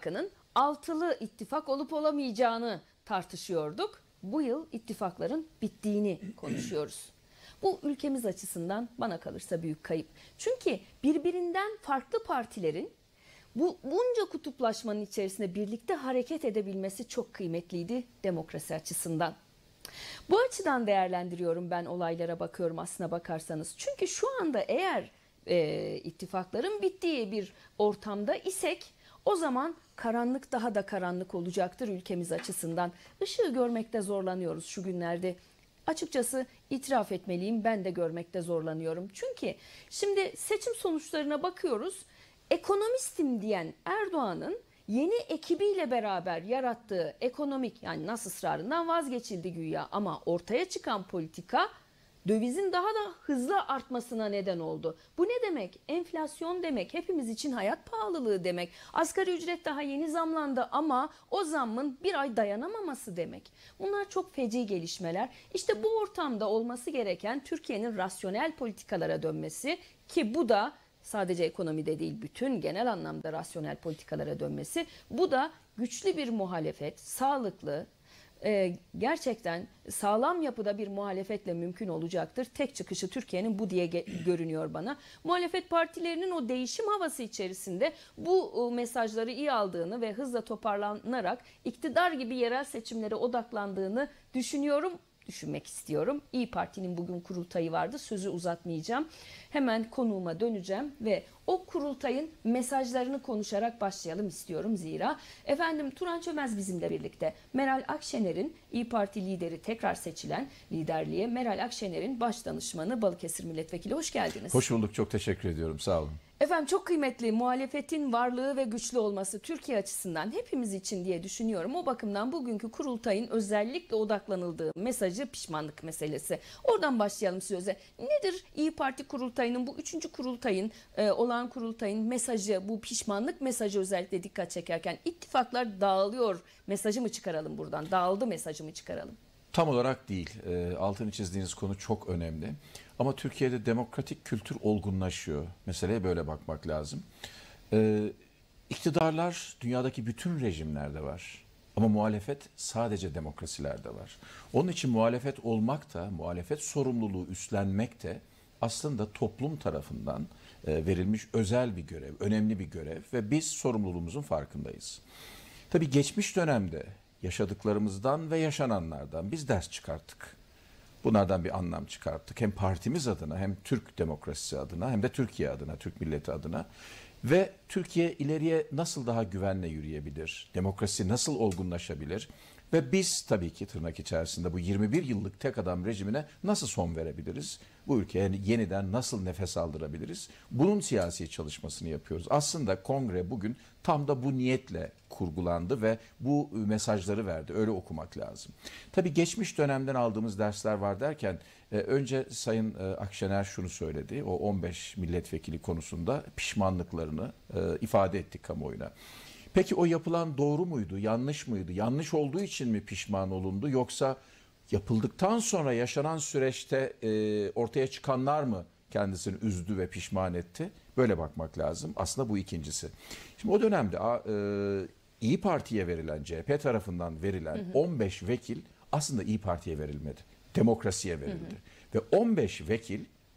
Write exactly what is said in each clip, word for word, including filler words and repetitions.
İttifakı'nın altılı ittifak olup olamayacağını tartışıyorduk. Bu yıl ittifakların bittiğini konuşuyoruz. Bu ülkemiz açısından bana kalırsa büyük kayıp. Çünkü birbirinden farklı partilerin bu bunca kutuplaşmanın içerisinde birlikte hareket edebilmesi çok kıymetliydi demokrasi açısından. Bu açıdan değerlendiriyorum ben, olaylara bakıyorum aslına bakarsanız. Çünkü şu anda eğer e, ittifakların bittiği bir ortamda isek, o zaman karanlık daha da karanlık olacaktır ülkemiz açısından. Işığı görmekte zorlanıyoruz şu günlerde. Açıkçası itiraf etmeliyim, ben de görmekte zorlanıyorum. Çünkü şimdi seçim sonuçlarına bakıyoruz. Ekonomistim diyen Erdoğan'ın yeni ekibiyle beraber yarattığı ekonomik, yani nas ısrarından vazgeçildi güya, ama ortaya çıkan politika dövizin daha da hızlı artmasına neden oldu. Bu ne demek? Enflasyon demek, hepimiz için hayat pahalılığı demek. Asgari ücret daha yeni zamlandı ama o zammın bir ay dayanamaması demek. Bunlar çok feci gelişmeler. İşte bu ortamda olması gereken Türkiye'nin rasyonel politikalara dönmesi, ki bu da sadece ekonomide değil, bütün genel anlamda rasyonel politikalara dönmesi. Bu da güçlü bir muhalefet, sağlıklı, e, gerçekten sağlam yapıda bir muhalefetle mümkün olacaktır. Tek çıkışı Türkiye'nin bu diye görünüyor bana. Muhalefet partilerinin o değişim havası içerisinde bu mesajları iyi aldığını ve hızla toparlanarak iktidar gibi yerel seçimlere odaklandığını düşünüyorum. Düşünmek istiyorum. İYİ Parti'nin bugün kurultayı vardı. Sözü uzatmayacağım. Hemen konuğuma döneceğim ve o kurultayın mesajlarını konuşarak başlayalım istiyorum zira. Efendim, Turan Çömez bizimle birlikte. Meral Akşener'in, İYİ Parti lideri, tekrar seçilen liderliğe Meral Akşener'in baş danışmanı, Balıkesir Milletvekili, hoş geldiniz. Hoş bulduk. Çok teşekkür ediyorum. Sağ olun. Efendim, çok kıymetli muhalefetin varlığı ve güçlü olması Türkiye açısından, hepimiz için diye düşünüyorum. O bakımdan bugünkü kurultayın özellikle odaklanıldığı mesajı pişmanlık meselesi. Oradan başlayalım söze. Nedir İYİ Parti kurultayının, bu üçüncü kurultayın, e, olağan kurultayın mesajı, bu pişmanlık mesajı özellikle dikkat çekerken ittifaklar dağılıyor mesajı mı çıkaralım buradan? Dağıldı mesajı mı çıkaralım? Tam olarak değil. E, altını çizdiğiniz konu çok önemli. Ama Türkiye'de demokratik kültür olgunlaşıyor. Meseleye böyle bakmak lazım. E, iktidarlar dünyadaki bütün rejimlerde var. Ama muhalefet sadece demokrasilerde var. Onun için muhalefet olmak da, muhalefet sorumluluğu üstlenmek de aslında toplum tarafından e, verilmiş özel bir görev, önemli bir görev ve biz sorumluluğumuzun farkındayız. Tabii geçmiş dönemde yaşadıklarımızdan ve yaşananlardan biz ders çıkarttık. Bunlardan bir anlam çıkarttık. Hem partimiz adına, hem Türk demokrasisi adına, hem de Türkiye adına, Türk milleti adına. Ve Türkiye ileriye nasıl daha güvenle yürüyebilir? Demokrasi nasıl olgunlaşabilir? Ve biz tabii ki tırnak içerisinde bu yirmi bir yıllık tek adam rejimine nasıl son verebiliriz? Bu ülkeye yeniden nasıl nefes aldırabiliriz? Bunun siyasi çalışmasını yapıyoruz. Aslında kongre bugün tam da bu niyetle kurgulandı ve bu mesajları verdi. Öyle okumak lazım. Tabii geçmiş dönemden aldığımız dersler var derken önce Sayın Akşener şunu söyledi. O on beş milletvekili konusunda pişmanlıklarını ifade etti kamuoyuna. Peki o yapılan doğru muydu, yanlış mıydı? Yanlış olduğu için mi pişman olundu, yoksa yapıldıktan sonra yaşanan süreçte e, ortaya çıkanlar mı kendisini üzdü ve pişman etti? Böyle bakmak lazım. Aslında bu ikincisi. Şimdi o dönemde e, İYİ Parti'ye verilen, C H P tarafından verilen hı hı. on beş vekil aslında İYİ Parti'ye verilmedi. Demokrasiye verildi. Hı hı. Ve on beş vekil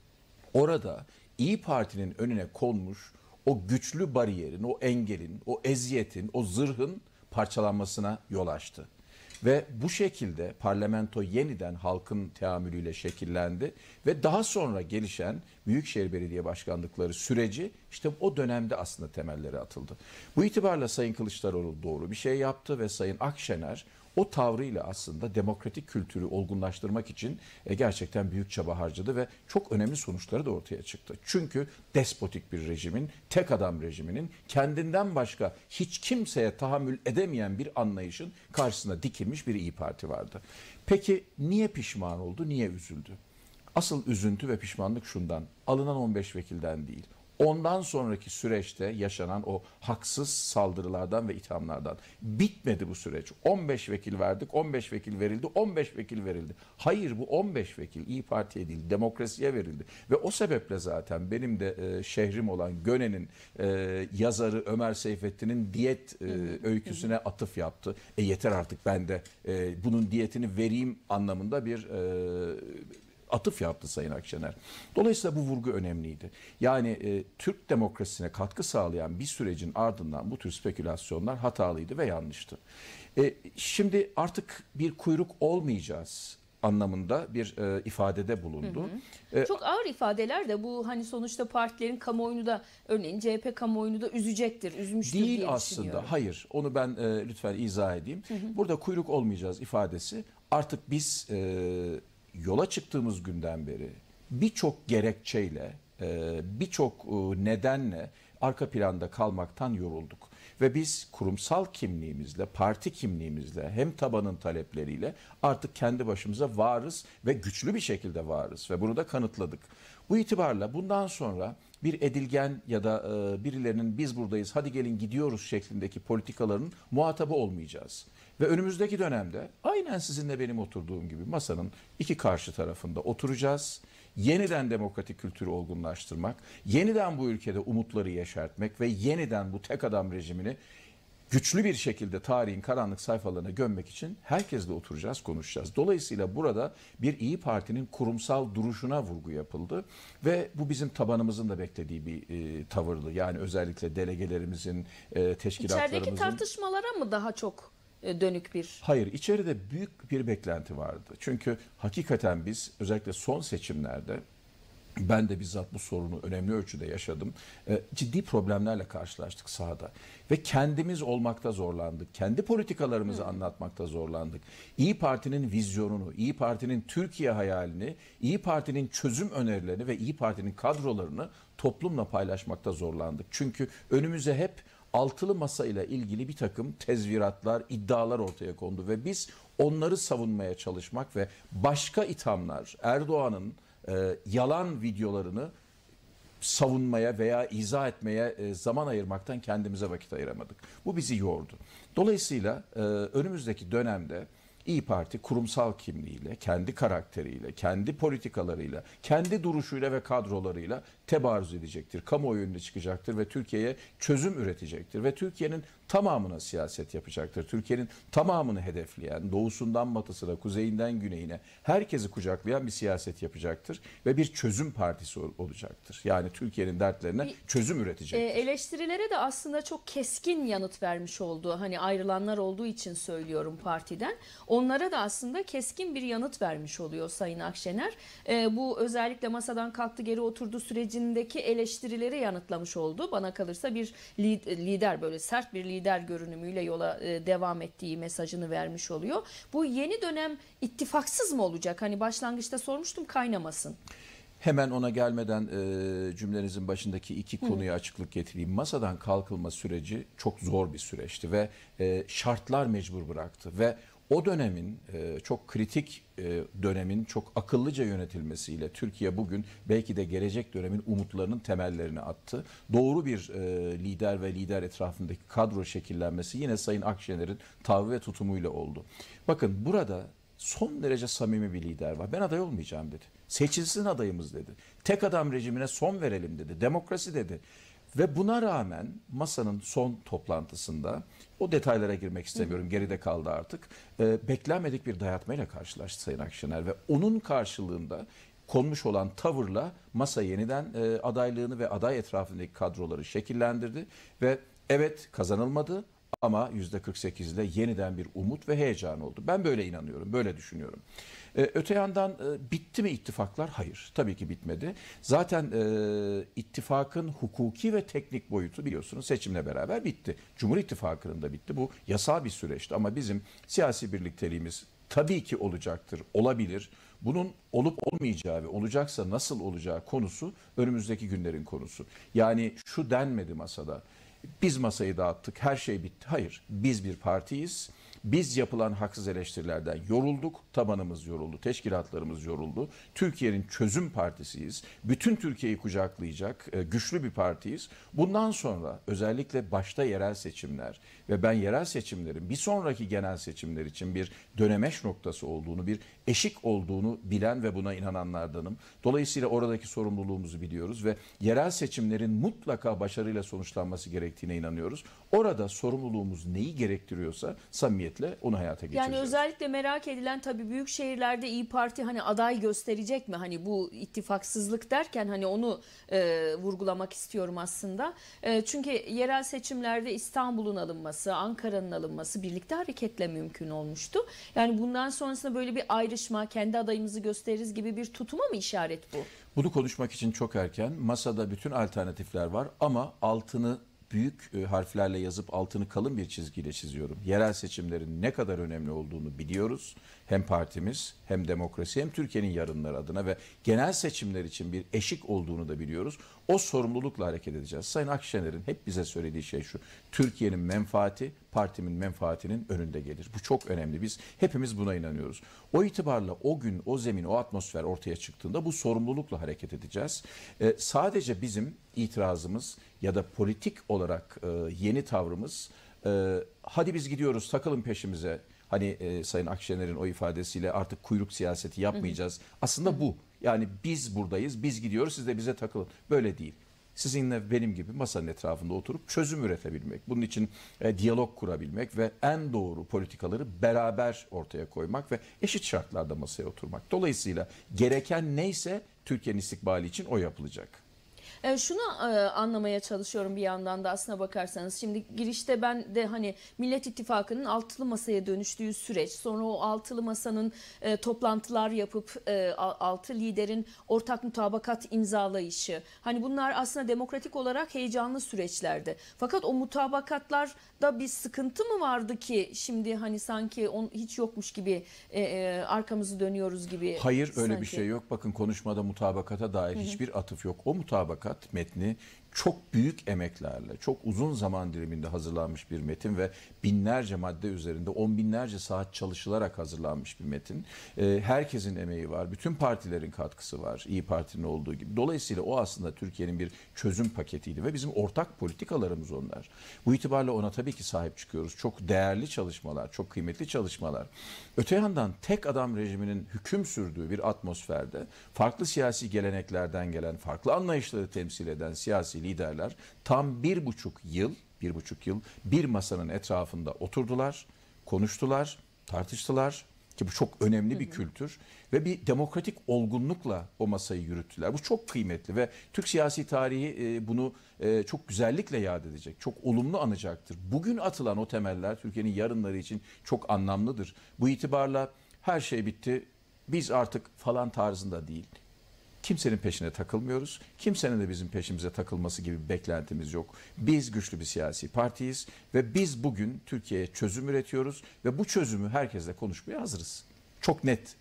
orada İYİ Parti'nin önüne konmuş o güçlü bariyerin, o engelin, o eziyetin, o zırhın parçalanmasına yol açtı. Ve bu şekilde parlamento yeniden halkın teamülüyle şekillendi ve daha sonra gelişen Büyükşehir Belediye Başkanlıkları süreci işte o dönemde aslında temelleri atıldı. Bu itibarla Sayın Kılıçdaroğlu doğru bir şey yaptı ve Sayın Akşener o tavrıyla aslında demokratik kültürü olgunlaştırmak için gerçekten büyük çaba harcadı ve çok önemli sonuçları da ortaya çıktı. Çünkü despotik bir rejimin, tek adam rejiminin, kendinden başka hiç kimseye tahammül edemeyen bir anlayışın karşısına dikilmiş bir İYİ Parti vardı. Peki niye pişman oldu, niye üzüldü? Asıl üzüntü ve pişmanlık şundan: alınan on beş vekilden değil, Ondan sonraki süreçte yaşanan o haksız saldırılardan ve ithamlardan bitmedi bu süreç. on beş vekil verdik, on beş vekil verildi, on beş vekil verildi. Hayır, bu on beş vekil İYİ Parti'ye değil, demokrasiye verildi. Ve o sebeple zaten benim de e, şehrim olan Göne'nin e, yazarı Ömer Seyfettin'in diyet e, öyküsüne atıf yaptı. E yeter artık, ben de e, bunun diyetini vereyim anlamında bir e, atıf yaptı Sayın Akşener. Dolayısıyla bu vurgu önemliydi. Yani e, Türk demokrasisine katkı sağlayan bir sürecin ardından bu tür spekülasyonlar hatalıydı ve yanlıştı. E, şimdi artık bir kuyruk olmayacağız anlamında bir e, ifadede bulundu. Hı hı. E, Çok ağır ifadeler de bu, hani sonuçta partilerin kamuoyunu da, örneğin C H P kamuoyunu da üzecektir, üzmüştür değil diye aslında. düşünüyorum. Hayır, onu ben e, lütfen izah edeyim. Hı hı. Burada kuyruk olmayacağız ifadesi, artık biz e, yola çıktığımız günden beri birçok gerekçeyle, birçok nedenle arka planda kalmaktan yorulduk. Ve biz kurumsal kimliğimizle, parti kimliğimizle, hem tabanın talepleriyle artık kendi başımıza varız ve güçlü bir şekilde varız ve bunu da kanıtladık. Bu itibarla bundan sonra bir edilgen ya da birilerinin biz buradayız, hadi gelin gidiyoruz şeklindeki politikaların muhatabı olmayacağız. Ve önümüzdeki dönemde aynen sizinle benim oturduğum gibi masanın iki karşı tarafında oturacağız. Yeniden demokratik kültürü olgunlaştırmak, yeniden bu ülkede umutları yeşertmek ve yeniden bu tek adam rejimini güçlü bir şekilde tarihin karanlık sayfalarına gömmek için herkesle oturacağız, konuşacağız. Dolayısıyla burada bir İYİ Parti'nin kurumsal duruşuna vurgu yapıldı ve bu bizim tabanımızın da beklediği bir e, tavırdı. Yani özellikle delegelerimizin, e, teşkilatlarımızın... İçerideki tartışmalara mı daha çok dönük bir... Hayır, içeride büyük bir beklenti vardı. Çünkü hakikaten biz özellikle son seçimlerde, ben de bizzat bu sorunu önemli ölçüde yaşadım. Ciddi problemlerle karşılaştık sahada. Ve kendimiz olmakta zorlandık. Kendi politikalarımızı Hı. anlatmakta zorlandık. İYİ Parti'nin vizyonunu, İYİ Parti'nin Türkiye hayalini, İYİ Parti'nin çözüm önerilerini ve İYİ Parti'nin kadrolarını toplumla paylaşmakta zorlandık. Çünkü önümüze hep altılı masa ile ilgili bir takım tezviratlar, iddialar ortaya kondu ve biz onları savunmaya çalışmak ve başka ithamlar, Erdoğan'ın e, yalan videolarını savunmaya veya izah etmeye e, zaman ayırmaktan kendimize vakit ayıramadık. Bu bizi yordu. Dolayısıyla e, önümüzdeki dönemde İYİ Parti kurumsal kimliğiyle, kendi karakteriyle, kendi politikalarıyla, kendi duruşuyla ve kadrolarıyla tebarüz edecektir. Kamuoyu önüne çıkacaktır ve Türkiye'ye çözüm üretecektir. Ve Türkiye'nin tamamına siyaset yapacaktır. Türkiye'nin tamamını hedefleyen, doğusundan batısına, kuzeyinden güneyine herkesi kucaklayan bir siyaset yapacaktır. Ve bir çözüm partisi olacaktır. Yani Türkiye'nin dertlerine çözüm üretecektir. E, eleştirilere de aslında çok keskin yanıt vermiş oldu. Hani ayrılanlar olduğu için söylüyorum partiden. Onlara da aslında keskin bir yanıt vermiş oluyor Sayın Akşener. E, bu özellikle masadan kalktı geri oturdu sürecindeki eleştirileri yanıtlamış oldu. Bana kalırsa bir lider, böyle sert bir lider görünümüyle yola e, devam ettiği mesajını vermiş oluyor. Bu yeni dönem ittifaksız mı olacak? Hani başlangıçta sormuştum, kaynamasın. Hemen ona gelmeden e, cümlenizin başındaki iki konuya Hı. açıklık getireyim. Masadan kalkılma süreci çok zor bir süreçti ve e, şartlar mecbur bıraktı ve o dönemin e, çok kritik e, dönemin çok akıllıca yönetilmesiyle Türkiye bugün belki de gelecek dönemin umutlarının temellerini attı. Doğru bir e, lider ve lider etrafındaki kadro şekillenmesi yine Sayın Akşener'in tavrı ve tutumuyla oldu. Bakın, burada son derece samimi bir lider var. Ben aday olmayacağım dedi. Seçilsin adayımız dedi. Tek adam rejimine son verelim dedi. Demokrasi dedi. Ve buna rağmen masanın son toplantısında, o detaylara girmek istemiyorum, geride kaldı artık, e, beklenmedik bir dayatmayla karşılaştı Sayın Akşener ve onun karşılığında konmuş olan tavırla masa yeniden e, adaylığını ve aday etrafındaki kadroları şekillendirdi ve evet, kazanılmadı ama yüzde kırk sekiz ile yeniden bir umut ve heyecan oldu. Ben böyle inanıyorum, böyle düşünüyorum. Ee, öte yandan e, bitti mi ittifaklar? Hayır, tabii ki bitmedi. Zaten e, ittifakın hukuki ve teknik boyutu biliyorsunuz seçimle beraber bitti. Cumhur İttifakı'nın da bitti. Bu yasal bir süreçti ama bizim siyasi birlikteliğimiz tabii ki olacaktır, olabilir. Bunun olup olmayacağı ve olacaksa nasıl olacağı konusu önümüzdeki günlerin konusu. Yani şu denmedi masada, biz masayı dağıttık, her şey bitti. Hayır, biz bir partiyiz. Biz yapılan haksız eleştirilerden yorulduk, tabanımız yoruldu, teşkilatlarımız yoruldu. Türkiye'nin çözüm partisiyiz. Bütün Türkiye'yi kucaklayacak e, güçlü bir partiyiz. Bundan sonra özellikle başta yerel seçimler ve ben yerel seçimlerin bir sonraki genel seçimler için bir dönemeç noktası olduğunu, bir eşik olduğunu bilen ve buna inananlardanım. Dolayısıyla oradaki sorumluluğumuzu biliyoruz ve yerel seçimlerin mutlaka başarıyla sonuçlanması gerektiğine inanıyoruz. Orada sorumluluğumuz neyi gerektiriyorsa samimiyetle onu hayata geçireceğiz. Yani özellikle merak edilen tabii büyük şehirlerde İyi Parti hani aday gösterecek mi? Hani bu ittifaksızlık derken hani onu e, vurgulamak istiyorum aslında. E, çünkü yerel seçimlerde İstanbul'un alınması, Ankara'nın alınması birlikte hareketle mümkün olmuştu. Yani bundan sonrasında böyle bir ayrışma, kendi adayımızı gösteririz gibi bir tutuma mı işaret bu? Bunu konuşmak için çok erken. Masada bütün alternatifler var ama altını büyük harflerle yazıp altını kalın bir çizgiyle çiziyorum. Yerel seçimlerin ne kadar önemli olduğunu biliyoruz. Hem partimiz hem demokrasi hem Türkiye'nin yarınları adına ve genel seçimler için bir eşik olduğunu da biliyoruz. O sorumlulukla hareket edeceğiz. Sayın Akşener'in hep bize söylediği şey şu. Türkiye'nin menfaati partimin menfaatinin önünde gelir. Bu çok önemli. Biz hepimiz buna inanıyoruz. O itibarla o gün, o zemin, o atmosfer ortaya çıktığında bu sorumlulukla hareket edeceğiz. Ee, sadece bizim itirazımız ya da politik olarak e, yeni tavrımız e, hadi biz gidiyoruz takılın peşimize. Hani e, Sayın Akşener'in o ifadesiyle artık kuyruk siyaseti yapmayacağız. Aslında bu. Yani biz buradayız, biz gidiyoruz, siz de bize takılın. Böyle değil. Sizinle benim gibi masanın etrafında oturup çözüm üretebilmek, bunun için e, diyalog kurabilmek ve en doğru politikaları beraber ortaya koymak ve eşit şartlarda masaya oturmak. Dolayısıyla gereken neyse Türkiye'nin istikbali için o yapılacak. E, şunu e, anlamaya çalışıyorum bir yandan da aslına bakarsanız. Şimdi girişte ben de hani Millet İttifakı'nın altılı masaya dönüştüğü süreç, sonra o altılı masanın e, toplantılar yapıp e, altı liderin ortak mutabakat imzalayışı. Hani bunlar aslında demokratik olarak heyecanlı süreçlerdi. Fakat o mutabakatlarda bir sıkıntı mı vardı ki şimdi hani sanki on, hiç yokmuş gibi e, e, arkamızı dönüyoruz gibi. Hayır öyle sanki. bir şey yok. Bakın konuşmada mutabakata dair Hı-hı. hiçbir atıf yok. O mutabakat metni çok büyük emeklerle, çok uzun zaman diliminde hazırlanmış bir metin ve binlerce madde üzerinde on binlerce saat çalışılarak hazırlanmış bir metin. Ee, herkesin emeği var, bütün partilerin katkısı var, İyi Parti'nin olduğu gibi. Dolayısıyla o aslında Türkiye'nin bir çözüm paketiydi ve bizim ortak politikalarımız onlar. Bu itibarla ona tabii ki sahip çıkıyoruz. Çok değerli çalışmalar, çok kıymetli çalışmalar. Öte yandan tek adam rejiminin hüküm sürdüğü bir atmosferde farklı siyasi geleneklerden gelen, farklı anlayışları temsil eden siyasi liderler tam bir buçuk yıl, bir buçuk yıl bir masanın etrafında oturdular, konuştular, tartıştılar ki bu çok önemli bir kültür ve bir demokratik olgunlukla o masayı yürüttüler. Bu çok kıymetli ve Türk siyasi tarihi bunu çok güzellikle yad edecek, çok olumlu anacaktır. Bugün atılan o temeller Türkiye'nin yarınları için çok anlamlıdır. Bu itibarla her şey bitti, biz artık falan tarzında değil. Kimsenin peşine takılmıyoruz. Kimsenin de bizim peşimize takılması gibi bir beklentimiz yok. Biz güçlü bir siyasi partiyiz ve biz bugün Türkiye'ye çözüm üretiyoruz ve bu çözümü herkesle konuşmaya hazırız. Çok net.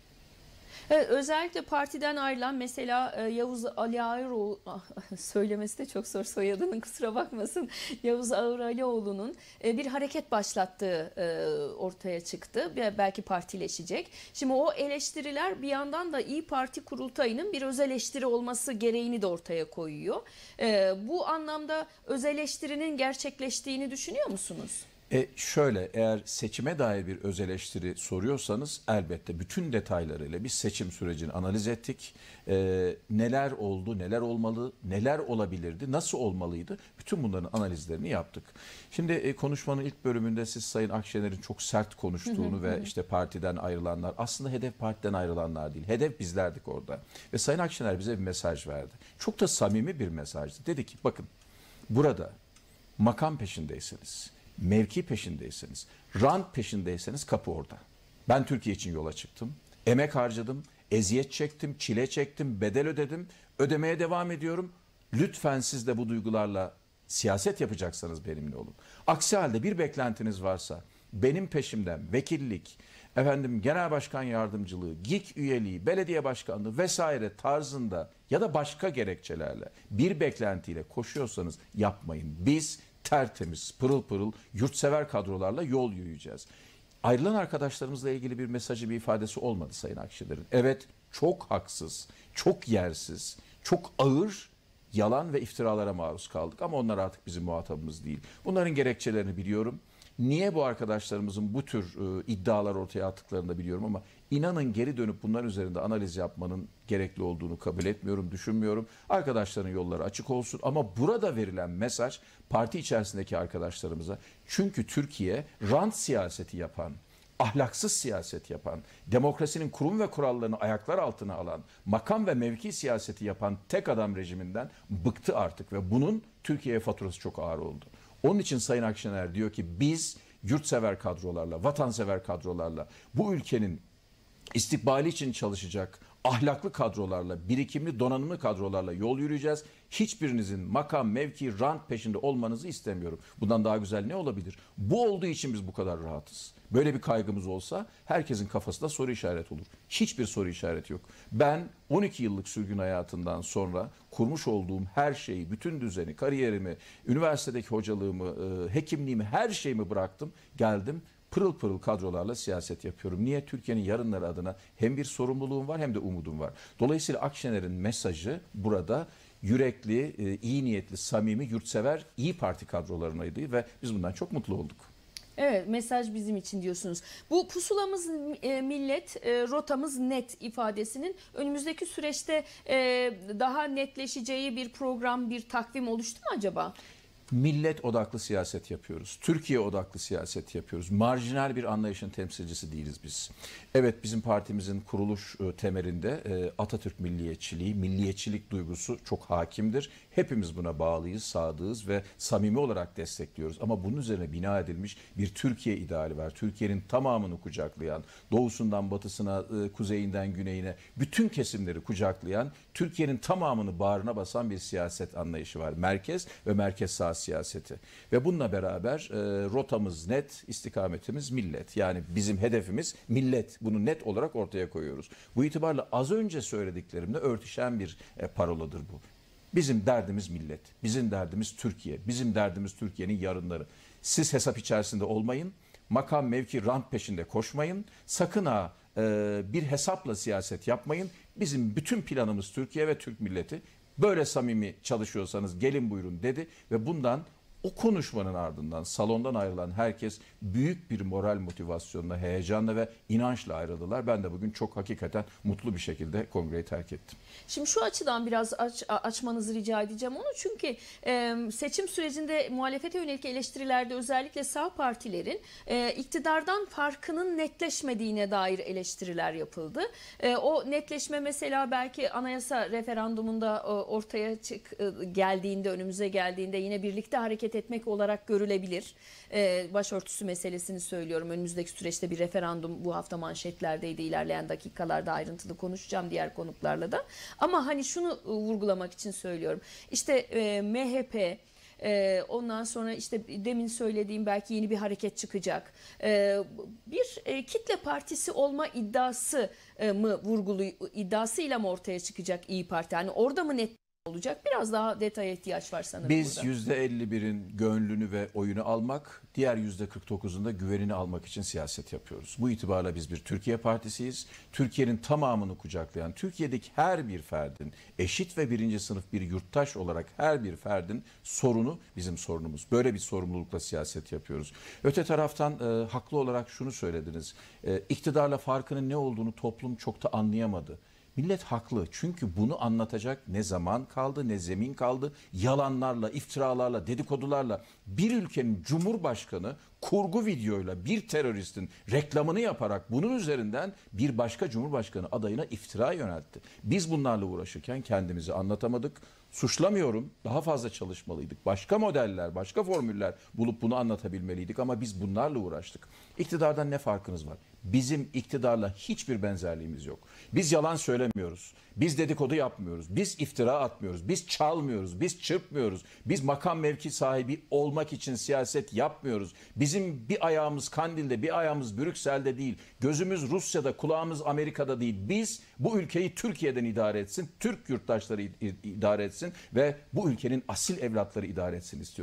Evet, özellikle partiden ayrılan mesela e, Yavuz Ali Ağıroğlu, söylemesi de çok zor soyadının, kusura bakmasın, Yavuz Ağır Alioğlu'nun e, bir hareket başlattığı e, ortaya çıktı. Belki partileşecek. Şimdi o eleştiriler bir yandan da İyi Parti kurultayının bir öz eleştiri olması gereğini de ortaya koyuyor. E, bu anlamda öz eleştirinin gerçekleştiğini düşünüyor musunuz? E şöyle, eğer seçime dair bir öz eleştiri soruyorsanız elbette bütün detaylarıyla biz seçim sürecini analiz ettik. E, neler oldu, neler olmalı, neler olabilirdi, nasıl olmalıydı? Bütün bunların analizlerini yaptık. Şimdi e, konuşmanın ilk bölümünde siz Sayın Akşener'in çok sert konuştuğunu hı hı, ve hı. işte partiden ayrılanlar, aslında hedef partiden ayrılanlar değil. Hedef bizlerdik orada. Ve Sayın Akşener bize bir mesaj verdi. Çok da samimi bir mesajdı. Dedi ki bakın, burada makam peşindeyseniz, mevki peşindeyseniz, rant peşindeyseniz kapı orada. Ben Türkiye için yola çıktım. Emek harcadım, eziyet çektim, çile çektim, bedel ödedim. Ödemeye devam ediyorum. Lütfen siz de bu duygularla siyaset yapacaksanız benimle olun. Aksi halde bir beklentiniz varsa benim peşimden vekillik, efendim genel başkan yardımcılığı, GİK üyeliği, belediye başkanlığı vesaire tarzında ya da başka gerekçelerle bir beklentiyle koşuyorsanız yapmayın. Biz tertemiz, pırıl pırıl, yurtsever kadrolarla yol yürüyeceğiz. Ayrılan arkadaşlarımızla ilgili bir mesajı, bir ifadesi olmadı Sayın Akşener'in. Evet, çok haksız, çok yersiz, çok ağır yalan ve iftiralara maruz kaldık ama onlar artık bizim muhatabımız değil. Bunların gerekçelerini biliyorum. Niye bu arkadaşlarımızın bu tür e, iddialar ortaya attıklarını da biliyorum ama inanın geri dönüp bunların üzerinde analiz yapmanın gerekli olduğunu kabul etmiyorum, düşünmüyorum. Arkadaşların yolları açık olsun ama burada verilen mesaj parti içerisindeki arkadaşlarımıza, çünkü Türkiye rant siyaseti yapan, ahlaksız siyaset yapan, demokrasinin kurum ve kurallarını ayaklar altına alan, makam ve mevki siyaseti yapan tek adam rejiminden bıktı artık ve bunun Türkiye'ye faturası çok ağır oldu. Onun için Sayın Akşener diyor ki biz yurtsever kadrolarla, vatansever kadrolarla, bu ülkenin istikbali için çalışacak ahlaklı kadrolarla, birikimli, donanımlı kadrolarla yol yürüyeceğiz. Hiçbirinizin makam, mevki, rant peşinde olmanızı istemiyorum. Bundan daha güzel ne olabilir? Bu olduğu için biz bu kadar rahatız. Böyle bir kaygımız olsa herkesin kafasında soru işareti olur. Hiçbir soru işareti yok. Ben on iki yıllık sürgün hayatından sonra kurmuş olduğum her şeyi, bütün düzeni, kariyerimi, üniversitedeki hocalığımı, hekimliğimi, her şeyimi bıraktım, geldim. Pırıl pırıl kadrolarla siyaset yapıyorum. Niye? Türkiye'nin yarınları adına hem bir sorumluluğum var hem de umudum var. Dolayısıyla Akşener'in mesajı burada yürekli, iyi niyetli, samimi, yurtsever, İyi Parti kadrolarınaydı ve biz bundan çok mutlu olduk. Evet, mesaj bizim için diyorsunuz. Bu pusulamız e, millet, e, rotamız net ifadesinin önümüzdeki süreçte e, daha netleşeceği bir program, bir takvim oluştu mu acaba? Millet odaklı siyaset yapıyoruz. Türkiye odaklı siyaset yapıyoruz. Marjinal bir anlayışın temsilcisi değiliz biz. Evet, bizim partimizin kuruluş temelinde Atatürk milliyetçiliği, milliyetçilik duygusu çok hakimdir. Hepimiz buna bağlıyız, sadığız ve samimi olarak destekliyoruz. Ama bunun üzerine bina edilmiş bir Türkiye ideali var. Türkiye'nin tamamını kucaklayan, doğusundan batısına, kuzeyinden güneyine bütün kesimleri kucaklayan, Türkiye'nin tamamını bağrına basan bir siyaset anlayışı var. Merkez ve merkez sağ siyaseti. Ve bununla beraber e, rotamız net, istikametimiz millet. Yani bizim hedefimiz millet. Bunu net olarak ortaya koyuyoruz. Bu itibarla az önce söylediklerimle örtüşen bir e, paroladır bu. Bizim derdimiz millet. Bizim derdimiz Türkiye. Bizim derdimiz Türkiye'nin yarınları. Siz hesap içerisinde olmayın. Makam, mevki, rant peşinde koşmayın. Sakın ha e, bir hesapla siyaset yapmayın. Bizim bütün planımız Türkiye ve Türk milleti. Böyle samimi çalışıyorsanız gelin buyurun dedi ve bundan, o konuşmanın ardından salondan ayrılan herkes büyük bir moral motivasyonla, heyecanla ve inançla ayrıldılar. Ben de bugün çok hakikaten mutlu bir şekilde kongreyi terk ettim. Şimdi şu açıdan biraz aç, açmanızı rica edeceğim onu. Çünkü e, seçim sürecinde muhalefete yönelik eleştirilerde özellikle sağ partilerin e, iktidardan farkının netleşmediğine dair eleştiriler yapıldı. E, o netleşme mesela belki anayasa referandumunda e, ortaya çık e, geldiğinde, önümüze geldiğinde yine birlikte hareket etmek olarak görülebilir. Ee, başörtüsü meselesini söylüyorum. Önümüzdeki süreçte bir referandum bu hafta manşetlerdeydi. İlerleyen dakikalarda ayrıntılı konuşacağım diğer konuklarla da. Ama hani şunu vurgulamak için söylüyorum. İşte e, M H P, Ee, ondan sonra işte demin söylediğim belki yeni bir hareket çıkacak. Ee, bir e, kitle partisi olma iddiası e, mı vurgulu iddiasıyla mı ortaya çıkacak İyi Parti? Yani orada mı net olacak? Biraz daha detaya ihtiyaç var sanırım Biz burada. yüzde elli birin gönlünü ve oyunu almak, diğer yüzde kırk dokuzun da güvenini almak için siyaset yapıyoruz. Bu itibarla biz bir Türkiye Partisiyiz. Türkiye'nin tamamını kucaklayan, Türkiye'deki her bir ferdin, eşit ve birinci sınıf bir yurttaş olarak her bir ferdin sorunu bizim sorunumuz. Böyle bir sorumlulukla siyaset yapıyoruz. Öte taraftan e, haklı olarak şunu söylediniz. E, iktidarla farkının ne olduğunu toplum çok da anlayamadı. Millet haklı, çünkü bunu anlatacak ne zaman kaldı, ne zemin kaldı. Yalanlarla, iftiralarla, dedikodularla bir ülkenin cumhurbaşkanı kurgu videoyla bir teröristin reklamını yaparak bunun üzerinden bir başka cumhurbaşkanı adayına iftira yöneltti. Biz bunlarla uğraşırken kendimizi anlatamadık. Suçlamıyorum, daha fazla çalışmalıydık. Başka modeller, başka formüller bulup bunu anlatabilmeliydik ama biz bunlarla uğraştık. İktidardan ne farkınız var? Bizim iktidarla hiçbir benzerliğimiz yok. Biz yalan söylemiyoruz. Biz dedikodu yapmıyoruz. Biz iftira atmıyoruz. Biz çalmıyoruz. Biz çırpmıyoruz. Biz makam mevki sahibi olmak için siyaset yapmıyoruz. Bizim bir ayağımız Kandil'de, bir ayağımız Brüksel'de değil. Gözümüz Rusya'da, kulağımız Amerika'da değil. Biz bu ülkeyi Türkiye'den idare etsin, Türk yurttaşları idare etsin ve bu ülkenin asil evlatları idare etsin istiyoruz.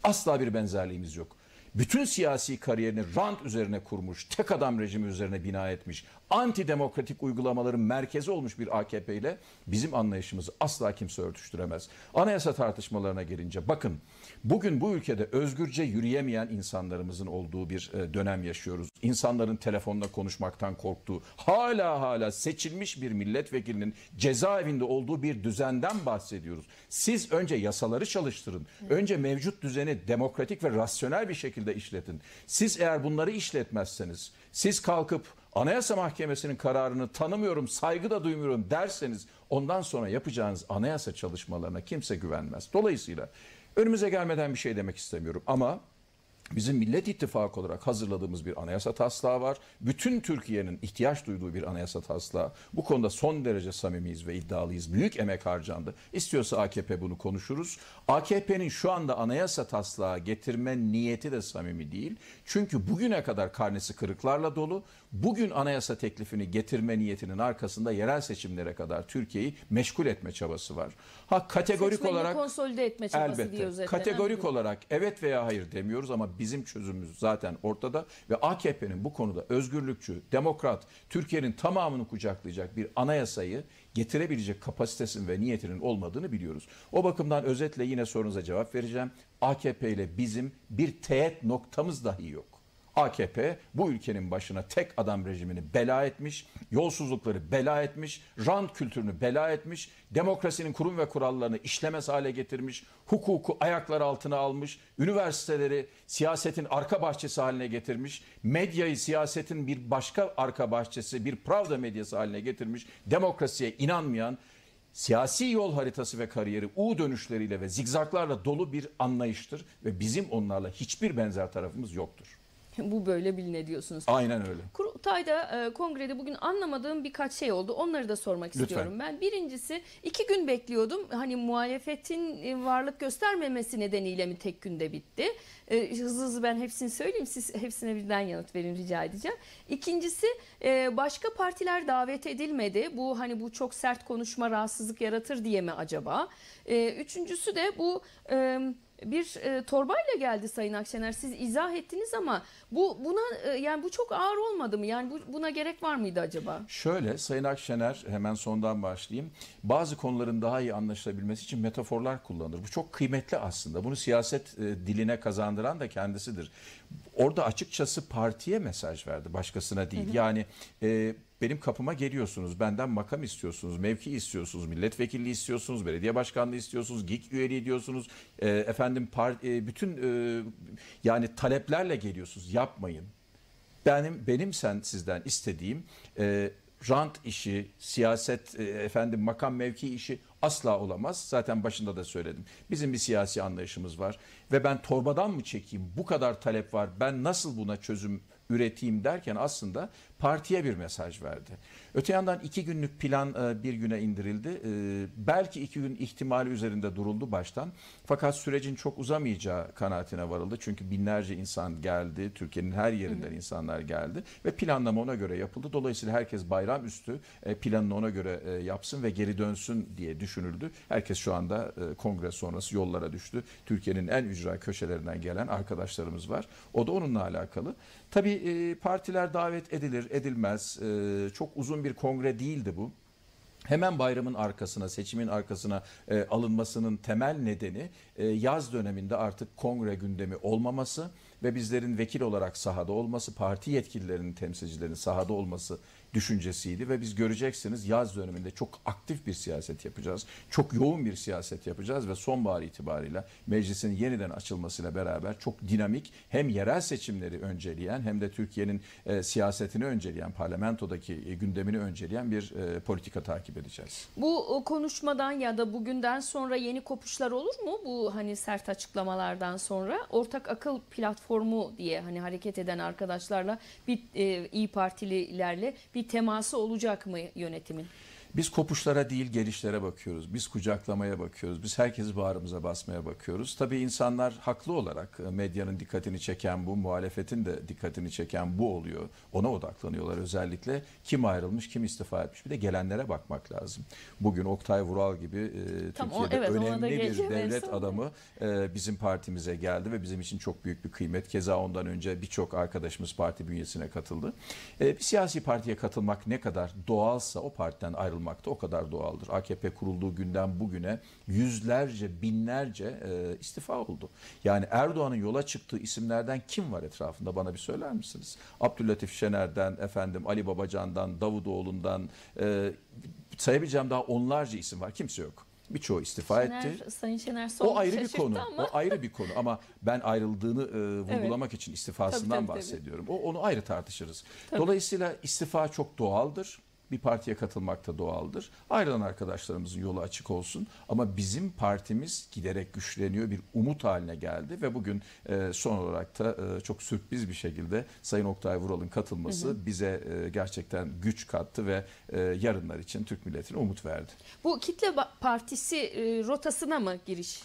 Asla bir benzerliğimiz yok. Bütün siyasi kariyerini rant üzerine kurmuş, tek adam rejimi üzerine bina etmiş, antidemokratik uygulamaların merkezi olmuş bir A K P ile bizim anlayışımızı asla kimse örtüştüremez. Anayasa tartışmalarına gelince bakın, bugün bu ülkede özgürce yürüyemeyen insanlarımızın olduğu bir dönem yaşıyoruz. İnsanların telefonla konuşmaktan korktuğu, hala hala seçilmiş bir milletvekilinin cezaevinde olduğu bir düzenden bahsediyoruz. Siz önce yasaları çalıştırın. Önce mevcut düzeni demokratik ve rasyonel bir şekilde işletin. Siz eğer bunları işletmezseniz, siz kalkıp Anayasa Mahkemesi'nin kararını tanımıyorum, saygı da duymuyorum derseniz ondan sonra yapacağınız anayasa çalışmalarına kimse güvenmez. Dolayısıyla önümüze gelmeden bir şey demek istemiyorum ama bizim Millet İttifakı olarak hazırladığımız bir anayasa taslağı var. Bütün Türkiye'nin ihtiyaç duyduğu bir anayasa taslağı. Bu konuda son derece samimiyiz ve iddialıyız. Büyük emek harcandı. İstiyorsa A K P bunu konuşuruz. A K P'nin şu anda anayasa taslağı getirme niyeti de samimi değil. Çünkü bugüne kadar karnesi kırıklarla dolu. Bugün anayasa teklifini getirme niyetinin arkasında yerel seçimlere kadar Türkiye'yi meşgul etme çabası var. Ha kategorik Seçmeni olarak konsolide etme çabası elbette diye özetlen. kategorik olarak evet veya hayır demiyoruz ama bizim çözümümüz zaten ortada ve A K P'nin bu konuda özgürlükçü, demokrat, Türkiye'nin tamamını kucaklayacak bir anayasayı getirebilecek kapasitesinin ve niyetinin olmadığını biliyoruz. O bakımdan özetle yine sorunuza cevap vereceğim. A K P ile bizim bir teğet noktamız dahi yok. A K P bu ülkenin başına tek adam rejimini bela etmiş, yolsuzlukları bela etmiş, rant kültürünü bela etmiş, demokrasinin kurum ve kurallarını işlemez hale getirmiş, hukuku ayaklar altına almış, üniversiteleri siyasetin arka bahçesi haline getirmiş, medyayı siyasetin bir başka arka bahçesi, bir pravda medyası haline getirmiş, demokrasiye inanmayan, siyasi yol haritası ve kariyeri U dönüşleriyle ve zigzaklarla dolu bir anlayıştır ve bizim onlarla hiçbir benzer tarafımız yoktur. Bu böyle biline diyorsunuz. Aynen öyle. Kurultay'da, e, kongrede bugün anlamadığım birkaç şey oldu. Onları da sormak Lütfen. istiyorum ben. Birincisi, iki gün bekliyordum. Hani muhalefetin e, varlık göstermemesi nedeniyle mi tek günde bitti? E, hızlı hızlı ben hepsini söyleyeyim. Siz hepsine birden yanıt verin rica edeceğim. İkincisi, e, başka partiler davet edilmedi. Bu hani bu çok sert konuşma rahatsızlık yaratır diye mi acaba? E, üçüncüsü de bu... E, bir e, torbayla geldi Sayın Akşener. Siz izah ettiniz ama bu buna e, yani bu çok ağır olmadı mı? Yani bu, buna gerek var mıydı acaba? Şöyle Sayın Akşener, hemen sondan başlayayım. Bazı konuların daha iyi anlaşılabilmesi için metaforlar kullanır. Bu çok kıymetli aslında. Bunu siyaset e, diline kazandıran da kendisidir. Orada açıkçası partiye mesaj verdi, başkasına değil. Hı hı. Yani e, benim kapıma geliyorsunuz, benden makam istiyorsunuz, mevki istiyorsunuz, milletvekilliği istiyorsunuz, belediye başkanlığı istiyorsunuz, G İ K üyeliği diyorsunuz, e, efendim par, e, bütün e, yani taleplerle geliyorsunuz. Yapmayın. Benim benim sen sizden istediğim e, rant işi, siyaset, e, efendim makam mevki işi asla olamaz. Zaten başında da söyledim. Bizim bir siyasi anlayışımız var ve ben torbadan mı çekeyim? Bu kadar talep var. Ben nasıl buna çözüm üreteyim derken aslında partiye bir mesaj verdi. Öte yandan iki günlük plan bir güne indirildi. Belki iki gün ihtimali üzerinde duruldu baştan. Fakat sürecin çok uzamayacağı kanaatine varıldı. Çünkü binlerce insan geldi. Türkiye'nin her yerinden hı hı. insanlar geldi. Ve planlama ona göre yapıldı. Dolayısıyla herkes bayram üstü planını ona göre yapsın ve geri dönsün diye düşünüldü. Herkes şu anda kongre sonrası yollara düştü. Türkiye'nin en ücra köşelerinden gelen arkadaşlarımız var. O da onunla alakalı. Tabii partiler davet edilir, edilmez. Çok uzun bir kongre değildi bu. Hemen bayramın arkasına, seçimin arkasına e, alınmasının temel nedeni e, yaz döneminde artık kongre gündemi olmaması ve bizlerin vekil olarak sahada olması, parti yetkililerinin, temsilcilerinin sahada olması düşüncesiydi ve biz göreceksiniz yaz döneminde çok aktif bir siyaset yapacağız. Çok yoğun bir siyaset yapacağız ve sonbahar itibariyle meclisin yeniden açılmasıyla beraber çok dinamik, hem yerel seçimleri önceleyen hem de Türkiye'nin e, siyasetini önceleyen, parlamentodaki e, gündemini önceleyen bir e, politika takip edeceğiz. Bu konuşmadan ya da bugünden sonra yeni kopuşlar olur mu? Bu hani sert açıklamalardan sonra ortak akıl platformu diye hani hareket eden arkadaşlarla bir e, İYİ Partililerle bir teması olacak mı yönetimin? Biz kopuşlara değil gelişlere bakıyoruz. Biz kucaklamaya bakıyoruz. Biz herkesi bağrımıza basmaya bakıyoruz. Tabii insanlar haklı olarak medyanın dikkatini çeken bu, muhalefetin de dikkatini çeken bu oluyor. Ona odaklanıyorlar özellikle. Kim ayrılmış, kim istifa etmiş. Bir de gelenlere bakmak lazım. Bugün Oktay Vural gibi e, Tam Türkiye'de o- evet, ona da önemli bir geleceğim en devlet son. adamı e, bizim partimize geldi ve bizim için çok büyük bir kıymet. Keza ondan önce birçok arkadaşımız parti bünyesine katıldı. E, bir siyasi partiye katılmak ne kadar doğalsa o partiden ayrılmak da o kadar doğaldır. A K P kurulduğu günden bugüne yüzlerce, binlerce e, istifa oldu. Yani Erdoğan'ın yola çıktığı isimlerden kim var etrafında, bana bir söyler misiniz? Abdüllatif Şener'den, efendim Ali Babacan'dan, Davutoğlu'ndan e, sayabileceğim daha onlarca isim var. Kimse yok. Birçoğu istifa Şener, etti. Sayın Şener son O ayrı bir şaşırttı konu. ama. O ayrı bir konu ama ben ayrıldığını e, vurgulamak için istifasından Tabii, tabii, tabii. bahsediyorum. O onu ayrı tartışırız. Tabii. Dolayısıyla istifa çok doğaldır. Bir partiye katılmak da doğaldır. Ayrılan arkadaşlarımızın yolu açık olsun. Ama bizim partimiz giderek güçleniyor, bir umut haline geldi ve bugün e, son olarak da e, çok sürpriz bir şekilde Sayın Oktay Vural'ın katılması hı hı. bize e, gerçekten güç kattı ve e, yarınlar için Türk milletine umut verdi. Bu kitle ba- partisi e, rotasına mı giriş?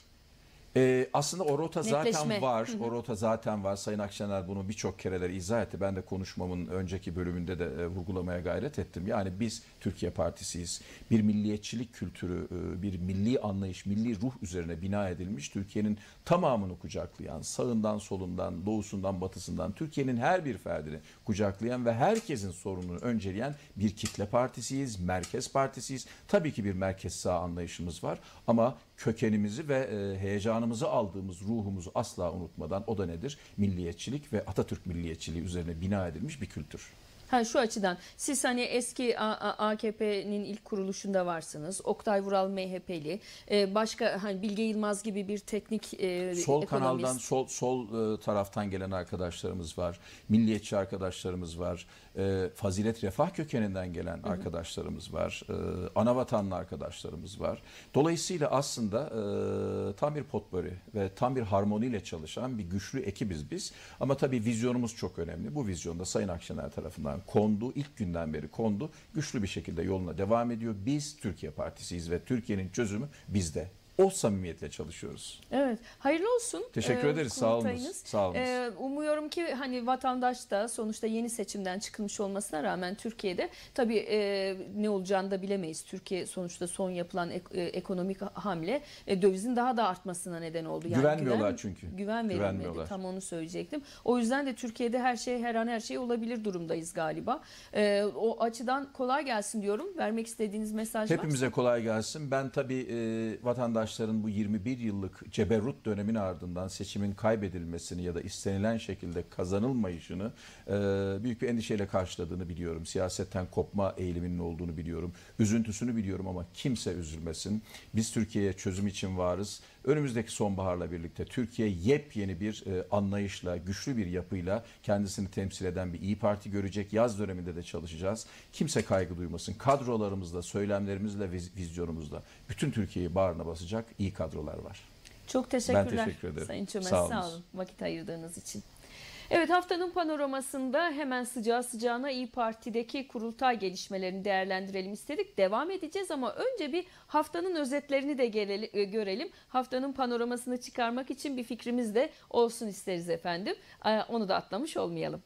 Ee, aslında o rota zaten Netleşme. var. Hı hı. O rota zaten var. Sayın Akşener bunu birçok kereler izah etti. Ben de konuşmamın önceki bölümünde de e, vurgulamaya gayret ettim. Yani biz Türkiye Partisi'yiz. Bir milliyetçilik kültürü, e, bir milli anlayış, milli ruh üzerine bina edilmiş, Türkiye'nin tamamını kucaklayan, sağından solundan, doğusundan batısından Türkiye'nin her bir ferdini kucaklayan ve herkesin sorununu önceleyen bir kitle partisiyiz, merkez partisiyiz. Tabii ki bir merkez sağ anlayışımız var ama kökenimizi ve e, heyecanımızı aldığımız ruhumuzu asla unutmadan, o da nedir? Milliyetçilik ve Atatürk milliyetçiliği üzerine bina edilmiş bir kültür. Ha, şu açıdan siz hani eski A K P'nin ilk kuruluşunda varsınız. Oktay Vural M H P'li. Ee, başka hani Bilge Yılmaz gibi bir teknik e, Sol ekonomist. kanaldan, sol sol e, taraftan gelen arkadaşlarımız var. Milliyetçi arkadaşlarımız var. E, Fazilet Refah kökeninden gelen hı hı. arkadaşlarımız var. E, Anavatanlı arkadaşlarımız var. Dolayısıyla aslında e, tam bir potpourri ve tam bir harmoniyle çalışan bir güçlü ekibiz biz. Ama tabii vizyonumuz çok önemli. Bu vizyonda Sayın Akşener tarafından kondu. İlk günden beri kondu. Güçlü bir şekilde yoluna devam ediyor. Biz Türkiye Partisi'yiz ve Türkiye'nin çözümü bizde. O samimiyetle çalışıyoruz. Evet. Hayırlı olsun. Teşekkür e, ederiz. Sağ olunuz. Sağ olunuz. E, umuyorum ki hani vatandaş da sonuçta yeni seçimden çıkılmış olmasına rağmen Türkiye'de tabii e, ne olacağını da bilemeyiz. Türkiye sonuçta son yapılan ek, e, ekonomik hamle e, dövizin daha da artmasına neden oldu. Yani Güvenmiyorlar güven, çünkü. Güven verilmedi. Güvenmiyorlar. Tam onu söyleyecektim. O yüzden de Türkiye'de her şey her an her şey olabilir durumdayız galiba. E, o açıdan kolay gelsin diyorum. Vermek istediğiniz mesaj var. Hepimize kolay gelsin. Ben tabii e, vatandaş bu yirmi bir yıllık ceberrut dönemin ardından seçimin kaybedilmesini ya da istenilen şekilde kazanılmayışını e, büyük bir endişeyle karşıladığını biliyorum. Siyasetten kopma eğiliminin olduğunu biliyorum. Üzüntüsünü biliyorum ama kimse üzülmesin. Biz Türkiye'ye çözüm için varız. Önümüzdeki sonbaharla birlikte Türkiye yepyeni bir e, anlayışla, güçlü bir yapıyla kendisini temsil eden bir İYİ Parti görecek. Yaz döneminde de çalışacağız. Kimse kaygı duymasın. Kadrolarımızla, söylemlerimizle, viz vizyonumuzla bütün Türkiye'yi bağrına basacak iyi kadrolar var. Çok teşekkürler. Ben teşekkür ederim. Sayın Çömez, sağ, sağ olun vakit ayırdığınız için. Evet, haftanın panoramasında hemen sıcağı sıcağına İYİ Parti'deki kurultay gelişmelerini değerlendirelim istedik. Devam edeceğiz ama önce bir haftanın özetlerini de görelim. Haftanın panoramasını çıkarmak için bir fikrimiz de olsun isteriz efendim. Onu da atlamış olmayalım.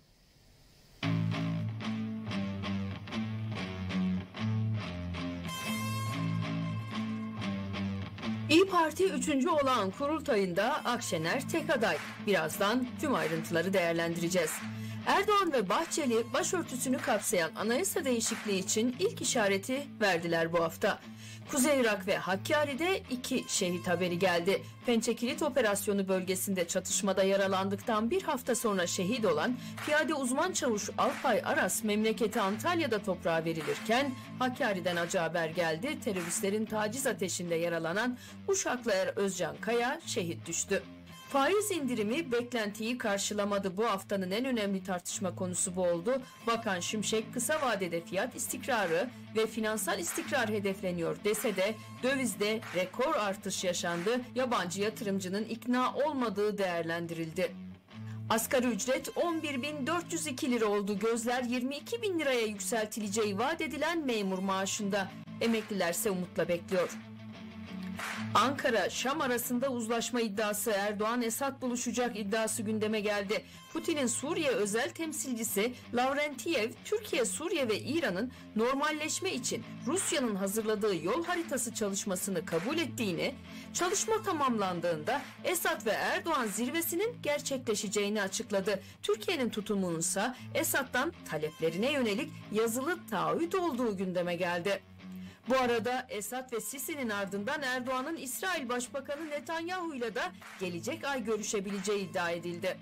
İYİ Parti üçüncü olağan kurultayında Akşener tek aday. Birazdan tüm ayrıntıları değerlendireceğiz. Erdoğan ve Bahçeli başörtüsünü kapsayan anayasa değişikliği için ilk işareti verdiler bu hafta. Kuzey Irak ve Hakkari'de iki şehit haberi geldi. Pençekilit operasyonu bölgesinde çatışmada yaralandıktan bir hafta sonra şehit olan piyade uzman çavuş Alpay Aras memleketi Antalya'da toprağa verilirken Hakkari'den acı haber geldi. Teröristlerin taciz ateşinde yaralanan Uşaklı Er Özcan Kaya şehit düştü. Faiz indirimi beklentiyi karşılamadı. Bu haftanın en önemli tartışma konusu bu oldu. Bakan Şimşek kısa vadede fiyat istikrarı ve finansal istikrar hedefleniyor dese de dövizde rekor artış yaşandı. Yabancı yatırımcının ikna olmadığı değerlendirildi. Asgari ücret on bir bin dört yüz iki lira oldu. Gözler yirmi iki bin liraya yükseltileceği vaat edilen memur maaşında. emeklilerse umutla bekliyor. Ankara-Şam arasında uzlaşma iddiası, Erdoğan-Esad buluşacak iddiası gündeme geldi. Putin'in Suriye özel temsilcisi Lavrentiyev, Türkiye, Suriye ve İran'ın normalleşme için Rusya'nın hazırladığı yol haritası çalışmasını kabul ettiğini, çalışma tamamlandığında Esad ve Erdoğan zirvesinin gerçekleşeceğini açıkladı. Türkiye'nin tutumununsa Esad'dan taleplerine yönelik yazılı taahhüt olduğu gündeme geldi. Bu arada Esad ve Sisi'nin ardından Erdoğan'ın İsrail Başbakanı Netanyahu ile de gelecek ay görüşebileceği iddia edildi.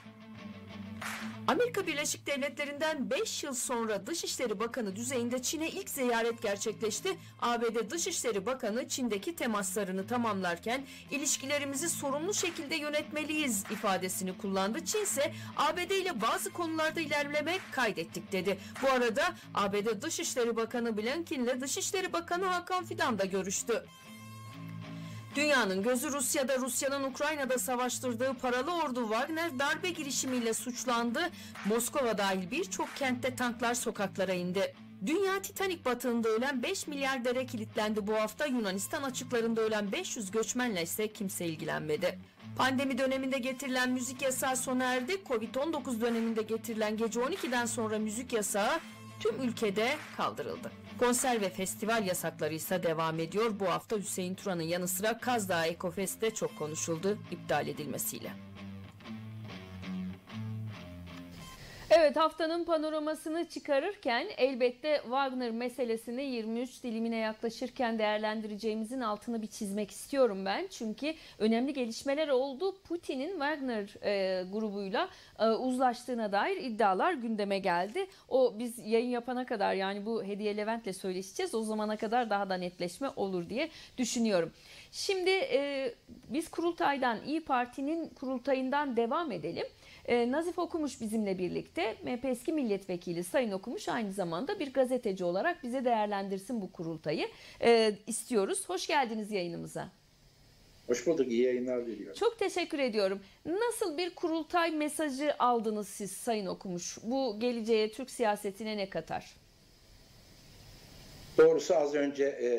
Amerika Birleşik Devletleri'nden beş yıl sonra Dışişleri Bakanı düzeyinde Çin'e ilk ziyaret gerçekleşti. A B D Dışişleri Bakanı Çin'deki temaslarını tamamlarken ilişkilerimizi sorumlu şekilde yönetmeliyiz ifadesini kullandı. Çin ise A B D ile bazı konularda ilerleme kaydettik dedi. Bu arada A B D Dışişleri Bakanı Blinken ile Dışişleri Bakanı Hakan Fidan da görüştü. Dünyanın gözü Rusya'da. Rusya'nın Ukrayna'da savaştırdığı paralı ordu Wagner darbe girişimiyle suçlandı. Moskova dahil birçok kentte tanklar sokaklara indi. Dünya Titanik batığında ölen beş milyardere kilitlendi bu hafta. Yunanistan açıklarında ölen beş yüz göçmenle ise kimse ilgilenmedi. Pandemi döneminde getirilen müzik yasağı sona erdi. Covid on dokuz döneminde getirilen gece on ikiden sonra müzik yasağı tüm ülkede kaldırıldı. Konser ve festival yasakları ise devam ediyor. Bu hafta Hüseyin Turan'ın yanı sıra Kaz Dağı Ekofest'te çok konuşuldu iptal edilmesiyle. Evet, haftanın panoramasını çıkarırken elbette Wagner meselesini yirmi üç dilimine yaklaşırken değerlendireceğimizin altını bir çizmek istiyorum ben. Çünkü önemli gelişmeler oldu. Putin'in Wagner e, grubuyla e, uzlaştığına dair iddialar gündeme geldi. O biz yayın yapana kadar, yani bu Hediye Levent'le söyleşeceğiz. O zamana kadar daha da netleşme olur diye düşünüyorum. Şimdi e, biz kurultaydan, İYİ Parti'nin kurultayından devam edelim. Nazif Okumuş bizimle birlikte, M H P eski milletvekili Sayın Okumuş aynı zamanda bir gazeteci olarak bize değerlendirsin bu kurultayı ee, istiyoruz. Hoş geldiniz yayınımıza. Hoş bulduk, iyi yayınlar diliyorum. Çok teşekkür ediyorum. Nasıl bir kurultay mesajı aldınız siz Sayın Okumuş? Bu geleceğe, Türk siyasetine ne katar? Doğrusu az önce e,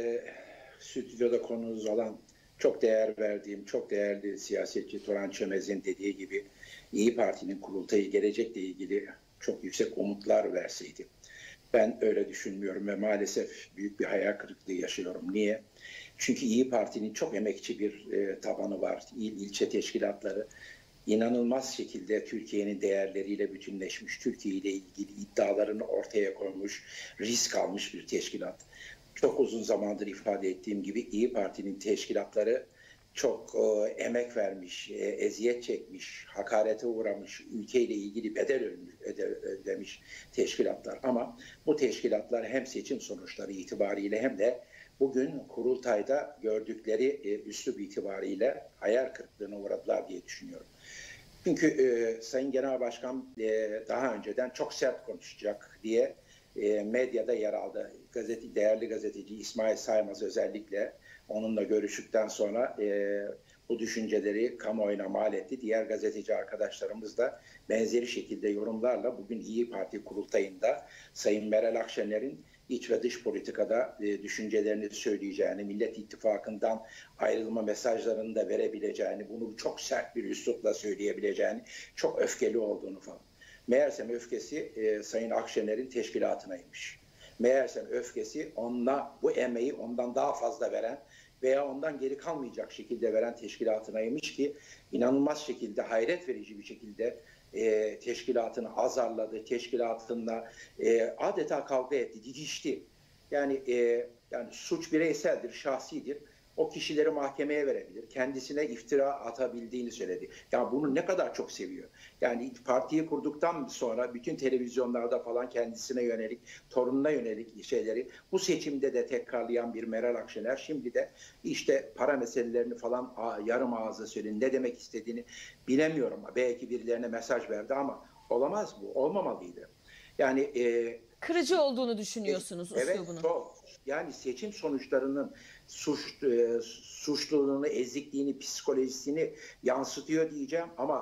stüdyoda konunuz olan çok değer verdiğim, çok değerli siyasetçi Turan Çömez'in dediği gibi İYİ Parti'nin kurultayı gelecekle ilgili çok yüksek umutlar verseydi. Ben öyle düşünmüyorum ve maalesef büyük bir hayal kırıklığı yaşıyorum. Niye? Çünkü İYİ Parti'nin çok emekçi bir e, tabanı var. İl, ilçe teşkilatları inanılmaz şekilde Türkiye'nin değerleriyle bütünleşmiş, Türkiye ile ilgili iddialarını ortaya koymuş, risk almış bir teşkilat. Çok uzun zamandır ifade ettiğim gibi İYİ Parti'nin teşkilatları çok e, emek vermiş, e, eziyet çekmiş, hakarete uğramış, ülkeyle ilgili bedel ödemiş teşkilatlar. Ama bu teşkilatlar hem seçim sonuçları itibariyle hem de bugün kurultayda gördükleri e, üslup itibariyle hayal kırıklığına uğradılar diye düşünüyorum. Çünkü e, Sayın Genel Başkan e, daha önceden çok sert konuşacak diye e, medyada yer aldı. Gazete, değerli gazeteci İsmail Saymaz özellikle onunla görüştükten sonra e, bu düşünceleri kamuoyuna mal etti. Diğer gazeteci arkadaşlarımız da benzeri şekilde yorumlarla bugün İYİ Parti kurultayında Sayın Meral Akşener'in iç ve dış politikada e, düşüncelerini söyleyeceğini, Millet İttifakı'ndan ayrılma mesajlarını da verebileceğini, bunu çok sert bir üslupla söyleyebileceğini, çok öfkeli olduğunu falan. Meğersem öfkesi e, Sayın Akşener'in teşkilatınaymış. Meğersem öfkesi onunla bu emeği ondan daha fazla veren veya ondan geri kalmayacak şekilde veren teşkilatınaymış ki inanılmaz şekilde, hayret verici bir şekilde e, teşkilatını azarladı, teşkilatında e, adeta kavga etti, didişti. Yani e, yani suç bireyseldir, şahsidir. O kişileri mahkemeye verebilir. Kendisine iftira atabildiğini söyledi. Yani bunu ne kadar çok seviyor. Yani partiyi kurduktan sonra bütün televizyonlarda falan kendisine yönelik, torununa yönelik şeyleri bu seçimde de tekrarlayan bir Meral Akşener şimdi de işte para meselelerini falan yarım ağızla söyledi. Ne demek istediğini bilemiyorum. Belki birilerine mesaj verdi ama olamaz bu. Olmamalıydı. Yani e, kırıcı olduğunu düşünüyorsunuz evet, üslubunun. Evet, çok. Yani seçim sonuçlarının suç, e, suçluluğunu, ezikliğini, psikolojisini yansıtıyor diyeceğim ama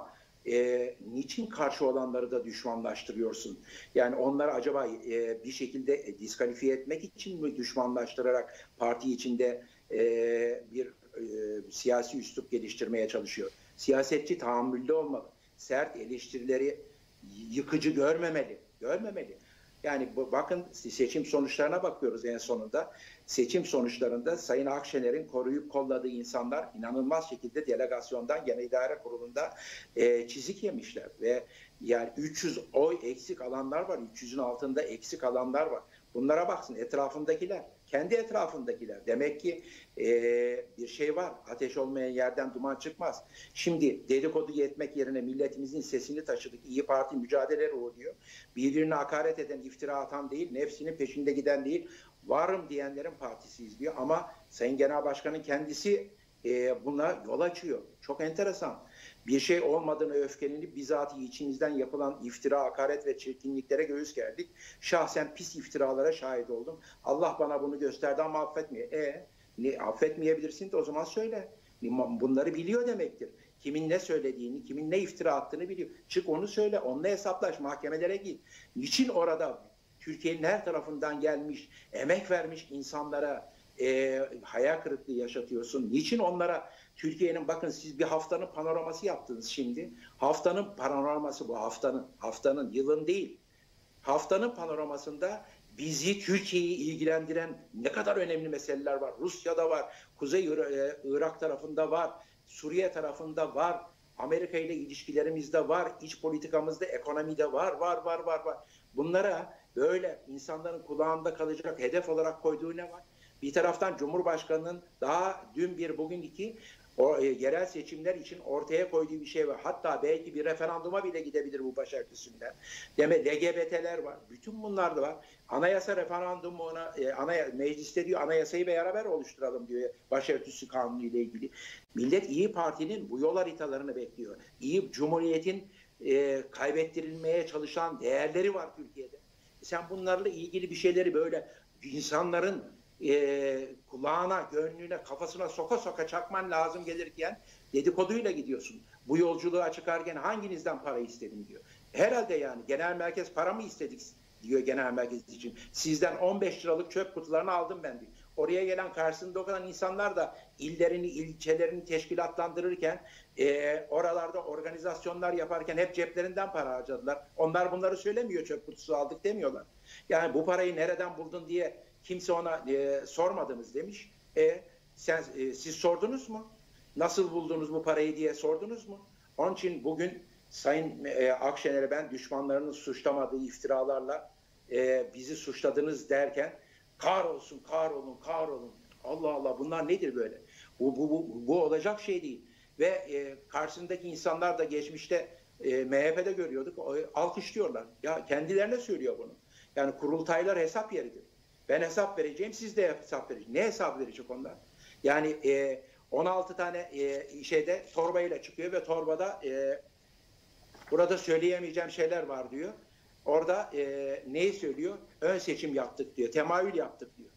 e, niçin karşı olanları da düşmanlaştırıyorsun? Yani onları acaba e, bir şekilde diskalifiye etmek için mi düşmanlaştırarak parti içinde e, bir e, siyasi üslup geliştirmeye çalışıyor? Siyasetçi tahammüllü olmalı. Sert eleştirileri yıkıcı görmemeli. Görmemeli. Yani bu, bakın seçim sonuçlarına bakıyoruz en sonunda. Seçim sonuçlarında Sayın Akşener'in koruyup kolladığı insanlar inanılmaz şekilde delegasyondan Genel İdare Kurulu'nda e, çizik yemişler. Ve yani üç yüz oy eksik alanlar var. üç yüzün altında eksik alanlar var. Bunlara baksın etrafındakiler. Kendi etrafındakiler. Demek ki e, bir şey var. Ateş olmayan yerden duman çıkmaz. Şimdi dedikodu etmek yerine milletimizin sesini taşıdık. İyi Parti mücadele ruhu diyor. Birbirine hakaret eden, iftira atan değil, nefsinin peşinde giden değil, varım diyenlerin partisiyiz diyor. Ama Sayın Genel Başkan'ın kendisi e, buna yol açıyor. Çok enteresan. Bir şey olmadığını öfkelenip bizatihi içimizden yapılan iftira, hakaret ve çirkinliklere göğüs gerdik. Şahsen pis iftiralara şahit oldum. Allah bana bunu gösterdi ama affetmiyor. E ne, affetmeyebilirsin de o zaman söyle. Bunları biliyor demektir. Kimin ne söylediğini, kimin ne iftira attığını biliyor. Çık onu söyle, onunla hesaplaş, mahkemelere git. Niçin orada Türkiye'nin her tarafından gelmiş, emek vermiş insanlara e, hayal kırıklığı yaşatıyorsun? Niçin onlara Türkiye'nin, bakın siz bir haftanın panoraması yaptınız şimdi. Haftanın panoraması bu, haftanın, haftanın, yılın değil. Haftanın panoramasında bizi, Türkiye'yi ilgilendiren ne kadar önemli meseleler var. Rusya'da var, Kuzey Irak tarafında var, Suriye tarafında var, Amerika ile ilişkilerimizde var, iç politikamızda, ekonomide var, var, var, var, var. Bunlara böyle insanların kulağında kalacak hedef olarak koyduğu ne var? Bir taraftan Cumhurbaşkanı'nın daha dün bir, bugün iki o, e, yerel seçimler için ortaya koyduğu bir şey var. Hatta belki bir referanduma bile gidebilir bu başörtüsünden. Deme L G B T'ler var. Bütün bunlar da var. Anayasa referandumuna e, anaya, mecliste diyor anayasayı beraber oluşturalım diyor başörtüsü kanunu ile ilgili. Millet İyi Parti'nin bu yol haritalarını bekliyor. İyi Cumhuriyet'in e, kaybettirilmeye çalışan değerleri var Türkiye'de. Sen bunlarla ilgili bir şeyleri böyle insanların e, kulağına, gönlüne, kafasına soka soka çakman lazım gelirken dedikoduyla gidiyorsun. Bu yolculuğa çıkarken hanginizden para istedim diyor. Herhalde yani genel merkez para mı istedik diyor genel merkez için. Sizden on beş liralık çöp kutularını aldım ben diyor. Oraya gelen karşısında olan insanlar da illerini, ilçelerini teşkilatlandırırken e, oralarda organizasyonlar yaparken hep ceplerinden para harcadılar. Onlar bunları söylemiyor, çöp kutusu aldık demiyorlar. Yani bu parayı nereden buldun diye kimse ona e, sormadınız demiş. E, sen, e, siz sordunuz mu? Nasıl buldunuz bu parayı diye sordunuz mu? Onun için bugün Sayın e, Akşener'e ben düşmanlarının suçlamadığı iftiralarla e, bizi suçladınız derken kahrolsun, kahrolun, kahrolun. Allah Allah, bunlar nedir böyle? Bu, bu, bu, bu olacak şey değil. Ve e, karşısındaki insanlar da geçmişte e, M H P'de görüyorduk. O, alkışlıyorlar. Ya kendilerine söylüyor bunu. Yani kurultaylar hesap yeridir. Ben hesap vereceğim, siz de hesap vereceksiniz. Ne hesap verecek onlar? Yani e, on altı tane e, şeyde torbayla çıkıyor ve torbada e, burada söyleyemeyeceğim şeyler var diyor. Orada e, neyi söylüyor? Ön seçim yaptık diyor, temayül yaptık diyor.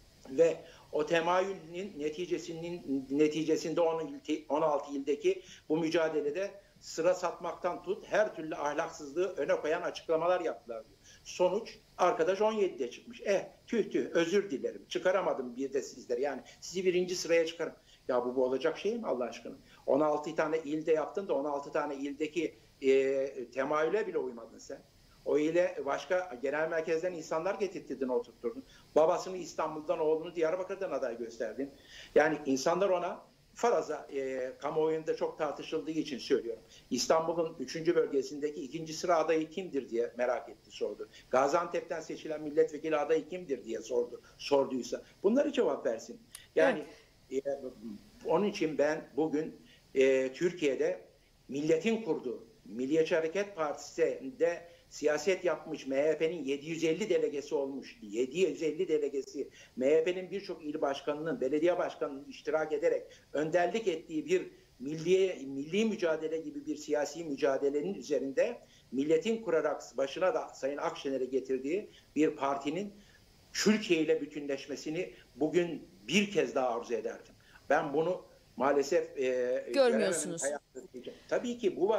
Ve o temayülün neticesinin neticesinde on altı ildeki bu mücadelede sıra satmaktan tut her türlü ahlaksızlığı öne koyan açıklamalar yaptılar diyor. Sonuç arkadaş on yedide çıkmış. Eh tüh tüh özür dilerim çıkaramadım bir de sizleri, yani sizi birinci sıraya çıkarım. Ya bu, bu olacak şey mi Allah aşkına? on altı tane ilde yaptın da on altı tane ildeki e, temayüle bile uymadın sen. O ile başka genel merkezden insanlar getirttirdin, oturtturdun. Babasını İstanbul'dan, oğlunu Diyarbakır'dan aday gösterdin. Yani insanlar ona faraza e, kamuoyunda çok tartışıldığı için söylüyorum. İstanbul'un üçüncü bölgesindeki ikinci sıra adayı kimdir diye merak etti, sordu. Gaziantep'ten seçilen milletvekili adayı kimdir diye sordu. Sorduysa bunları cevap versin. Yani evet. e, onun için ben bugün e, Türkiye'de milletin kurduğu Milliyetçi Hareket Partisi'nde siyaset yapmış, M H P'nin yedi yüz elli delegesi olmuş. yedi yüz elli delegesi M H P'nin birçok il başkanının, belediye başkanının iştirak ederek önderlik ettiği bir milli, milli mücadele gibi bir siyasi mücadelenin üzerinde milletin kurarak başına da Sayın Akşener'e getirdiği bir partinin Türkiye ile bütünleşmesini bugün bir kez daha arzu ederdim. Ben bunu maalesef e, görmüyorsunuz. Tabii ki bu var.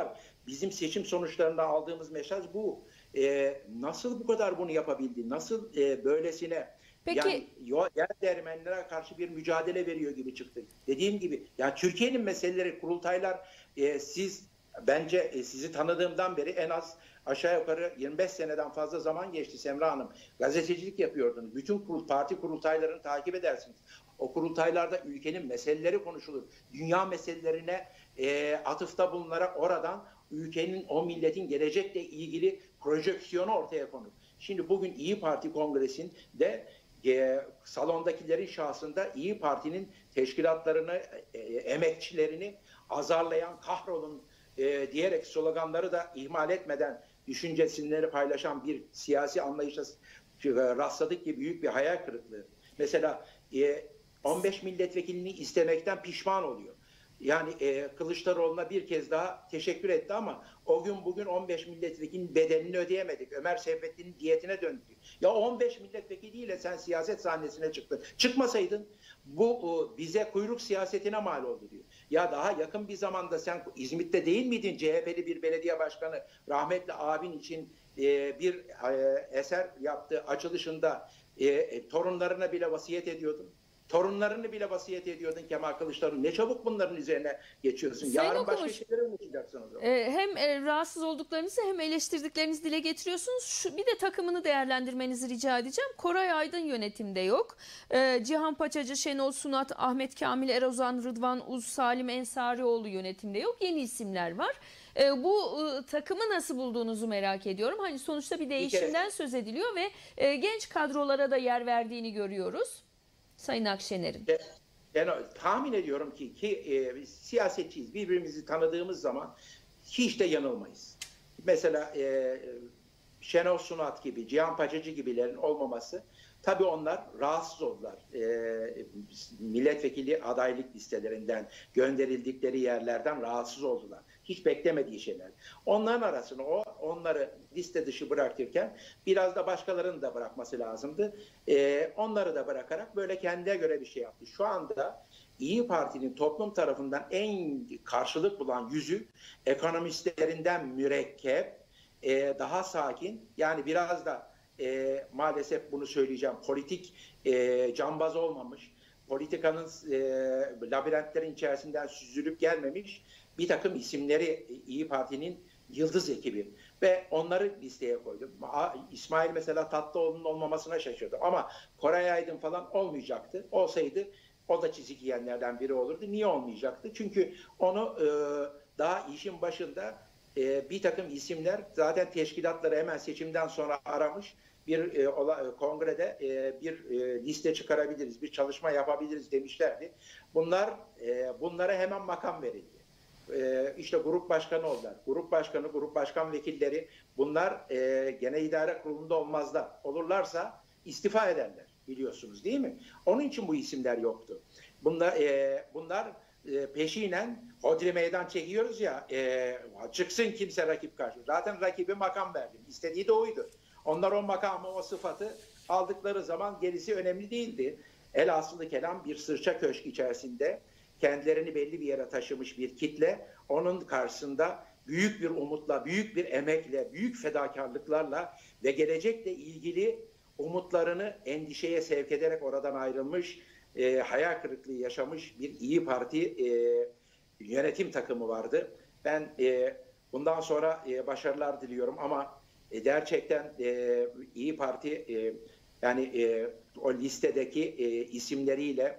bizim seçim sonuçlarında aldığımız mesaj bu. E, nasıl bu kadar bunu yapabildi? Nasıl e, böylesine Peki, yani yer değirmenlere karşı bir mücadele veriyor gibi çıktı. Dediğim gibi yani Türkiye'nin meseleleri, kurultaylar e, siz bence e, sizi tanıdığımdan beri en az aşağı yukarı yirmi beş seneden fazla zaman geçti Semra Hanım. Gazetecilik yapıyordunuz. Bütün kurul, parti kurultaylarını takip edersiniz. O kurultaylarda ülkenin meseleleri konuşulur. Dünya meselelerine e, atıfta bulunarak oradan ülkenin, o milletin gelecekle ilgili projeksiyonu ortaya konur. Şimdi bugün İyi Parti Kongresi'nde e, salondakilerin şahsında İyi Parti'nin teşkilatlarını, e, emekçilerini azarlayan, kahrolun e, diyerek sloganları da ihmal etmeden düşüncesini paylaşan bir siyasi anlayışa rastladık ki büyük bir hayal kırıklığı. Mesela e, on beş milletvekilini istemekten pişman oluyor. Yani e, Kılıçdaroğlu'na bir kez daha teşekkür etti ama o gün bugün on beş milletvekilinin bedelini ödeyemedik. Ömer Seyfettin'in diyetine döndük. Ya on beş milletvekiliyle sen siyaset sahnesine çıktın. Çıkmasaydın bu e, bize kuyruk siyasetine mal oldu diyor. Ya daha yakın bir zamanda sen İzmit'te değil miydin? C H P'li bir belediye başkanı rahmetli abin için e, bir e, eser yaptığı açılışında e, e, torunlarına bile vasiyet ediyordun. Torunlarını bile vasiyet ediyordun Kemal Kılıçdaroğlu. Ne çabuk bunların üzerine geçiyorsun. Sayın Yarın Okumuş, başka şeylere unutacaksın o zaman. e, hem e, rahatsız olduklarınızı hem eleştirdiklerinizi dile getiriyorsunuz. Şu, bir de takımını değerlendirmenizi rica edeceğim. Koray Aydın yönetimde yok. E, Cihan Paçacı, Şenol Sunat, Ahmet Kamil Erozan, Rıdvan Uz, Salim Ensarioğlu yönetimde yok. Yeni isimler var. E, bu e, takımı nasıl bulduğunuzu merak ediyorum. Hani sonuçta bir değişimden kere- söz ediliyor ve e, genç kadrolara da yer verdiğini görüyoruz. Sayın Akşener'in. Ben tahmin ediyorum ki ki e, siyasetçiyiz. Birbirimizi tanıdığımız zaman hiç de yanılmayız. Mesela e, Şenol Sunat gibi, Cihan Paçacı gibilerin olmaması, tabii onlar rahatsız oldular. E, milletvekili adaylık listelerinden, gönderildikleri yerlerden rahatsız oldular. Hiç beklemediği şeyler. Onların arasını, o onları liste dışı bırakırken biraz da başkalarını da bırakması lazımdı. E, onları da bırakarak böyle kendine göre bir şey yaptı. Şu anda İyi Parti'nin toplum tarafından en karşılık bulan yüzü ekonomistlerinden mürekkep, e, daha sakin, yani biraz da e, maalesef bunu söyleyeceğim, politik e, cambaz olmamış, politikanın e, labirentlerin içerisinden süzülüp gelmemiş bir takım isimleri İyi Parti'nin yıldız ekibi ve onları listeye koydum. İsmail mesela Tatlıoğlu'nun olmamasına şaşırdım ama Koray Aydın falan olmayacaktı. Olsaydı o da çizik yiyenlerden biri olurdu. Niye olmayacaktı? Çünkü onu e, daha işin başında e, bir takım isimler zaten teşkilatları hemen seçimden sonra aramış. Bir e, ola, kongrede e, bir e, liste çıkarabiliriz, bir çalışma yapabiliriz demişlerdi. Bunlar e, bunlara hemen makam verildi. E, işte grup başkanı oldular. Grup başkanı, grup başkan vekilleri bunlar e, genel idare kurulunda olmazlar. Olurlarsa istifa ederler, biliyorsunuz değil mi? Onun için bu isimler yoktu. Bunlar, e, bunlar e, peşinen hodri meydan çekiyoruz ya, e, çıksın kimse rakip karşı. Zaten rakibi makam verdim. İstediği de oydu. Onlar o makamı, o sıfatı aldıkları zaman gerisi önemli değildi. Elhasılı kelam bir sırça köşk içerisinde kendilerini belli bir yere taşımış bir kitle, onun karşısında büyük bir umutla, büyük bir emekle, büyük fedakarlıklarla ve gelecekle ilgili umutlarını endişeye sevk ederek oradan ayrılmış, e, hayal kırıklığı yaşamış bir İyi Parti e, yönetim takımı vardı. Ben e, bundan sonra e, başarılar diliyorum ama e, gerçekten e, İyi Parti e, yani e, o listedeki e, isimleriyle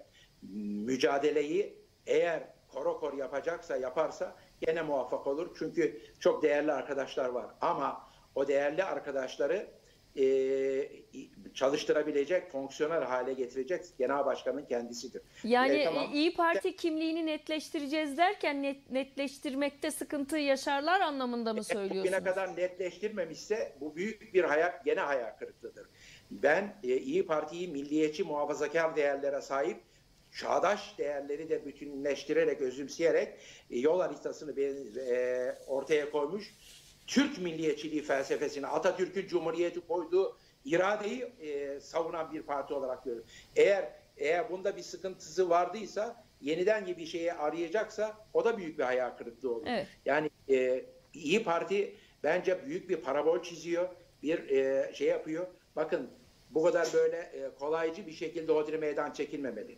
mücadeleyi eğer korokor yapacaksa, yaparsa gene muvaffak olur. Çünkü çok değerli arkadaşlar var. Ama o değerli arkadaşları e, çalıştırabilecek, fonksiyonel hale getirecek genel başkanın kendisidir. Yani E, tamam. İyi Parti kimliğini netleştireceğiz derken net, netleştirmekte sıkıntı yaşarlar anlamında mı söylüyorsunuz? Bugüne kadar netleştirmemişse bu büyük bir hayal, gene hayal kırıklığıdır. Ben e, İyi Parti'yi milliyetçi, muhafazakar değerlere sahip, çağdaş değerleri de bütünleştirerek, özümseyerek e, yol haritasını e, ortaya koymuş. Türk milliyetçiliği felsefesini, Atatürk'ün Cumhuriyeti koyduğu iradeyi e, savunan bir parti olarak görüyorum. Eğer eğer bunda bir sıkıntısı vardıysa, yeniden bir şeyi arayacaksa o da büyük bir hayal kırıklığı olur. Evet. Yani e, İyi Parti bence büyük bir parabol çiziyor, bir e, şey yapıyor. Bakın bu kadar böyle e, kolaycı bir şekilde hodri meydan çekilmemeli.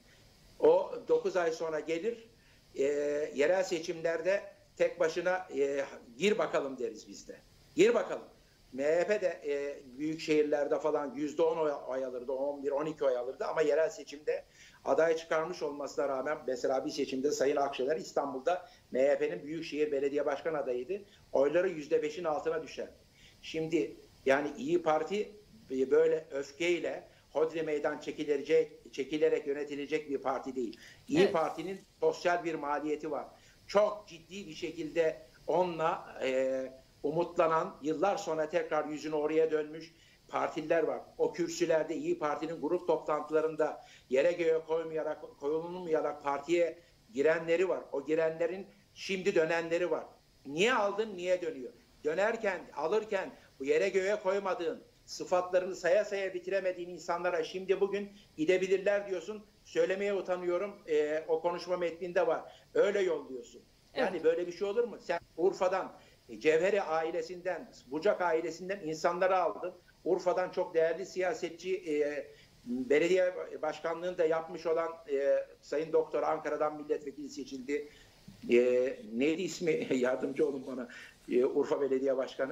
O dokuz ay sonra gelir, e, yerel seçimlerde tek başına e, gir bakalım deriz biz de. Gir bakalım. M H P de e, büyük şehirlerde falan yüzde on oy alırdı, on bir on iki oy alırdı ama yerel seçimde aday çıkarmış olmasına rağmen mesela bir seçimde Sayın Akşener İstanbul'da M H P'nin Büyükşehir Belediye Başkan adayıydı. Oyları yüzde beşin altına düşer. Şimdi yani İyi Parti böyle öfkeyle hodri meydan çekilecek, çekilerek yönetilecek bir parti değil. İyi Evet. Parti'nin sosyal bir maliyeti var. Çok ciddi bir şekilde onunla e, umutlanan, yıllar sonra tekrar yüzünü oraya dönmüş partililer var. O kürsülerde İyi Parti'nin grup toplantılarında yere göğe koymayarak, koyulmayarak partiye girenleri var. O girenlerin şimdi dönenleri var. Niye aldın, niye dönüyor? Dönerken, alırken bu yere göğe koymadığın, sıfatlarını saya saya bitiremediğin insanlara şimdi bugün gidebilirler diyorsun. Söylemeye utanıyorum. E, o konuşma metninde var. Öyle yolluyorsun. Yani Evet. böyle bir şey olur mu? Sen Urfa'dan, Cevheri ailesinden, Bucak ailesinden insanları aldın. Urfa'dan çok değerli siyasetçi, e, belediye başkanlığını da yapmış olan e, Sayın Doktor Ankara'dan milletvekili seçildi. E, neydi ismi? Yardımcı olun bana. E, Urfa Belediye Başkanı.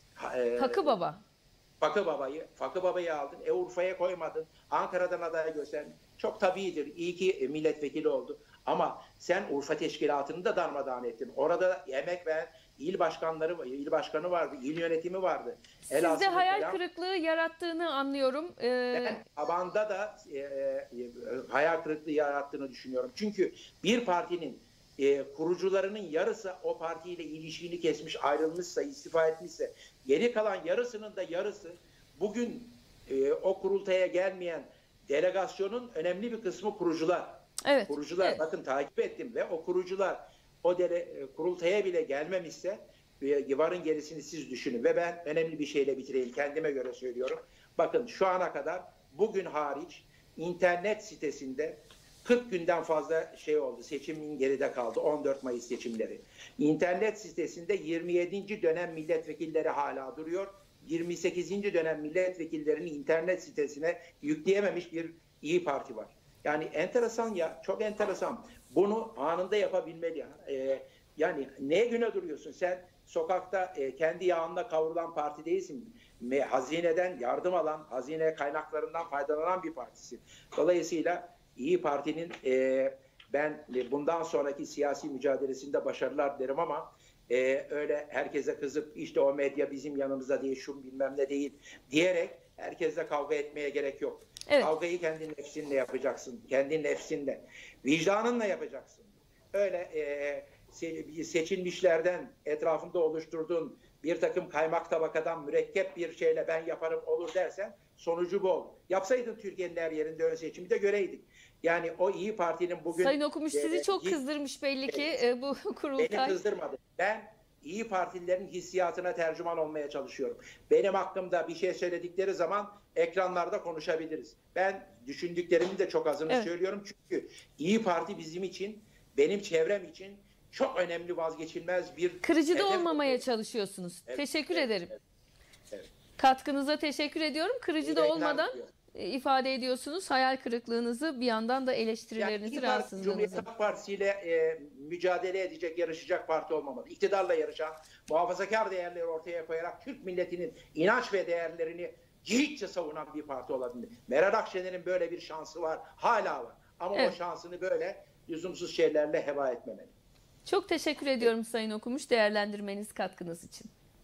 E, Fakı Baba. Fakı Baba'yı, Fakı Baba'yı aldın. E Urfa'ya koymadın. Ankara'dan aday gösterdin. Çok tabiidir. İyi ki milletvekili oldu. Ama sen Urfa Teşkilatı'nı da darmadağın ettin. Orada emek veren il başkanları, il başkanı vardı, il yönetimi vardı. Sizde Elhasıl hayal kelam, kırıklığı yarattığını anlıyorum. Ee, ben tabanda da e, e, hayal kırıklığı yarattığını düşünüyorum. Çünkü bir partinin e, kurucularının yarısı o partiyle ilişkini kesmiş, ayrılmışsa, istifa etmişse, geri kalan yarısının da yarısı bugün e, o kurultaya gelmeyen delegasyonun önemli bir kısmı kurucular. evet. Kurucular evet. bakın takip ettim ve o kurucular o dele, kurultaya bile gelmemişse e, varın gerisini siz düşünün ve ben önemli bir şeyle bitireyim, kendime göre söylüyorum. Bakın şu ana kadar bugün hariç internet sitesinde kırk günden fazla şey oldu. Seçimin geride kaldı. on dört Mayıs seçimleri. İnternet sitesinde yirmi yedinci dönem milletvekilleri hala duruyor. yirmi sekizinci dönem milletvekillerini internet sitesine yükleyememiş bir İyi Parti var. Yani enteresan ya, çok enteresan. Bunu anında yapabilmeli. Ee, yani neye güne duruyorsun? Sen sokakta e, kendi yağında kavrulan parti değilsin. Me, hazineden yardım alan, hazine kaynaklarından faydalanan bir partisin. Dolayısıyla İyi Parti'nin e, ben bundan sonraki siyasi mücadelesinde başarılar dilerim ama e, öyle herkese kızıp işte o medya bizim yanımızda değil, şu bilmem ne değil diyerek herkesle kavga etmeye gerek yok. Evet. Kavgayı kendi nefsinle yapacaksın. Kendi nefsinle. Vicdanınla yapacaksın. Öyle e, seçilmişlerden etrafında oluşturduğun bir takım kaymak tabakadan mürekkep bir şeyle ben yaparım olur dersen sonucu bu olur. Yapsaydın Türkiye'nin her yerinde ön seçimi de göreydik. Yani o İyi Parti'nin bugün... Sayın Okumuş sizi e, çok kızdırmış belli ki e, bu kurultay. Beni kızdırmadı. Ben İyi Partililerin hissiyatına tercüman olmaya çalışıyorum. Benim hakkımda bir şey söyledikleri zaman ekranlarda konuşabiliriz. Ben düşündüklerimi de çok azını Evet. söylüyorum. Çünkü İyi Parti bizim için, benim çevrem için çok önemli, vazgeçilmez bir... Kırıcı da hedef olmamaya oluyor. çalışıyorsunuz. Evet, Teşekkür evet, ederim. evet, evet. Katkınıza teşekkür ediyorum. Kırıcı İyi da yayınlar olmadan diliyorum. e, ifade ediyorsunuz hayal kırıklığınızı, bir yandan da Yani eleştirilerinizi, İyi Parti, rahatsızlığınızı. Cumhuriyet Halk Partisi ile e, mücadele edecek, yarışacak parti olmamalı. İktidarla yarışan, muhafazakar değerleri ortaya koyarak Türk milletinin inanç ve değerlerini yiğitçe savunan bir parti olabilir. Meral Akşener'in böyle bir şansı var, hala var. Ama Evet. o şansını böyle lüzumsuz şeylerle heba etmemeli. Çok teşekkür ediyorum Sayın Okumuş değerlendirmeniz, katkınız için.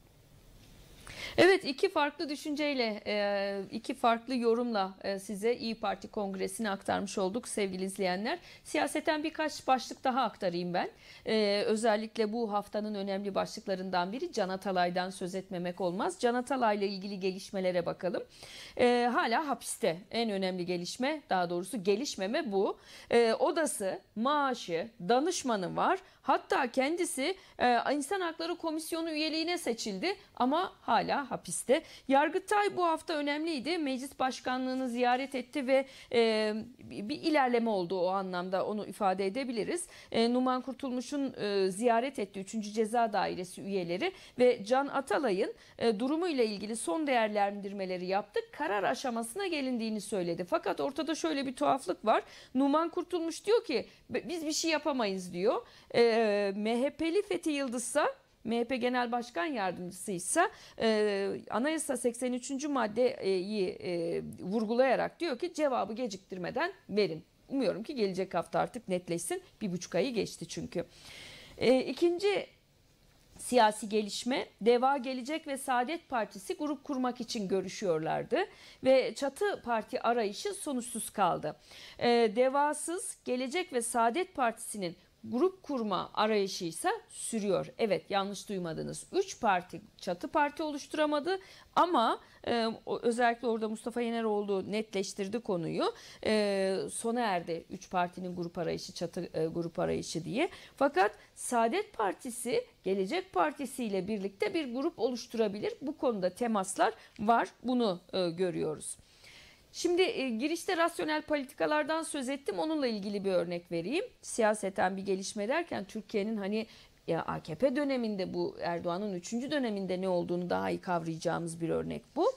Evet, iki farklı düşünceyle, iki farklı yorumla size İyi Parti Kongresi'ni aktarmış olduk sevgili izleyenler. Siyaseten birkaç başlık daha aktarayım ben. Özellikle bu haftanın önemli başlıklarından biri Can Atalay'dan söz etmemek olmaz. Can Atalay'la ilgili gelişmelere bakalım. Hala hapiste, en önemli gelişme, daha doğrusu gelişmeme bu. Odası, maaşı, danışmanı var. Hatta kendisi e, İnsan Hakları Komisyonu üyeliğine seçildi ama hala hapiste. Yargıtay bu hafta önemliydi. Meclis başkanlığını ziyaret etti ve e, bir ilerleme oldu o anlamda, onu ifade edebiliriz. E, Numan Kurtulmuş'un e, ziyaret ettiği üçüncü Ceza Dairesi üyeleri ve Can Atalay'ın e, durumuyla ilgili son değerlendirmeleri yaptık. Karar aşamasına gelindiğini söyledi. Fakat ortada şöyle bir tuhaflık var. Numan Kurtulmuş diyor ki biz bir şey yapamayız diyor. E, M H P'li Fethi Yıldız'sa, M H P Genel Başkan Yardımcısıysa e, Anayasa seksen üçüncü maddeyi e, vurgulayarak diyor ki cevabı geciktirmeden verin. Umuyorum ki gelecek hafta artık netleşsin. Bir buçuk ayı geçti çünkü. E, ikinci siyasi gelişme, Deva, Gelecek ve Saadet Partisi grup kurmak için görüşüyorlardı ve çatı parti arayışı sonuçsuz kaldı. E, Devasız, Gelecek ve Saadet Partisi'nin grup kurma arayışı ise sürüyor. Evet, yanlış duymadınız. Üç parti çatı parti oluşturamadı ama e, özellikle orada Mustafa Yeneroğlu netleştirdi konuyu. E, sona erdi üç partinin grup arayışı, çatı e, grup arayışı diye. Fakat Saadet Partisi Gelecek Partisi ile birlikte bir grup oluşturabilir. Bu konuda temaslar var. Bunu e, görüyoruz. Şimdi e, girişte rasyonel politikalardan söz ettim. Onunla ilgili bir örnek vereyim. Siyaseten bir gelişme derken Türkiye'nin hani ya A K P döneminde, bu Erdoğan'ın üçüncü döneminde ne olduğunu daha iyi kavrayacağımız bir örnek bu.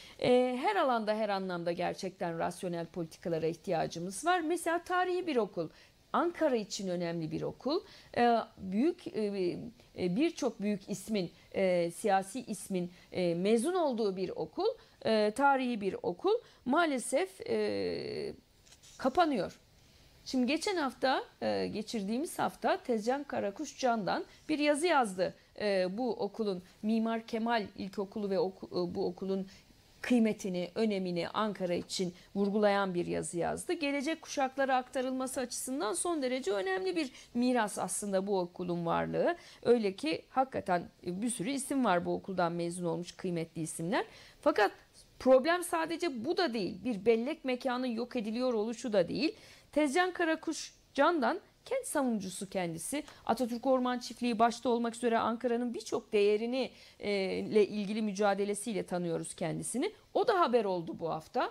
E, her alanda, her anlamda gerçekten rasyonel politikalara ihtiyacımız var. Mesela tarihi bir okul. Ankara için önemli bir okul. E, büyük e, birçok büyük ismin, e, siyasi ismin e, mezun olduğu bir okul. E, tarihi bir okul maalesef e, kapanıyor. Şimdi geçen hafta, e, geçirdiğimiz hafta Tezcan Karakuş Can'dan bir yazı yazdı. E, bu okulun, Mimar Kemal İlkokulu ve oku, bu okulun kıymetini, önemini Ankara için vurgulayan bir yazı yazdı. Gelecek kuşaklara aktarılması açısından son derece önemli bir miras aslında bu okulun varlığı. Öyle ki hakikaten bir sürü isim var bu okuldan mezun olmuş, kıymetli isimler. Fakat problem sadece bu da değil. Bir bellek mekanı yok ediliyor oluşu da değil. Tezcan Karakuş Can'dan kent savunucusu kendisi. Atatürk Orman Çiftliği başta olmak üzere Ankara'nın birçok değerini e, ile ilgili mücadelesiyle tanıyoruz kendisini. O da haber oldu bu hafta.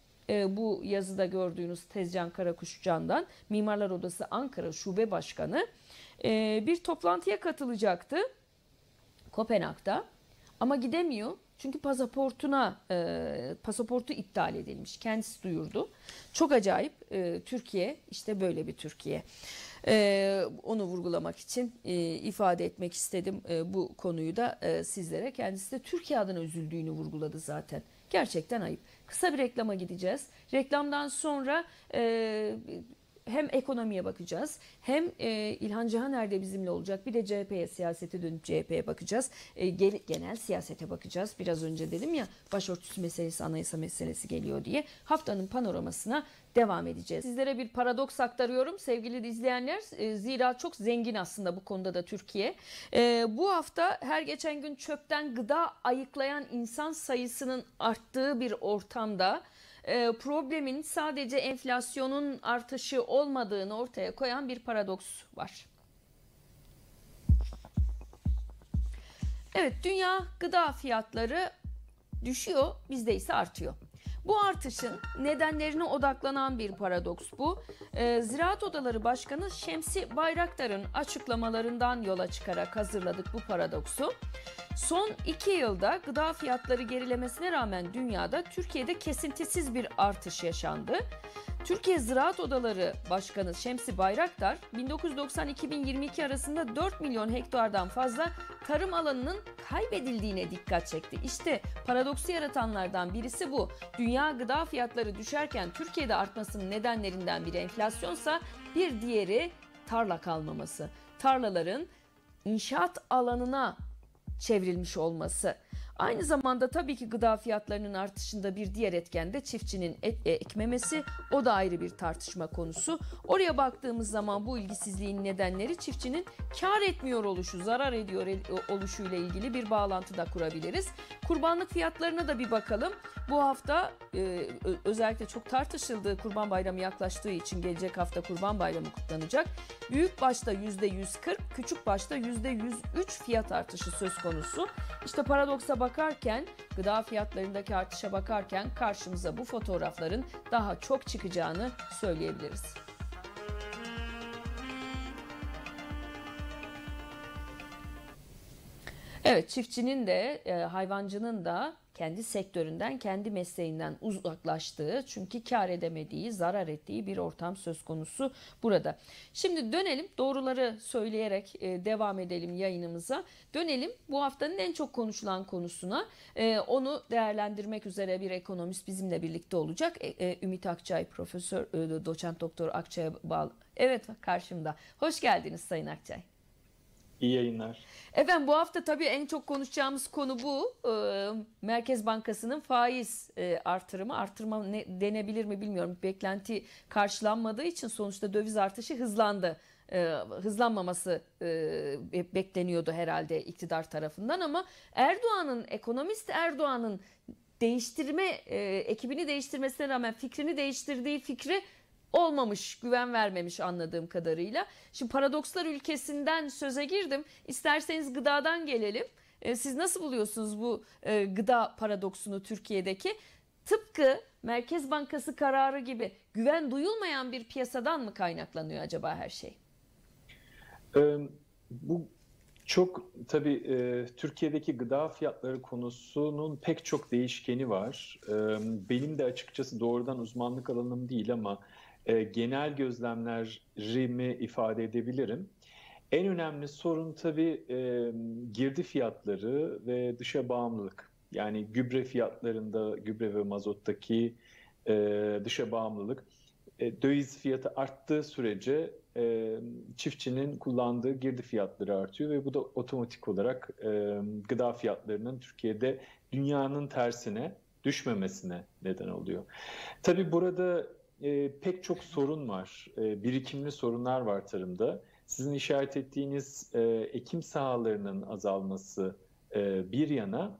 E, bu yazıda gördüğünüz Tezcan Karakuş Can'dan, Mimarlar Odası Ankara Şube Başkanı e, bir toplantıya katılacaktı Kopenhag'da ama gidemiyor. Çünkü pasaportuna, e, pasaportu iptal edilmiş. Kendisi duyurdu. Çok acayip. E, Türkiye işte böyle bir Türkiye. E, onu vurgulamak için e, ifade etmek istedim e, bu konuyu da e, sizlere. Kendisi de Türkiye adına üzüldüğünü vurguladı zaten. Gerçekten ayıp. Kısa bir reklama gideceğiz. Reklamdan sonra E, hem ekonomiye bakacağız, hem e, İlhan Cihaner de bizimle olacak. Bir de C H P'ye, siyasete dönüp C H P'ye bakacağız. E, gel, genel siyasete bakacağız. Biraz önce dedim ya, başörtüsü meselesi, anayasa meselesi geliyor diye. Haftanın panoramasına devam edeceğiz. Sizlere bir paradoks aktarıyorum sevgili izleyenler. E, zira çok zengin aslında bu konuda da Türkiye. E, bu hafta her geçen gün çöpten gıda ayıklayan insan sayısının arttığı bir ortamda problemin sadece enflasyonun artışı olmadığını ortaya koyan bir paradoks var. Evet, dünya gıda fiyatları düşüyor, bizde ise artıyor. Bu artışın nedenlerine odaklanan bir paradoks bu. Ee, Ziraat Odaları Başkanı Şemsi Bayraktar'ın açıklamalarından yola çıkarak hazırladık bu paradoksu. Son iki yılda gıda fiyatları gerilemesine rağmen dünyada, Türkiye'de kesintisiz bir artış yaşandı. Türkiye Ziraat Odaları Başkanı Şemsi Bayraktar, bin dokuz yüz doksan iki bin yirmi iki arasında dört milyon hektardan fazla tarım alanının kaybedildiğine dikkat çekti. İşte paradoksu yaratanlardan birisi bu. Dünya gıda fiyatları düşerken Türkiye'de artmasının nedenlerinden biri enflasyonsa, bir diğeri tarla kalmaması. Tarlaların inşaat alanına çevrilmiş olması. Aynı zamanda tabii ki gıda fiyatlarının artışında bir diğer etken de çiftçinin et, e, ekmemesi. O da ayrı bir tartışma konusu. Oraya baktığımız zaman bu ilgisizliğin nedenleri çiftçinin kar etmiyor oluşu, zarar ediyor oluşuyla ilgili bir bağlantı da kurabiliriz. Kurbanlık fiyatlarına da bir bakalım. Bu hafta e, özellikle çok tartışıldığı, Kurban Bayramı yaklaştığı için gelecek hafta Kurban Bayramı kutlanacak. Büyük başta yüzde yüz kırk, küçük başta yüzde yüz üç fiyat artışı söz konusu. İşte paradoksa bakarken, gıda fiyatlarındaki artışa bakarken karşımıza bu fotoğrafların daha çok çıkacağını söyleyebiliriz. Evet, çiftçinin de e, hayvancının da kendi sektöründen, kendi mesleğinden uzaklaştığı, çünkü kar edemediği, zarar ettiği bir ortam söz konusu burada. Şimdi dönelim, doğruları söyleyerek e, devam edelim yayınımıza. Dönelim bu haftanın en çok konuşulan konusuna. E, onu değerlendirmek üzere bir ekonomist bizimle birlikte olacak. E, e, Ümit Akçay, Profesör e, Doçent Doktor Akçay'a bağlı. Evet, karşımda. Hoş geldiniz Sayın Akçay. İyi yayınlar. Efendim bu hafta tabii en çok konuşacağımız konu bu. Ee, Merkez Bankası'nın faiz e, artırımı, artırma ne, denebilir mi bilmiyorum. Beklenti karşılanmadığı için sonuçta döviz artışı hızlandı. Ee, hızlanmaması e, bekleniyordu herhalde iktidar tarafından ama Erdoğan'ın, ekonomist Erdoğan'ın değiştirme, e, ekibini değiştirmesine rağmen fikrini değiştirdiği fikri olmamış, güven vermemiş anladığım kadarıyla. Şimdi paradokslar ülkesinden söze girdim. İsterseniz gıdadan gelelim. Siz nasıl buluyorsunuz bu gıda paradoksunu Türkiye'deki? Tıpkı Merkez Bankası kararı gibi güven duyulmayan bir piyasadan mı kaynaklanıyor acaba her şey? Ee, bu çok tabii e, Türkiye'deki gıda fiyatları konusunun pek çok değişkeni var. Ee, benim de açıkçası doğrudan uzmanlık alanım değil ama e, genel gözlemlerimi ifade edebilirim. En önemli sorun tabii e, girdi fiyatları ve dışa bağımlılık. Yani gübre fiyatlarında, gübre ve mazottaki e, dışa bağımlılık. E, döviz fiyatı arttığı sürece e, çiftçinin kullandığı girdi fiyatları artıyor ve bu da otomatik olarak e, gıda fiyatlarının Türkiye'de dünyanın tersine düşmemesine neden oluyor. Tabii burada e, pek çok sorun var, e, birikimli sorunlar var tarımda. Sizin işaret ettiğiniz e, ekim sahalarının azalması e, bir yana,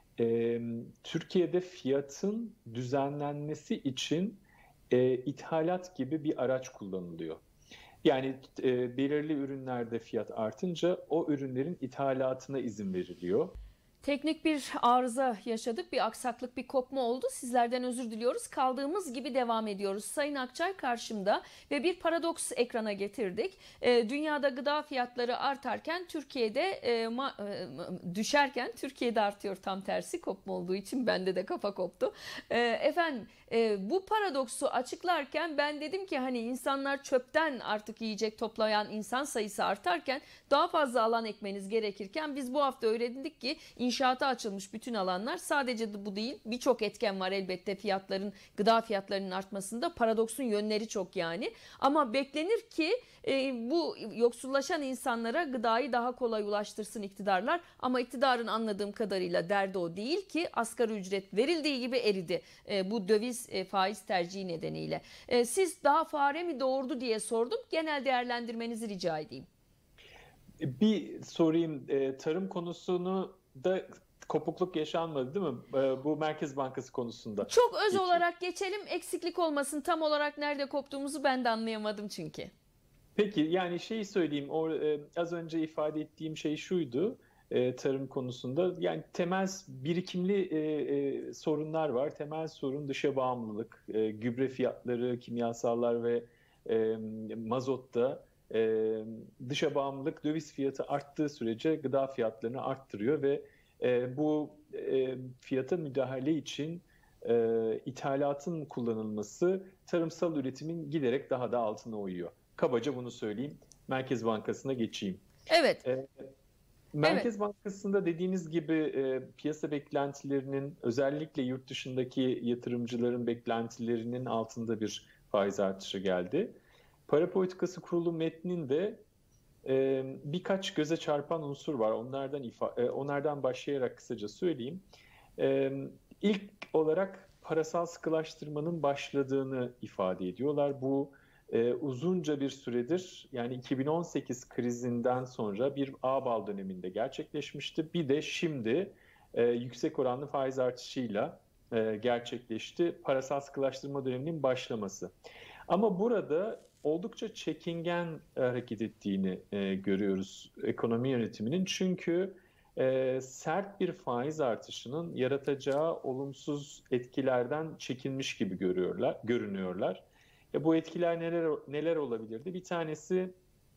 e, Türkiye'de fiyatın düzenlenmesi için e, ithalat gibi bir araç kullanılıyor. Yani e, belirli ürünlerde fiyat artınca o ürünlerin ithalatına izin veriliyor. Teknik bir arıza yaşadık, bir aksaklık, bir kopma oldu. Sizlerden özür diliyoruz. Kaldığımız gibi devam ediyoruz. Sayın Akçay karşımda ve bir paradoks ekrana getirdik. E, dünyada gıda fiyatları artarken Türkiye'de e, ma, e, düşerken Türkiye'de artıyor, tam tersi, kopma olduğu için bende de kafa koptu. E, efendim e, bu paradoksu açıklarken ben dedim ki hani insanlar çöpten artık yiyecek toplayan insan sayısı artarken daha fazla alan ekmeniz gerekirken biz bu hafta öğrendik ki İnşaata açılmış bütün alanlar, sadece bu değil, birçok etken var elbette fiyatların, gıda fiyatlarının artmasında. Paradoksun yönleri çok yani. Ama beklenir ki e, bu yoksullaşan insanlara gıdayı daha kolay ulaştırsın iktidarlar. Ama iktidarın anladığım kadarıyla derdi o değil ki, asgari ücret verildiği gibi eridi e, bu döviz e, faiz tercihi nedeniyle. E, siz daha fare mi doğurdu diye sordum. Genel değerlendirmenizi rica edeyim. Bir sorayım, e, tarım konusunu da kopukluk yaşanmadı değil mi? Bu Merkez Bankası konusunda. Çok öz Geçin. olarak geçelim, eksiklik olmasın. Tam olarak nerede koptuğumuzu ben de anlayamadım çünkü. Peki, yani şeyi söyleyeyim. O, e, az önce ifade ettiğim şey şuydu e, tarım konusunda. Yani temel birikimli e, e, sorunlar var. Temel sorun dışa bağımlılık. E, gübre fiyatları, kimyasallar ve e, mazotta e, dışa bağımlılık, döviz fiyatı arttığı sürece gıda fiyatlarını arttırıyor ve e, bu e, fiyata müdahale için e, ithalatın kullanılması tarımsal üretimin giderek daha da altına uyuyor. Kabaca bunu söyleyeyim. Merkez Bankası'na geçeyim. Evet. E, Merkez evet. Bankası'nda dediğiniz gibi e, piyasa beklentilerinin, özellikle yurt dışındaki yatırımcıların beklentilerinin altında bir faiz artışı geldi. Para Politikası Kurulu metninde e, birkaç göze çarpan unsur var. Onlardan ifa- e, onlardan başlayarak kısaca söyleyeyim. E, ilk olarak parasal sıkılaştırmanın başladığını ifade ediyorlar. Bu e, uzunca bir süredir, yani iki bin on sekiz krizinden sonra bir ağbal döneminde gerçekleşmişti. Bir de şimdi e, yüksek oranlı faiz artışıyla e, gerçekleşti. Parasal sıkılaştırma döneminin başlaması. Ama burada oldukça çekingen hareket ettiğini e, görüyoruz ekonomi yönetiminin. Çünkü e, sert bir faiz artışının yaratacağı olumsuz etkilerden çekinmiş gibi görüyorlar, görünüyorlar. E, bu etkiler neler neler olabilirdi? Bir tanesi,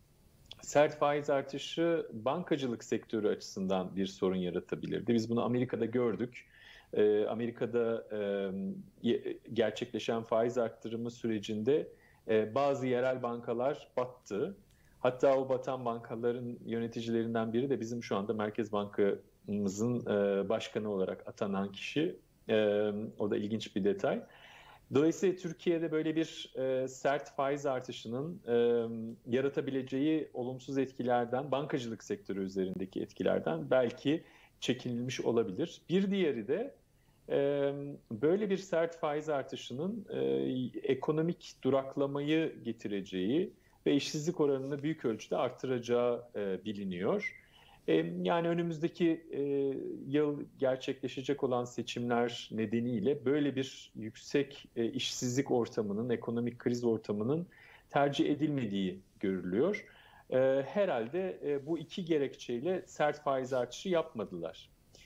sert faiz artışı bankacılık sektörü açısından bir sorun yaratabilirdi. Biz bunu Amerika'da gördük. E, Amerika'da e, gerçekleşen faiz arttırımı sürecinde e, bazı yerel bankalar battı. Hatta o batan bankaların yöneticilerinden biri de bizim şu anda Merkez Bankamızın e, başkanı olarak atanan kişi. E, o da ilginç bir detay. Dolayısıyla Türkiye'de böyle bir e, sert faiz artışının e, yaratabileceği olumsuz etkilerden, bankacılık sektörü üzerindeki etkilerden belki çekinilmiş olabilir. Bir diğeri de e, böyle bir sert faiz artışının e, ekonomik duraklamayı getireceği ve işsizlik oranını büyük ölçüde arttıracağı e, biliniyor. Yani önümüzdeki e, yıl gerçekleşecek olan seçimler nedeniyle böyle bir yüksek e, işsizlik ortamının, ekonomik kriz ortamının tercih edilmediği görülüyor. E, herhalde e, bu iki gerekçeyle sert faiz artışı yapmadılar.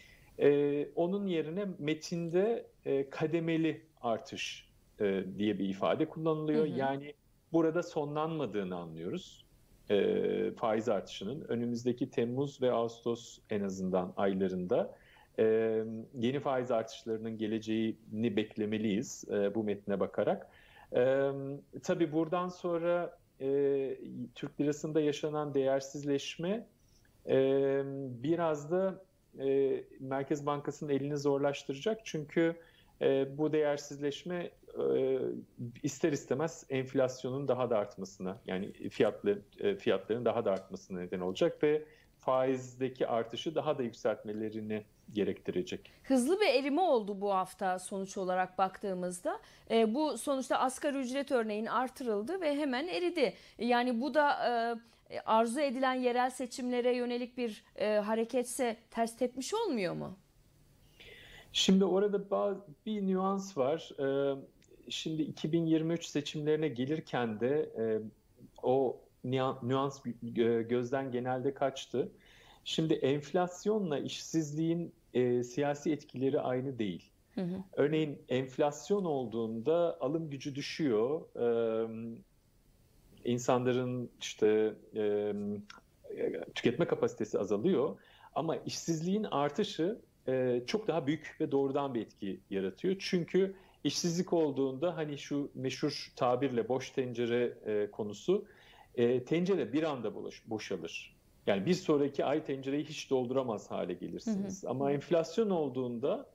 E, onun yerine metinde e, kademeli artış e, diye bir ifade kullanılıyor. Hı hı. Yani burada sonlanmadığını anlıyoruz. E, faiz artışının önümüzdeki Temmuz ve Ağustos en azından aylarında e, yeni faiz artışlarının geleceğini beklemeliyiz e, bu metne bakarak. E, tabii buradan sonra e, Türk lirasında yaşanan değersizleşme e, biraz da e, Merkez Bankası'nın elini zorlaştıracak. Çünkü e, bu değersizleşme e, ister istemez enflasyonun daha da artmasına, yani fiyatlı, e, fiyatların daha da artmasına neden olacak ve faizdeki artışı daha da yükseltmelerini gerektirecek. Hızlı bir erime oldu bu hafta sonuç olarak baktığımızda. E, bu sonuçta asgari ücret örneğin artırıldı ve hemen eridi. Yani bu da e, arzu edilen yerel seçimlere yönelik bir e, hareketse ters tepmiş olmuyor mu? Şimdi orada bazı, bir nüans var. Ee, şimdi iki bin yirmi üç seçimlerine gelirken de e, o nüans gözden genelde kaçtı. Şimdi enflasyonla işsizliğin e, siyasi etkileri aynı değil. Hı hı. Örneğin enflasyon olduğunda alım gücü düşüyor. Ee, insanların işte e, tüketme kapasitesi azalıyor. Ama işsizliğin artışı çok daha büyük ve doğrudan bir etki yaratıyor. Çünkü işsizlik olduğunda hani şu meşhur tabirle boş tencere konusu, tencere bir anda boşalır. Yani bir sonraki ay tencereyi hiç dolduramaz hale gelirsiniz. Hı hı. Ama enflasyon olduğunda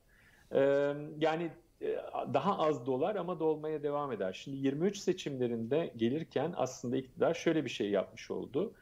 yani daha az dolar ama dolmaya devam eder. Şimdi yirmi üç seçimlerinde gelirken aslında iktidar şöyle bir şey yapmış oldu.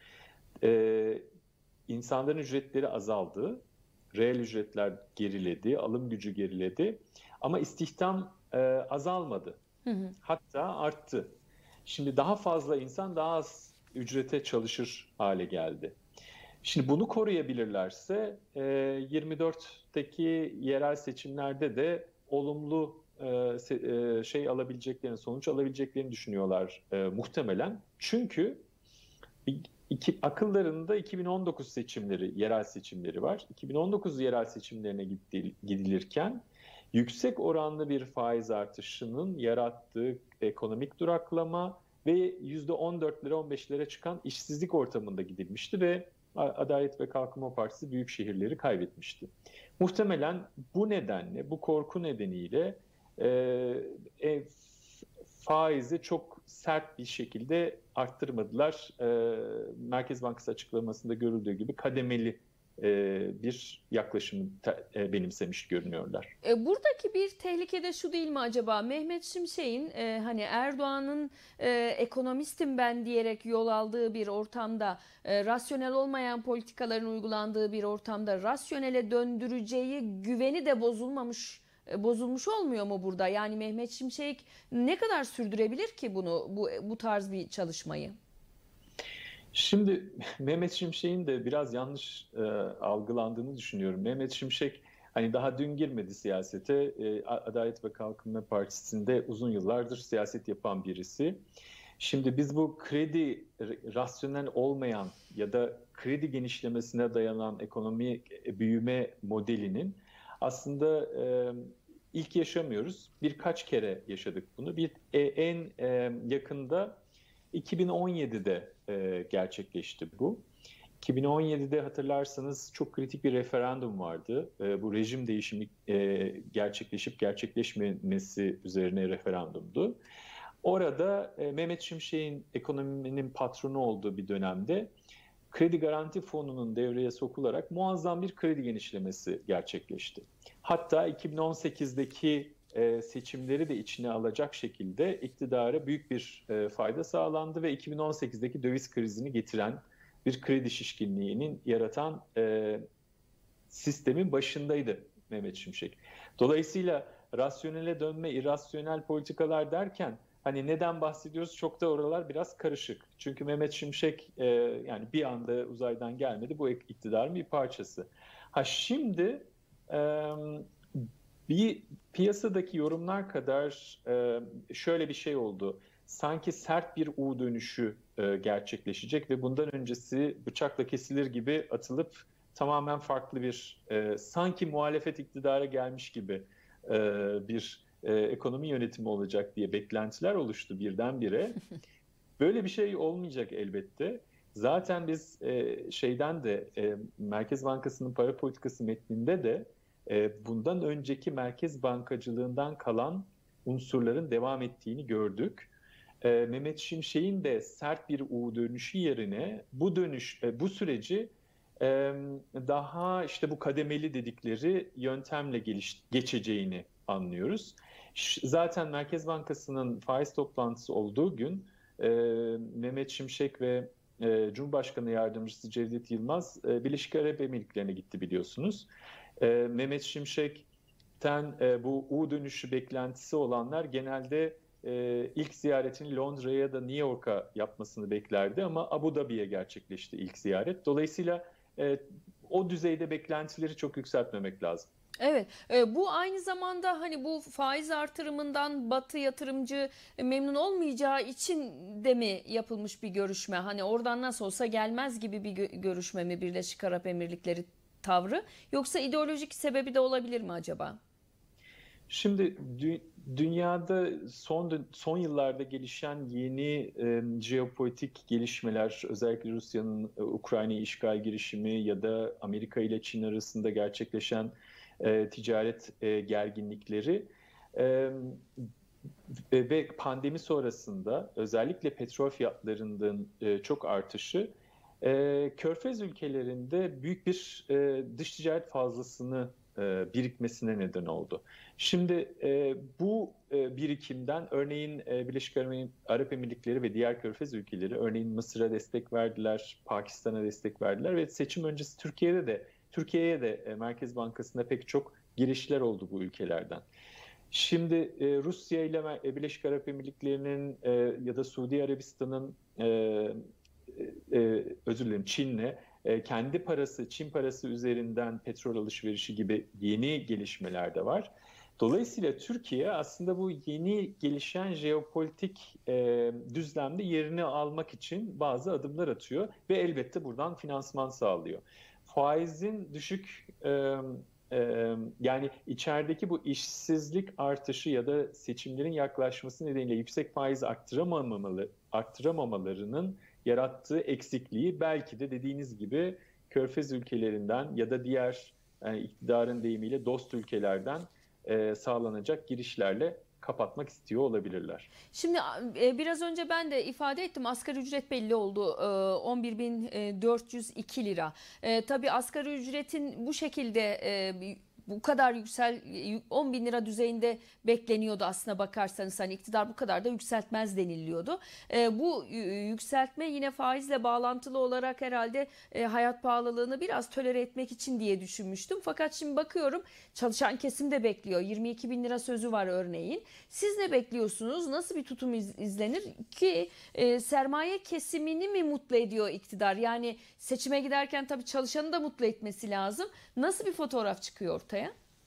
İnsanların ücretleri azaldı. Reel ücretler geriledi, alım gücü geriledi ama istihdam e, azalmadı. Hı hı. Hatta arttı. Şimdi daha fazla insan daha az ücrete çalışır hale geldi. Şimdi bunu koruyabilirlerse e, yirmi dörtteki yerel seçimlerde de olumlu e, se, e, şey alabileceklerini, sonuç alabileceklerini düşünüyorlar e, muhtemelen. Çünkü İki, akıllarında iki bin on dokuz seçimleri, yerel seçimleri var. iki bin on dokuz yerel seçimlerine gidilirken yüksek oranlı bir faiz artışının yarattığı ekonomik duraklama ve yüzde on dörtlere on beşlere çıkan işsizlik ortamında gidilmişti ve Adalet ve Kalkınma Partisi büyük şehirleri kaybetmişti. Muhtemelen bu nedenle, bu korku nedeniyle e, e, faizi çok sert bir şekilde arttırmadılar. E, Merkez Bankası açıklamasında görüldüğü gibi kademeli bir yaklaşım benimsemiş görünüyorlar. Buradaki bir tehlike de şu değil mi acaba? Mehmet Şimşek'in e, hani Erdoğan'ın e, ekonomistim ben diyerek yol aldığı bir ortamda, e, rasyonel olmayan politikaların uygulandığı bir ortamda rasyonele döndüreceği güveni de bozulmamış bozulmuş olmuyor mu burada? Yani Mehmet Şimşek ne kadar sürdürebilir ki bunu, bu bu tarz bir çalışmayı? Şimdi Mehmet Şimşek'in de biraz yanlış e, algılandığını düşünüyorum. Mehmet Şimşek hani daha dün girmedi siyasete. E, Adalet ve Kalkınma Partisi'nde uzun yıllardır siyaset yapan birisi. Şimdi biz bu kredi rasyonel olmayan ya da kredi genişlemesine dayanan ekonomi büyüme modelinin aslında e, ilk yaşamıyoruz. Birkaç kere yaşadık bunu. Bir e, en e, yakında iki bin on yedide e, gerçekleşti bu. iki bin on yedide hatırlarsanız çok kritik bir referandum vardı. E, bu rejim değişimi e, gerçekleşip gerçekleşmemesi üzerine referandumdu. Orada e, Mehmet Şimşek'in ekonominin patronu olduğu bir dönemde kredi garanti fonunun devreye sokularak muazzam bir kredi genişlemesi gerçekleşti. Hatta iki bin on sekizdeki e, seçimleri de içine alacak şekilde iktidara büyük bir e, fayda sağlandı ve iki bin on sekizdeki döviz krizini getiren bir kredi şişkinliğinin yaratan e, sistemin başındaydı Mehmet Şimşek. Dolayısıyla rasyonele dönme, irrasyonel politikalar derken hani neden bahsediyoruz? Çok da oralar biraz karışık. Çünkü Mehmet Şimşek e, yani bir anda uzaydan gelmedi. Bu iktidarın bir parçası. Ha şimdi e, bir piyasadaki yorumlar kadar e, şöyle bir şey oldu. Sanki sert bir U dönüşü e, gerçekleşecek ve bundan öncesi bıçakla kesilir gibi atılıp tamamen farklı bir e, sanki muhalefet iktidara gelmiş gibi e, bir e, ekonomi yönetimi olacak diye beklentiler oluştu birdenbire. Böyle bir şey olmayacak elbette. Zaten biz e, şeyden de e, Merkez Bankası'nın para politikası metninde de e, bundan önceki merkez bankacılığından kalan unsurların devam ettiğini gördük. E, Mehmet Şimşek'in de sert bir U dönüşü yerine bu dönüş, e, bu süreci e, daha işte bu kademeli dedikleri yöntemle geliş, geçeceğini anlıyoruz. Zaten Merkez Bankası'nın faiz toplantısı olduğu gün e, Mehmet Şimşek ve e, Cumhurbaşkanı Yardımcısı Cevdet Yılmaz e, Birleşik Arap Emirlikleri'ne gitti biliyorsunuz. E, Mehmet Şimşek'ten e, bu U dönüşü beklentisi olanlar genelde e, ilk ziyaretini Londra'ya ya da New York'a yapmasını beklerdi ama Abu Dhabi'ye gerçekleşti ilk ziyaret. Dolayısıyla e, o düzeyde beklentileri çok yükseltmemek lazım. Evet, e, bu aynı zamanda hani bu faiz artırımından Batı yatırımcı memnun olmayacağı için de mi yapılmış bir görüşme? Hani oradan nasıl olsa gelmez gibi bir görüşme mi Birleşik Arap Emirlikleri tavrı? Yoksa ideolojik sebebi de olabilir mi acaba? Şimdi dü- dünyada son son yıllarda gelişen yeni e, jeopolitik gelişmeler, özellikle Rusya'nın e, Ukrayna'ya işgal girişimi ya da Amerika ile Çin arasında gerçekleşen e, ticaret e, gerginlikleri e, ve pandemi sonrasında özellikle petrol fiyatlarının e, çok artışı e, Körfez ülkelerinde büyük bir e, dış ticaret fazlasını e, birikmesine neden oldu. Şimdi e, bu e, birikimden örneğin e, Birleşik Arap Emirlikleri ve diğer Körfez ülkeleri örneğin Mısır'a destek verdiler, Pakistan'a destek verdiler ve seçim öncesi Türkiye'de de Türkiye'ye de e, Merkez Bankası'nda pek çok girişler oldu bu ülkelerden. Şimdi e, Rusya ile Birleşik Arap Emirlikleri'nin e, ya da Suudi Arabistan'ın e, e, özür dilerim Çin'le e, kendi parası, Çin parası üzerinden petrol alışverişi gibi yeni gelişmeler de var. Dolayısıyla Türkiye aslında bu yeni gelişen jeopolitik e, düzlemde yerini almak için bazı adımlar atıyor ve elbette buradan finansman sağlıyor. Faizin düşük e, e, yani içerideki bu işsizlik artışı ya da seçimlerin yaklaşması nedeniyle yüksek faiz arttıramamalı, arttıramamalarının yarattığı eksikliği belki de dediğiniz gibi Körfez ülkelerinden ya da diğer yani iktidarın deyimiyle dost ülkelerden e, sağlanacak girişlerle kapatmak istiyor olabilirler. Şimdi e, biraz önce ben de ifade ettim, asgari ücret belli oldu, e, on bir bin dört yüz iki lira. E, tabii asgari ücretin bu şekilde e, bu kadar yüksel, on bin lira düzeyinde bekleniyordu aslına bakarsanız, hani iktidar bu kadar da yükseltmez deniliyordu. E, bu yükseltme yine faizle bağlantılı olarak herhalde e, hayat pahalılığını biraz tolere etmek için diye düşünmüştüm. Fakat şimdi bakıyorum çalışan kesim de bekliyor. yirmi iki bin lira sözü var örneğin. Siz ne bekliyorsunuz? Nasıl bir tutum iz, izlenir ki e, sermaye kesimini mi mutlu ediyor iktidar? Yani seçime giderken tabii çalışanı da mutlu etmesi lazım. Nasıl bir fotoğraf çıkıyor ortaya?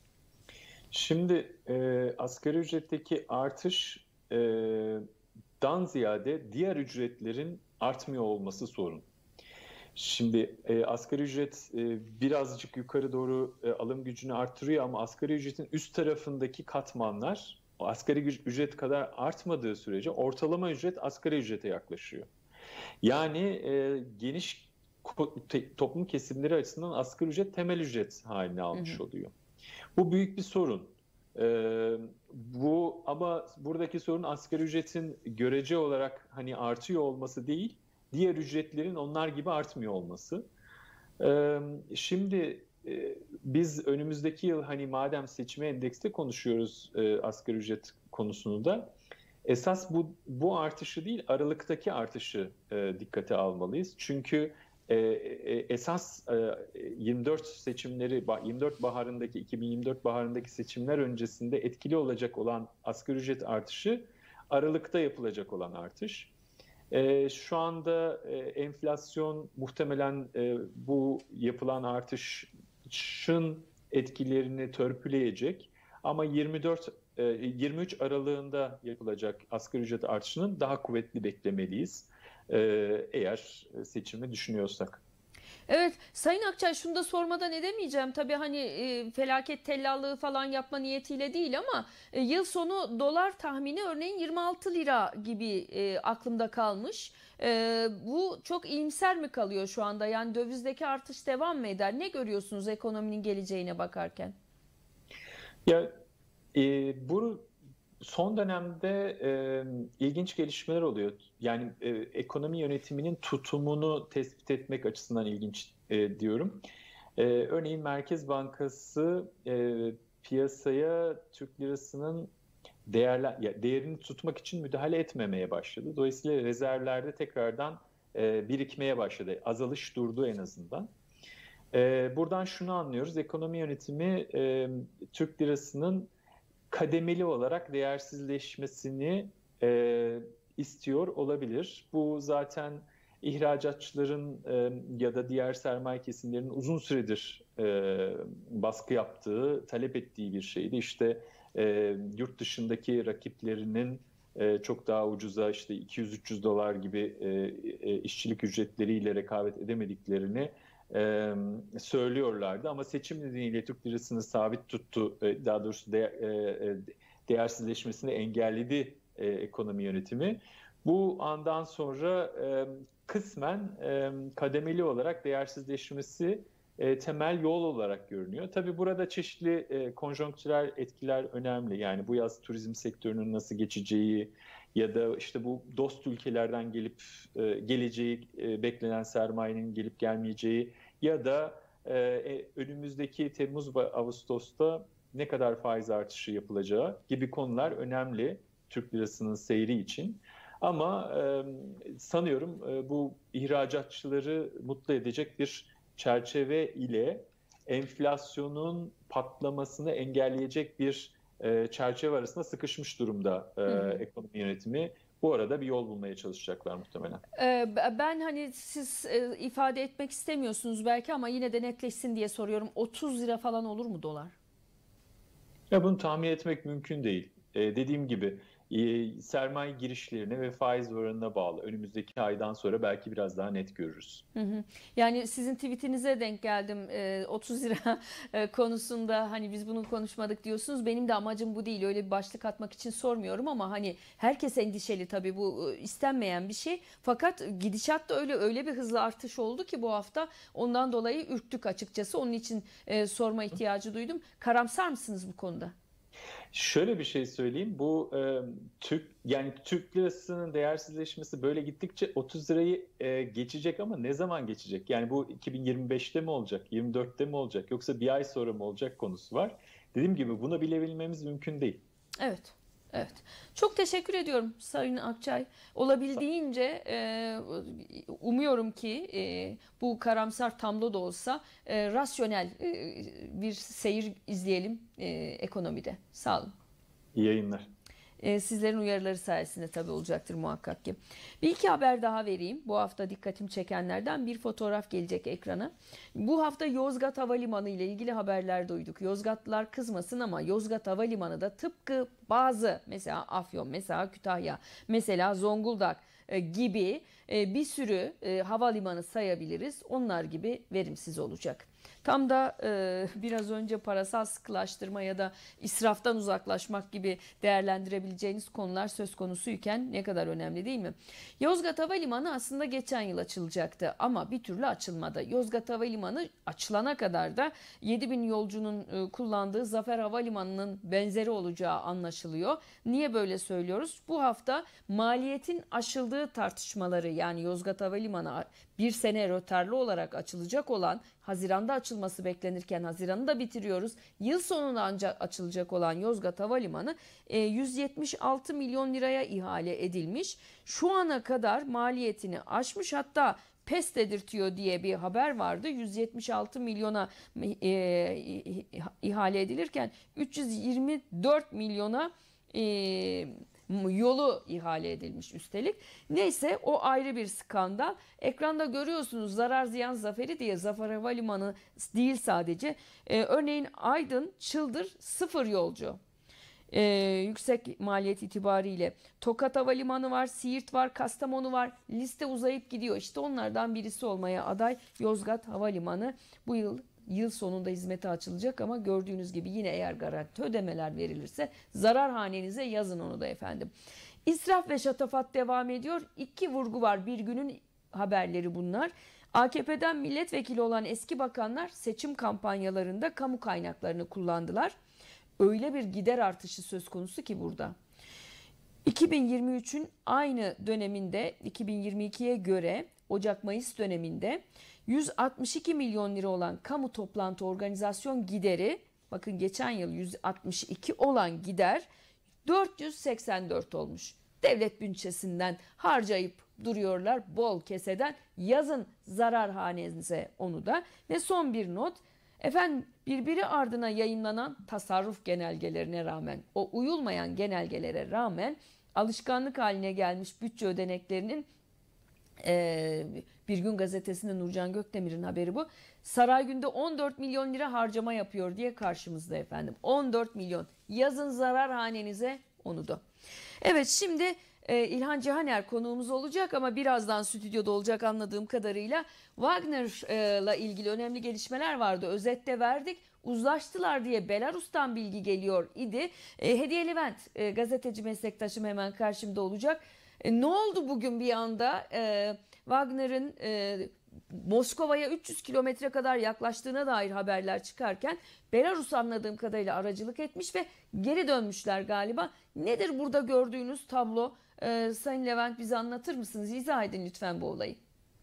Şimdi e, asgari ücretteki artış e, dan ziyade diğer ücretlerin artmıyor olması sorun. Şimdi e, asgari ücret e, birazcık yukarı doğru e, alım gücünü arttırıyor ama asgari ücretin üst tarafındaki katmanlar o asgari ücret kadar artmadığı sürece ortalama ücret asgari ücrete yaklaşıyor. Yani e, geniş toplum kesimleri açısından asgari ücret temel ücret haline almış hı hı. oluyor. Bu büyük bir sorun. Ee, bu ama buradaki sorun asgari ücretin görece olarak hani artıyor olması değil, diğer ücretlerin onlar gibi artmıyor olması. Ee, şimdi e, biz önümüzdeki yıl hani madem seçime endekste konuşuyoruz e, asgari ücret konusunu da esas bu bu artışı değil aralıktaki artışı e, dikkate almalıyız. Çünkü esas yirmi dört seçimleri, yirmi dört baharındaki iki bin yirmi dört baharındaki seçimler öncesinde etkili olacak olan asgari ücret artışı Aralık'ta yapılacak olan artış. Şu anda enflasyon muhtemelen bu yapılan artışın etkilerini törpüleyecek ama yirmi dört yirmi üç aralığında yapılacak asgari ücret artışının daha kuvvetli beklemeliyiz. Eğer seçimi düşünüyorsak. Evet Sayın Akçay, şunu da sormadan edemeyeceğim. Tabii hani e, felaket tellallığı falan yapma niyetiyle değil ama e, yıl sonu dolar tahmini örneğin yirmi altı lira gibi e, aklımda kalmış. E, bu çok iyimser mi kalıyor şu anda? Yani dövizdeki artış devam mı eder? Ne görüyorsunuz ekonominin geleceğine bakarken? Ya e, bu son dönemde e, ilginç gelişmeler oluyor. Yani e, ekonomi yönetiminin tutumunu tespit etmek açısından ilginç e, diyorum. E, örneğin Merkez Bankası e, piyasaya Türk lirasının değerler, ya, değerini tutmak için müdahale etmemeye başladı. Dolayısıyla rezervlerde tekrardan e, birikmeye başladı. Azalış durdu en azından. E, buradan şunu anlıyoruz. Ekonomi yönetimi e, Türk lirasının kademeli olarak değersizleşmesini e, istiyor olabilir. Bu zaten ihracatçıların e, ya da diğer sermaye kesimlerinin uzun süredir e, baskı yaptığı, talep ettiği bir şeydi. İşte e, yurt dışındaki rakiplerinin e, çok daha ucuza işte iki yüz üç yüz dolar gibi e, e, işçilik ücretleriyle rekabet edemediklerini Ee, söylüyorlardı ama seçim nedeniyle Türk lirasını sabit tuttu, daha doğrusu de, e, değersizleşmesini engelledi e, ekonomi yönetimi. Bu andan sonra e, kısmen e, kademeli olarak değersizleşmesi e, temel yol olarak görünüyor. Tabii burada çeşitli e, konjonktürel etkiler önemli. Yani bu yaz turizm sektörünün nasıl geçeceği ya da işte bu dost ülkelerden gelip e, geleceği e, beklenen sermayenin gelip gelmeyeceği ya da e, önümüzdeki Temmuz ve Ağustos'ta ne kadar faiz artışı yapılacağı gibi konular önemli Türk lirasının seyri için. Ama e, sanıyorum e, bu ihracatçıları mutlu edecek bir çerçeve ile enflasyonun patlamasını engelleyecek bir e, çerçeve arasında sıkışmış durumda e, ekonomi yönetimi. Bu arada bir yol bulmaya çalışacaklar muhtemelen. Ben hani siz ifade etmek istemiyorsunuz belki ama yine de netleşsin diye soruyorum. otuz lira falan olur mu dolar? Ya bunu tahmin etmek mümkün değil. Ee, dediğim gibi e, sermaye girişlerine ve faiz oranına bağlı. Önümüzdeki aydan sonra belki biraz daha net görürüz. Hı hı. Yani sizin tweetinize denk geldim e, otuz lira e, konusunda, hani biz bunu konuşmadık diyorsunuz. Benim de amacım bu değil, öyle bir başlık atmak için sormuyorum ama hani herkes endişeli, tabii bu istenmeyen bir şey. Fakat gidişat da öyle öyle bir hızlı artış oldu ki bu hafta, ondan dolayı ürktük açıkçası. Onun için e, sorma ihtiyacı duydum. Karamsar mısınız bu konuda? Şöyle bir şey söyleyeyim. Bu e, Türk yani Türk lirasının değersizleşmesi böyle gittikçe otuz lirayı e, geçecek ama ne zaman geçecek? Yani bu iki bin yirmi beşte mi olacak, yirmi dörtte mi olacak yoksa bir ay sonra mı olacak konusu var. Dediğim gibi bunu bilebilmemiz mümkün değil. Evet. Evet. Çok teşekkür ediyorum Sayın Akçay. Olabildiğince e, umuyorum ki e, bu karamsar tablo da olsa e, rasyonel e, bir seyir izleyelim e, ekonomide. Sağ olun. İyi yayınlar. E, sizlerin uyarıları sayesinde tabii olacaktır muhakkak ki. Bir iki haber daha vereyim. Bu hafta dikkatimi çekenlerden bir fotoğraf gelecek ekrana. Bu hafta Yozgat Havalimanı ile ilgili haberler duyduk. Yozgatlılar kızmasın ama Yozgat Havalimanı da tıpkı bazı mesela Afyon, mesela Kütahya, mesela Zonguldak e, gibi e, bir sürü e, havalimanı sayabiliriz. Onlar gibi verimsiz olacak. Tam da e, biraz önce parasal sıkılaştırma ya da israftan uzaklaşmak gibi değerlendirebileceğiniz konular söz konusuyken ne kadar önemli değil mi? Yozgat Havalimanı aslında geçen yıl açılacaktı ama bir türlü açılmadı. Yozgat Havalimanı açılana kadar da yedi bin yolcunun e, kullandığı Zafer Havalimanı'nın benzeri olacağı anlaşılıyor. Niye böyle söylüyoruz? Bu hafta maliyetin aşıldığı tartışmaları, yani Yozgat Havalimanı bir sene rötarlı olarak açılacak olan, Haziran'da açılması beklenirken Haziran'ı da bitiriyoruz. Yıl sonunda ancak açılacak olan Yozgat Havalimanı yüz yetmiş altı milyon liraya ihale edilmiş. Şu ana kadar maliyetini aşmış, hatta pes dedirtiyor diye bir haber vardı. yüz yetmiş altı milyona e, ihale edilirken üç yüz yirmi dört milyona e, yolu ihale edilmiş üstelik. Neyse, o ayrı bir skandal. Ekranda görüyorsunuz zarar ziyan zaferi diye. Zafer Havalimanı değil sadece. Ee, örneğin Aydın, Çıldır sıfır yolcu. Ee, yüksek maliyet itibariyle. Tokat Havalimanı var, Siirt var, Kastamonu var. Liste uzayıp gidiyor. İşte onlardan birisi olmaya aday Yozgat Havalimanı. Bu yıl Yıl sonunda hizmete açılacak ama gördüğünüz gibi yine eğer garanti ödemeler verilirse zarar hanenize yazın onu da efendim. İsraf ve şatafat devam ediyor. İki vurgu var, bir günün haberleri bunlar. A K P'den milletvekili olan eski bakanlar seçim kampanyalarında kamu kaynaklarını kullandılar. Öyle bir gider artışı söz konusu ki burada. iki bin yirmi üçün aynı döneminde iki bin yirmi ikiye göre Ocak-Mayıs döneminde yüz altmış iki milyon lira olan kamu toplantı organizasyon gideri, bakın geçen yıl yüz altmış iki olan gider dört yüz seksen dört olmuş. Devlet bütçesinden harcayıp duruyorlar bol keseden, yazın zarar hanenize onu da. Ve son bir not, efendim birbiri ardına yayınlanan tasarruf genelgelerine rağmen, o uyulmayan genelgelere rağmen alışkanlık haline gelmiş bütçe ödeneklerinin, Ee, Bir Gün Gazetesi'nde Nurcan Gökdemir'in haberi bu. Saraygün'de on dört milyon lira harcama yapıyor diye karşımızda efendim. on dört milyon. Yazın zarar hanenize onu da. Evet, şimdi e, İlhan Cihaner konuğumuz olacak ama birazdan stüdyoda olacak anladığım kadarıyla. Wagner'la ilgili önemli gelişmeler vardı. Özette verdik. Uzlaştılar diye Belarus'tan bilgi geliyor idi. E, Hediye Levent, e, gazeteci meslektaşım, hemen karşımda olacak. E, ne oldu bugün bir anda e, Wagner'ın e, Moskova'ya üç yüz kilometre kadar yaklaştığına dair haberler çıkarken Belarus anladığım kadarıyla aracılık etmiş ve geri dönmüşler galiba. Nedir burada gördüğünüz tablo? E, Sayın Levent, bize anlatır mısınız? İzah edin lütfen bu olayı.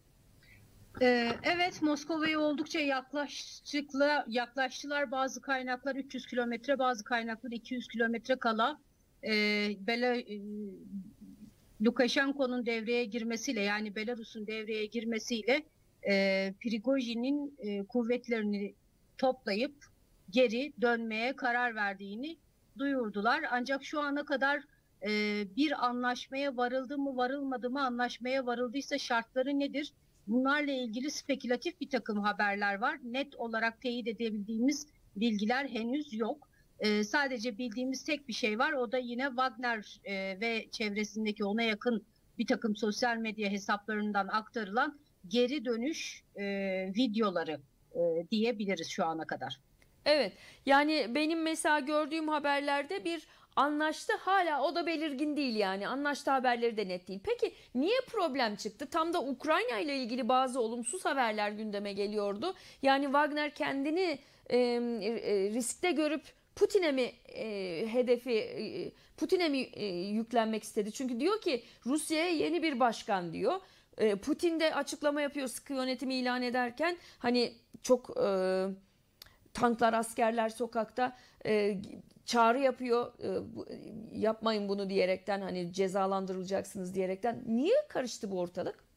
Ee, evet, Moskova'ya oldukça yaklaştıkla, yaklaştılar. Bazı kaynaklar üç yüz kilometre, bazı kaynaklar iki yüz kilometre kala e, Bela, e, Lukashenko'nun devreye girmesiyle, yani Belarus'un devreye girmesiyle e, Prigojin'in e, kuvvetlerini toplayıp geri dönmeye karar verdiğini duyurdular. Ancak şu ana kadar e, bir anlaşmaya varıldı mı varılmadı mı, anlaşmaya varıldıysa şartları nedir? Bunlarla ilgili spekülatif bir takım haberler var. Net olarak teyit edebildiğimiz bilgiler henüz yok. Ee, sadece bildiğimiz tek bir şey var. O da yine Wagner e, ve çevresindeki ona yakın bir takım sosyal medya hesaplarından aktarılan geri dönüş e, videoları e, diyebiliriz şu ana kadar. Evet, yani benim mesela gördüğüm haberlerde bir anlaştı, hala o da belirgin değil, yani anlaştı haberleri de net değil. Peki niye problem çıktı? Tam da Ukrayna ile ilgili bazı olumsuz haberler gündeme geliyordu. Yani Wagner kendini e, e, riskte görüp Putin'e mi e, hedefi, e, Putin'e mi e, yüklenmek istedi? Çünkü diyor ki Rusya'ya yeni bir başkan diyor. E, Putin de açıklama yapıyor sıkı yönetimi ilan ederken, hani çok e, tanklar, askerler sokakta, e, çağrı yapıyor, e, bu, yapmayın bunu diyerekten, hani cezalandırılacaksınız diyerekten. Niye karıştı bu ortalık?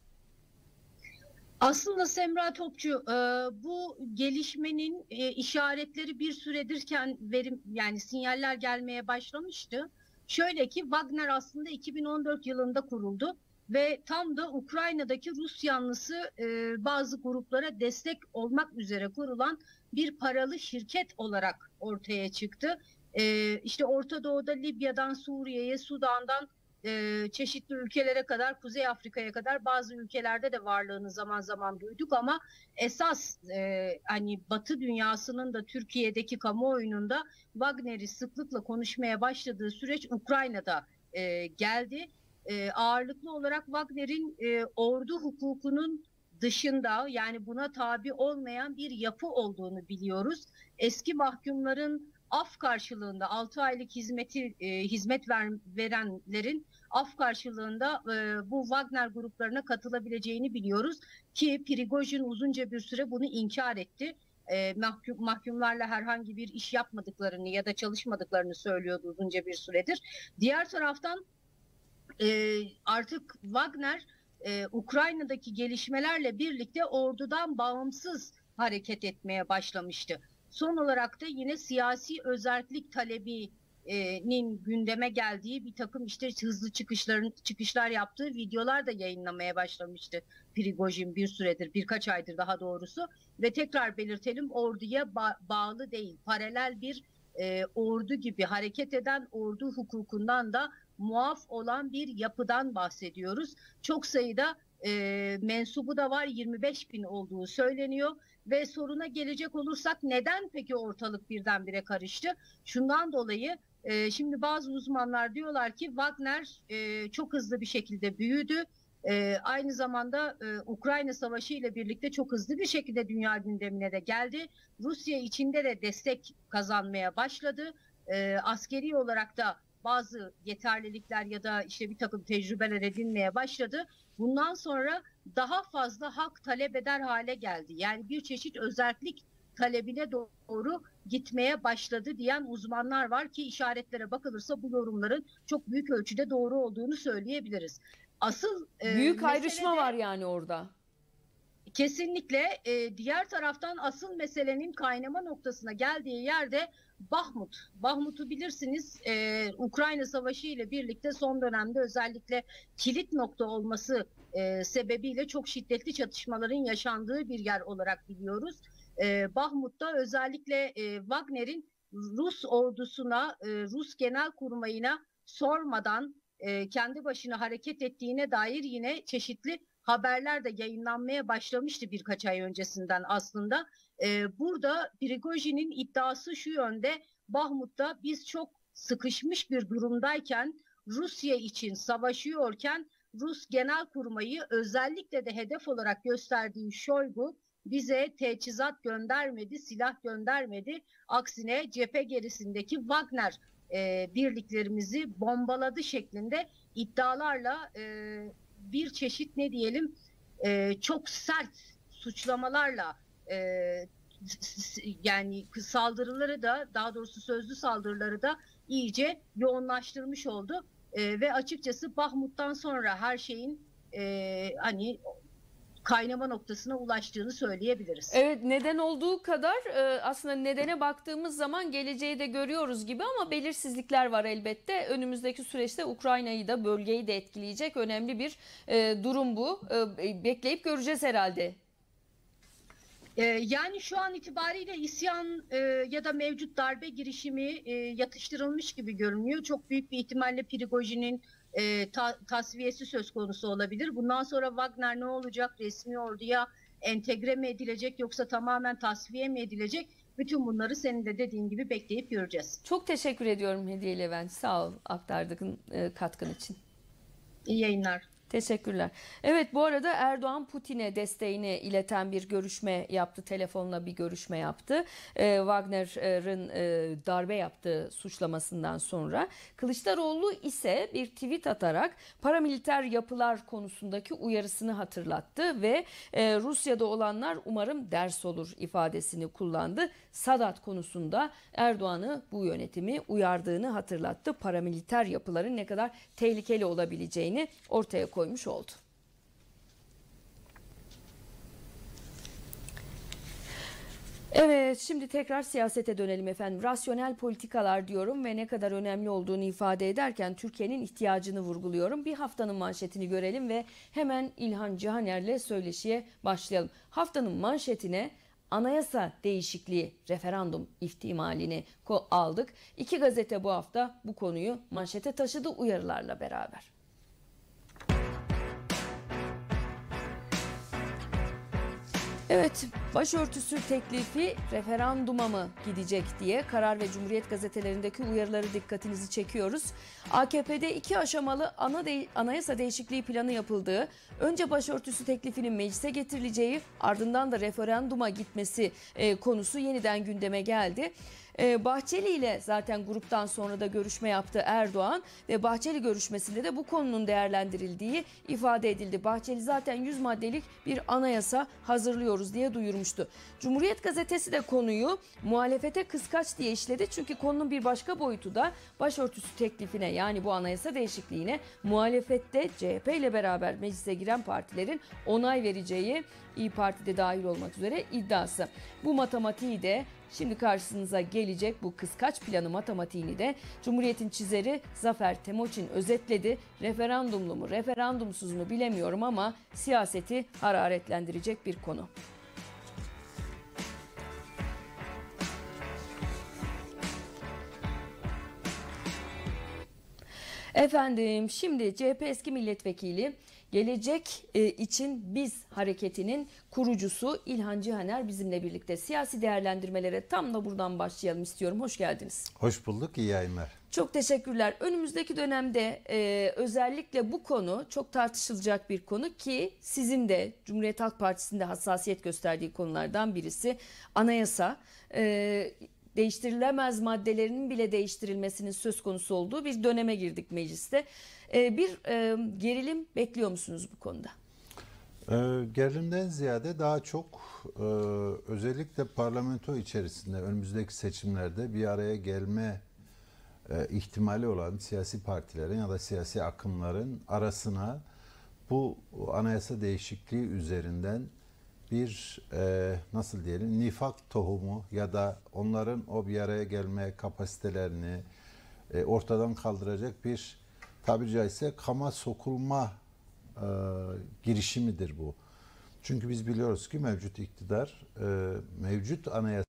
Aslında Semra Topçu, e, bu gelişmenin e, işaretleri bir süredirken verim, yani sinyaller gelmeye başlamıştı. Şöyle ki Wagner aslında iki bin on dört yılında kuruldu ve tam da Ukrayna'daki Rus yanlısı e, bazı gruplara destek olmak üzere kurulan bir paralı şirket olarak ortaya çıktı. E, işte Orta Doğu'da Libya'dan Suriye'ye, Sudan'dan e, çeşitli ülkelere kadar, Kuzey Afrika'ya kadar bazı ülkelerde de varlığını zaman zaman duyduk ama esas e, hani Batı dünyasının da Türkiye'deki kamuoyunun da Wagner'i sıklıkla konuşmaya başladığı süreç Ukrayna'da e, geldi. E, ağırlıklı olarak Wagner'in e, ordu hukukunun dışında, yani buna tabi olmayan bir yapı olduğunu biliyoruz. Eski mahkumların af karşılığında altı aylık hizmeti e, hizmet ver, verenlerin af karşılığında e, bu Wagner gruplarına katılabileceğini biliyoruz ki Prigojin uzunca bir süre bunu inkar etti. E, mahkum, mahkumlarla herhangi bir iş yapmadıklarını ya da çalışmadıklarını söylüyordu uzunca bir süredir. Diğer taraftan e, artık Wagner e, Ukrayna'daki gelişmelerle birlikte ordudan bağımsız hareket etmeye başlamıştı. Son olarak da yine siyasi özerklik talebinin gündeme geldiği bir takım işte hızlı çıkışların çıkışlar yaptığı videolar da yayınlamaya başlamıştı Prigojin bir süredir, birkaç aydır daha doğrusu. Ve tekrar belirtelim, orduya ba- bağlı değil, paralel bir e, ordu gibi hareket eden, ordu hukukundan da muaf olan bir yapıdan bahsediyoruz. Çok sayıda e, mensubu da var, yirmi beş bin olduğu söyleniyor. Ve soruna gelecek olursak neden peki ortalık birdenbire karıştı? Şundan dolayı e, şimdi bazı uzmanlar diyorlar ki Wagner e, çok hızlı bir şekilde büyüdü. E, aynı zamanda e, Ukrayna Savaşı ile birlikte çok hızlı bir şekilde dünya gündemine de geldi. Rusya içinde de destek kazanmaya başladı. E, askeri olarak da bazı yeterlilikler ya da işte bir takım tecrübeler edinmeye başladı. Bundan sonra daha fazla hak talep eder hale geldi. Yani bir çeşit özerklik talebine doğru gitmeye başladı diyen uzmanlar var ki işaretlere bakılırsa bu yorumların çok büyük ölçüde doğru olduğunu söyleyebiliriz. Asıl Büyük e, ayrışma de, var yani orada. Kesinlikle e, diğer taraftan asıl meselenin kaynama noktasına geldiği yerde Bahmut. Bahmut'u bilirsiniz, e, Ukrayna Savaşı ile birlikte son dönemde özellikle kilit nokta olması e, sebebiyle çok şiddetli çatışmaların yaşandığı bir yer olarak biliyoruz. E, Bahmut'ta özellikle e, Wagner'in Rus ordusuna, e, Rus Genelkurmay'ına sormadan e, kendi başına hareket ettiğine dair yine çeşitli haberler de yayınlanmaya başlamıştı birkaç ay öncesinden aslında. Ee, burada Prigojin'in iddiası şu yönde: Bahmut'ta biz çok sıkışmış bir durumdayken, Rusya için savaşıyorken Rus Genelkurmay'ı özellikle de hedef olarak gösterdiği Şoygu bize teçhizat göndermedi, silah göndermedi. Aksine cephe gerisindeki Wagner e, birliklerimizi bombaladı şeklinde iddialarla e, bir çeşit ne diyelim e, çok sert suçlamalarla e, yani saldırıları da, daha doğrusu sözlü saldırıları da iyice yoğunlaştırmış oldu. E, ve açıkçası Bahmut'tan sonra her şeyin e, hani kaynama noktasına ulaştığını söyleyebiliriz. Evet, neden olduğu kadar e, aslında nedene baktığımız zaman geleceği de görüyoruz gibi, ama belirsizlikler var elbette. Önümüzdeki süreçte Ukrayna'yı da bölgeyi de etkileyecek önemli bir e, durum bu. E, bekleyip göreceğiz herhalde. E, yani şu an itibariyle isyan e, ya da mevcut darbe girişimi e, yatıştırılmış gibi görünüyor. Çok büyük bir ihtimalle Prigojin'in E, ta, tasfiyesi söz konusu olabilir. Bundan sonra Wagner ne olacak? Resmi orduya entegre mi edilecek yoksa tamamen tasfiye mi edilecek? Bütün bunları senin de dediğin gibi bekleyip göreceğiz. Çok teşekkür ediyorum Hediye Levent. Sağ ol aktardığın e, katkın için. İyi yayınlar. Teşekkürler. Evet, bu arada Erdoğan Putin'e desteğini ileten bir görüşme yaptı. Telefonla bir görüşme yaptı. Ee, Wagner'ın e, darbe yaptığı suçlamasından sonra. Kılıçdaroğlu ise bir tweet atarak paramiliter yapılar konusundaki uyarısını hatırlattı ve e, Rusya'da olanlar umarım ders olur ifadesini kullandı. Sadat konusunda Erdoğan'ı, bu yönetimi uyardığını hatırlattı. Paramiliter yapıların ne kadar tehlikeli olabileceğini ortaya koymuş oldu. Evet, şimdi tekrar siyasete dönelim efendim. Rasyonel politikalar diyorum ve ne kadar önemli olduğunu ifade ederken Türkiye'nin ihtiyacını vurguluyorum. Bir haftanın manşetini görelim ve hemen İlhan Cihaner'le söyleşiye başlayalım. Haftanın manşetine anayasa değişikliği referandum ihtimalini aldık. İki gazete bu hafta bu konuyu manşete taşıdı uyarılarla beraber. Evet, başörtüsü teklifi referanduma mı gidecek diye Karar ve Cumhuriyet gazetelerindeki uyarıları dikkatinizi çekiyoruz. A K P'de iki aşamalı ana de- anayasa değişikliği planı yapıldığı, önce başörtüsü teklifinin meclise getirileceği, ardından da referanduma gitmesi e, konusu yeniden gündeme geldi. Bahçeli ile zaten gruptan sonra da görüşme yaptı Erdoğan ve Bahçeli görüşmesinde de bu konunun değerlendirildiği ifade edildi. Bahçeli zaten yüz maddelik bir anayasa hazırlıyoruz diye duyurmuştu. Cumhuriyet gazetesi de konuyu muhalefete kıskaç diye işledi. Çünkü konunun bir başka boyutu da başörtüsü teklifine, yani bu anayasa değişikliğine muhalefette C H P ile beraber meclise giren partilerin onay vereceği, İYİ Parti'de dahil olmak üzere iddiası. Bu matematiği de şimdi karşınıza gelecek, bu kıskaç planı matematiğini de Cumhuriyet'in çizeri Zafer Temoçin özetledi. Referandumlu mu, referandumsuz mu bilemiyorum ama siyaseti hararetlendirecek bir konu. Efendim, şimdi C H P eski milletvekili, Gelecek için Biz hareketinin kurucusu İlhan Cihaner bizimle birlikte. Siyasi değerlendirmelere tam da buradan başlayalım istiyorum. Hoş geldiniz. Hoş bulduk, iyi yayınlar. Çok teşekkürler. Önümüzdeki dönemde e, özellikle bu konu çok tartışılacak bir konu ki sizin de Cumhuriyet Halk Partisi'nde hassasiyet gösterdiği konulardan birisi anayasa. E, değiştirilemez maddelerinin bile değiştirilmesinin söz konusu olduğu bir döneme girdik mecliste. Bir e, gerilim bekliyor musunuz bu konuda? Ee, gerilimden ziyade daha çok e, özellikle parlamento içerisinde önümüzdeki seçimlerde bir araya gelme e, ihtimali olan siyasi partilerin ya da siyasi akımların arasına bu anayasa değişikliği üzerinden bir e, nasıl diyelim nifak tohumu ya da onların o bir araya gelme kapasitelerini e, ortadan kaldıracak bir, tabiri caizse kama sokulma e, girişimidir bu. Çünkü biz biliyoruz ki mevcut iktidar e, mevcut anayasa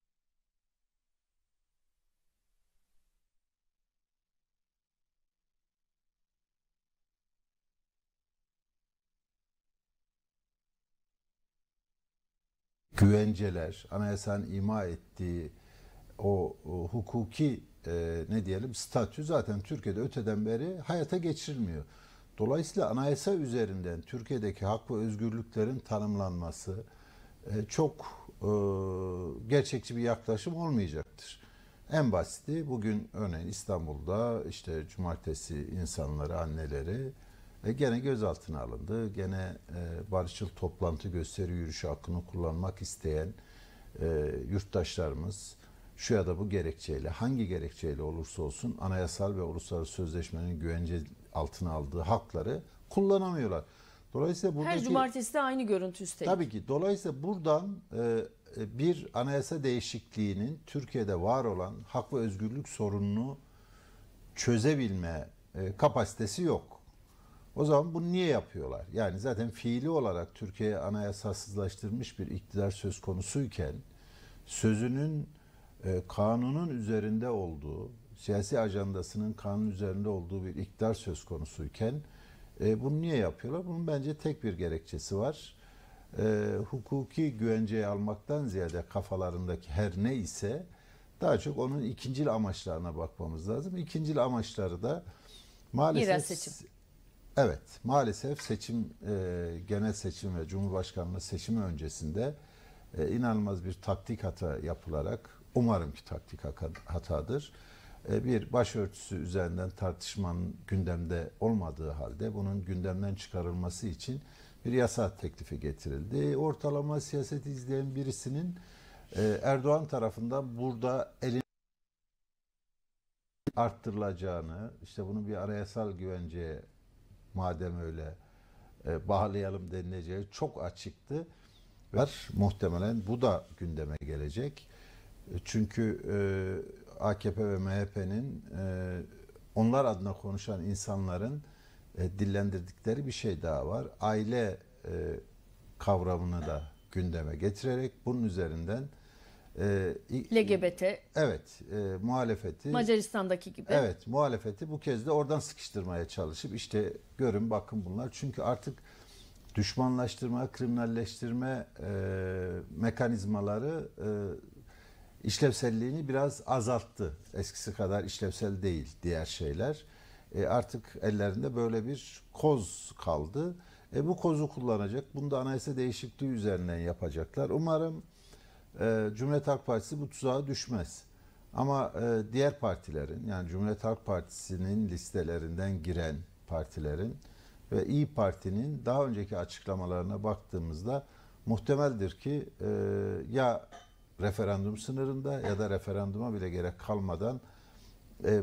güvenceler, anayasanın ima ettiği o, o hukuki e, ne diyelim statü zaten Türkiye'de öteden beri hayata geçirilmiyor. Dolayısıyla anayasa üzerinden Türkiye'deki hak ve özgürlüklerin tanımlanması e, çok e, gerçekçi bir yaklaşım olmayacaktır. En basiti bugün örneğin İstanbul'da işte cumartesi insanları, anneleri e, gene gözaltına alındı. Gene e, barışçıl toplantı, gösteri, yürüyüşü hakkını kullanmak isteyen e, yurttaşlarımız şu ya da bu gerekçeyle, hangi gerekçeyle olursa olsun anayasal ve uluslararası sözleşmenin güvence altına aldığı hakları kullanamıyorlar. Dolayısıyla buradaki, her cumartesi de aynı görüntü üstelik. Tabii ki. Dolayısıyla buradan e, bir anayasa değişikliğinin Türkiye'de var olan hak ve özgürlük sorununu çözebilme e, kapasitesi yok. O zaman bunu niye yapıyorlar? Yani zaten fiili olarak Türkiye'ye anayasasızlaştırmış bir iktidar söz konusuyken sözünün e, kanunun üzerinde olduğu, siyasi ajandasının kanun üzerinde olduğu bir iktidar söz konusuyken e, bunu niye yapıyorlar? Bunun bence tek bir gerekçesi var. E, hukuki güvenceyi almaktan ziyade kafalarındaki her ne ise daha çok onun ikincil amaçlarına bakmamız lazım. İkincil amaçları da maalesef Yerel seçim. Evet, maalesef seçim, e, genel seçim ve Cumhurbaşkanlığı seçimi öncesinde e, inanılmaz bir taktik hata yapılarak, umarım ki taktik hatadır, e, bir başörtüsü üzerinden tartışmanın gündemde olmadığı halde bunun gündemden çıkarılması için bir yasa teklifi getirildi. Ortalama siyaseti izleyen birisinin e, Erdoğan tarafından burada elini arttırılacağını, işte bunu bir anayasal güvenceye madem öyle e, bağlayalım denileceği çok açıktı. Var. Muhtemelen bu da gündeme gelecek. E, çünkü e, A K P ve M H P'nin e, onlar adına konuşan insanların e, dillendirdikleri bir şey daha var. Aile e, kavramını da gündeme getirerek bunun üzerinden e, L G B T, evet, e, muhalefeti Macaristan'daki gibi. Evet, muhalefeti bu kez de oradan sıkıştırmaya çalışıp işte görün bakın bunlar. Çünkü artık düşmanlaştırma, kriminalleştirme e, mekanizmaları e, işlevselliğini biraz azalttı. Eskisi kadar işlevsel değil diğer şeyler. E, artık ellerinde böyle bir koz kaldı. E, bu kozu kullanacak. Bunu da anayasa değişikliği üzerinden yapacaklar. Umarım e, Cumhuriyet Halk Partisi bu tuzağa düşmez. Ama e, diğer partilerin, yani Cumhuriyet Halk Partisi'nin listelerinden giren partilerin ve İYİ Parti'nin daha önceki açıklamalarına baktığımızda muhtemeldir ki e, ya referandum sınırında ya da referanduma bile gerek kalmadan e,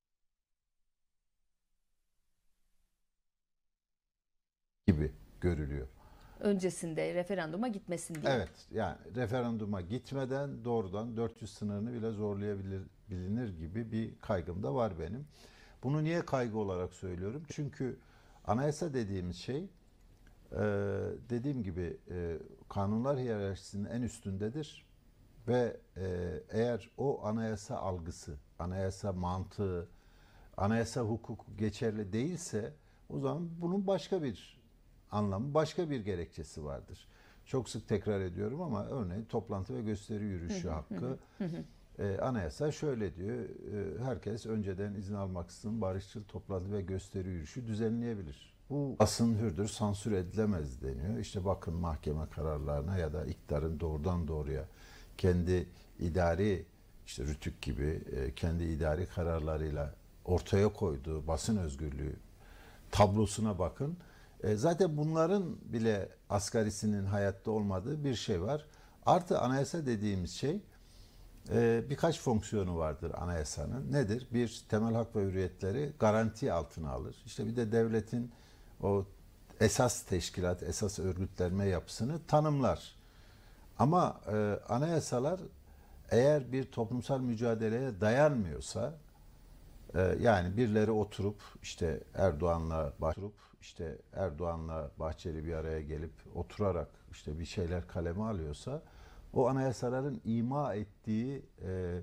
gibi görülüyor. Öncesinde referanduma gitmesin diye. Evet, yani referanduma gitmeden doğrudan dört yüz sınırını bile zorlayabilir bilinir gibi bir kaygım da var benim. Bunu niye kaygı olarak söylüyorum? Çünkü anayasa dediğimiz şey e, dediğim gibi e, kanunlar hiyerarşisinin en üstündedir ve e, eğer o anayasa algısı, anayasa mantığı, anayasa hukuku geçerli değilse o zaman bunun başka bir anlamı, başka bir gerekçesi vardır. Çok sık tekrar ediyorum ama örneğin toplantı ve gösteri yürüyüşü hakkı. Ee, anayasa şöyle diyor, e, herkes önceden izin almaksızın barışçıl toplantı ve gösteri yürüyüşü düzenleyebilir. Bu basın hürdür, sansür edilemez deniyor. İşte bakın mahkeme kararlarına ya da iktidarın doğrudan doğruya kendi idari, işte Rütük gibi e, kendi idari kararlarıyla ortaya koyduğu basın özgürlüğü tablosuna bakın. E, zaten bunların bile asgarisinin hayatta olmadığı bir şey var. Artı anayasa dediğimiz şey e, birkaç fonksiyonu vardır anayasanın. Nedir? Bir, temel hak ve hürriyetleri garanti altına alır. İşte bir de devletin o esas teşkilat, esas örgütlenme yapısını tanımlar. Ama e, anayasalar eğer bir toplumsal mücadeleye dayanmıyorsa, e, yani birileri oturup işte Erdoğan'la başvurup işte Erdoğan'la Bahçeli bir araya gelip oturarak işte bir şeyler kaleme alıyorsa o anayasaların ima ettiği e,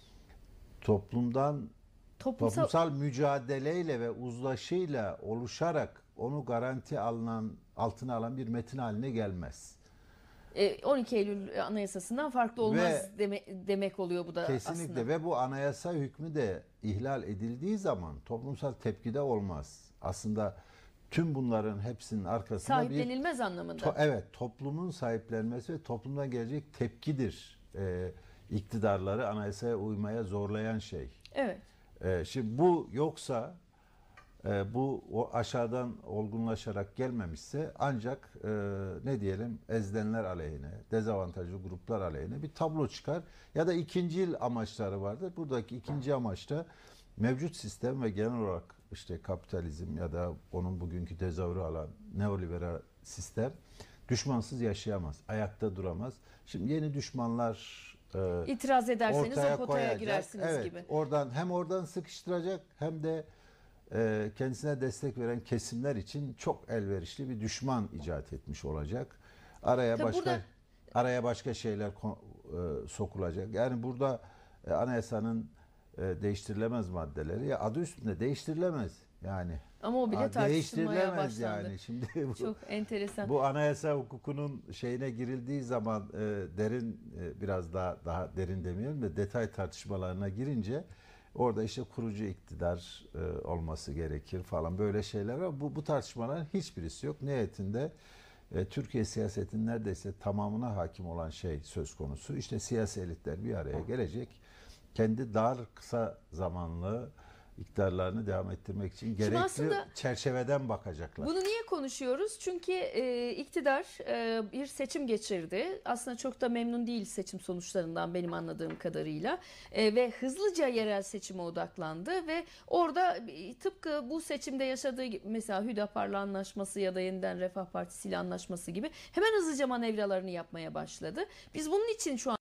toplumdan Toplumsal, toplumsal mücadeleyle ve uzlaşıyla oluşarak onu garanti alınan altına alan bir metin haline gelmez. on iki Eylül Anayasası'ndan farklı olmaz Ve deme, demek oluyor bu da kesinlikle aslında. ve bu anayasa hükmü de ihlal edildiği zaman toplumsal tepki de olmaz. Aslında tüm bunların hepsinin arkasında Sahiplenilmez bir anlamında. To, evet, toplumun sahiplenmesi ve toplumdan gelecek tepkidir. Ee, iktidarları anayasaya uymaya zorlayan şey. Evet. Ee, şimdi bu yoksa e, bu o aşağıdan olgunlaşarak gelmemişse ancak e, ne diyelim ezilenler aleyhine, dezavantajlı gruplar aleyhine bir tablo çıkar ya da ikincil amaçları vardır. Buradaki ikinci amaç da mevcut sistem ve genel olarak işte kapitalizm ya da onun bugünkü tezahürü alan neoliberal sistem düşmansız yaşayamaz, ayakta duramaz. Şimdi yeni düşmanlar e, İtiraz ederseniz ortaya o potaya koyacak. girersiniz Evet, gibi. Oradan hem oradan sıkıştıracak hem de e, kendisine destek veren kesimler için çok elverişli bir düşman icat etmiş olacak. Araya Tabii başka burada, araya başka şeyler e, sokulacak. Yani burada e, anayasanın e, değiştirilemez maddeleri ya adı üstünde değiştirilemez. Yani ama o bile a, tartışılmaya değiştirilemez başlandı. yani. Şimdi bu, Çok enteresan. bu anayasa hukukunun şeyine girildiği zaman e, derin e, biraz daha daha derin demeyelim de detay tartışmalarına girince Orada işte kurucu iktidar e, olması gerekir falan böyle şeyler var. Bu, bu tartışmaların hiçbirisi yok. Nihayetinde e, Türkiye siyasetinin neredeyse tamamına hakim olan şey söz konusu. İşte siyasi elitler bir araya gelecek. Kendi dar kısa zamanlı iktidarlarını devam ettirmek için gerekli aslında çerçeveden bakacaklar. Bunu niye konuşuyoruz? Çünkü e, iktidar e, bir seçim geçirdi. Aslında çok da memnun değil seçim sonuçlarından benim anladığım kadarıyla. E, ve hızlıca yerel seçime odaklandı ve orada e, tıpkı bu seçimde yaşadığı gibi, mesela Hüdapar'la anlaşması ya da Yeniden Refah Partisi ile anlaşması gibi hemen hızlıca manevralarını yapmaya başladı. Biz bunun için şu an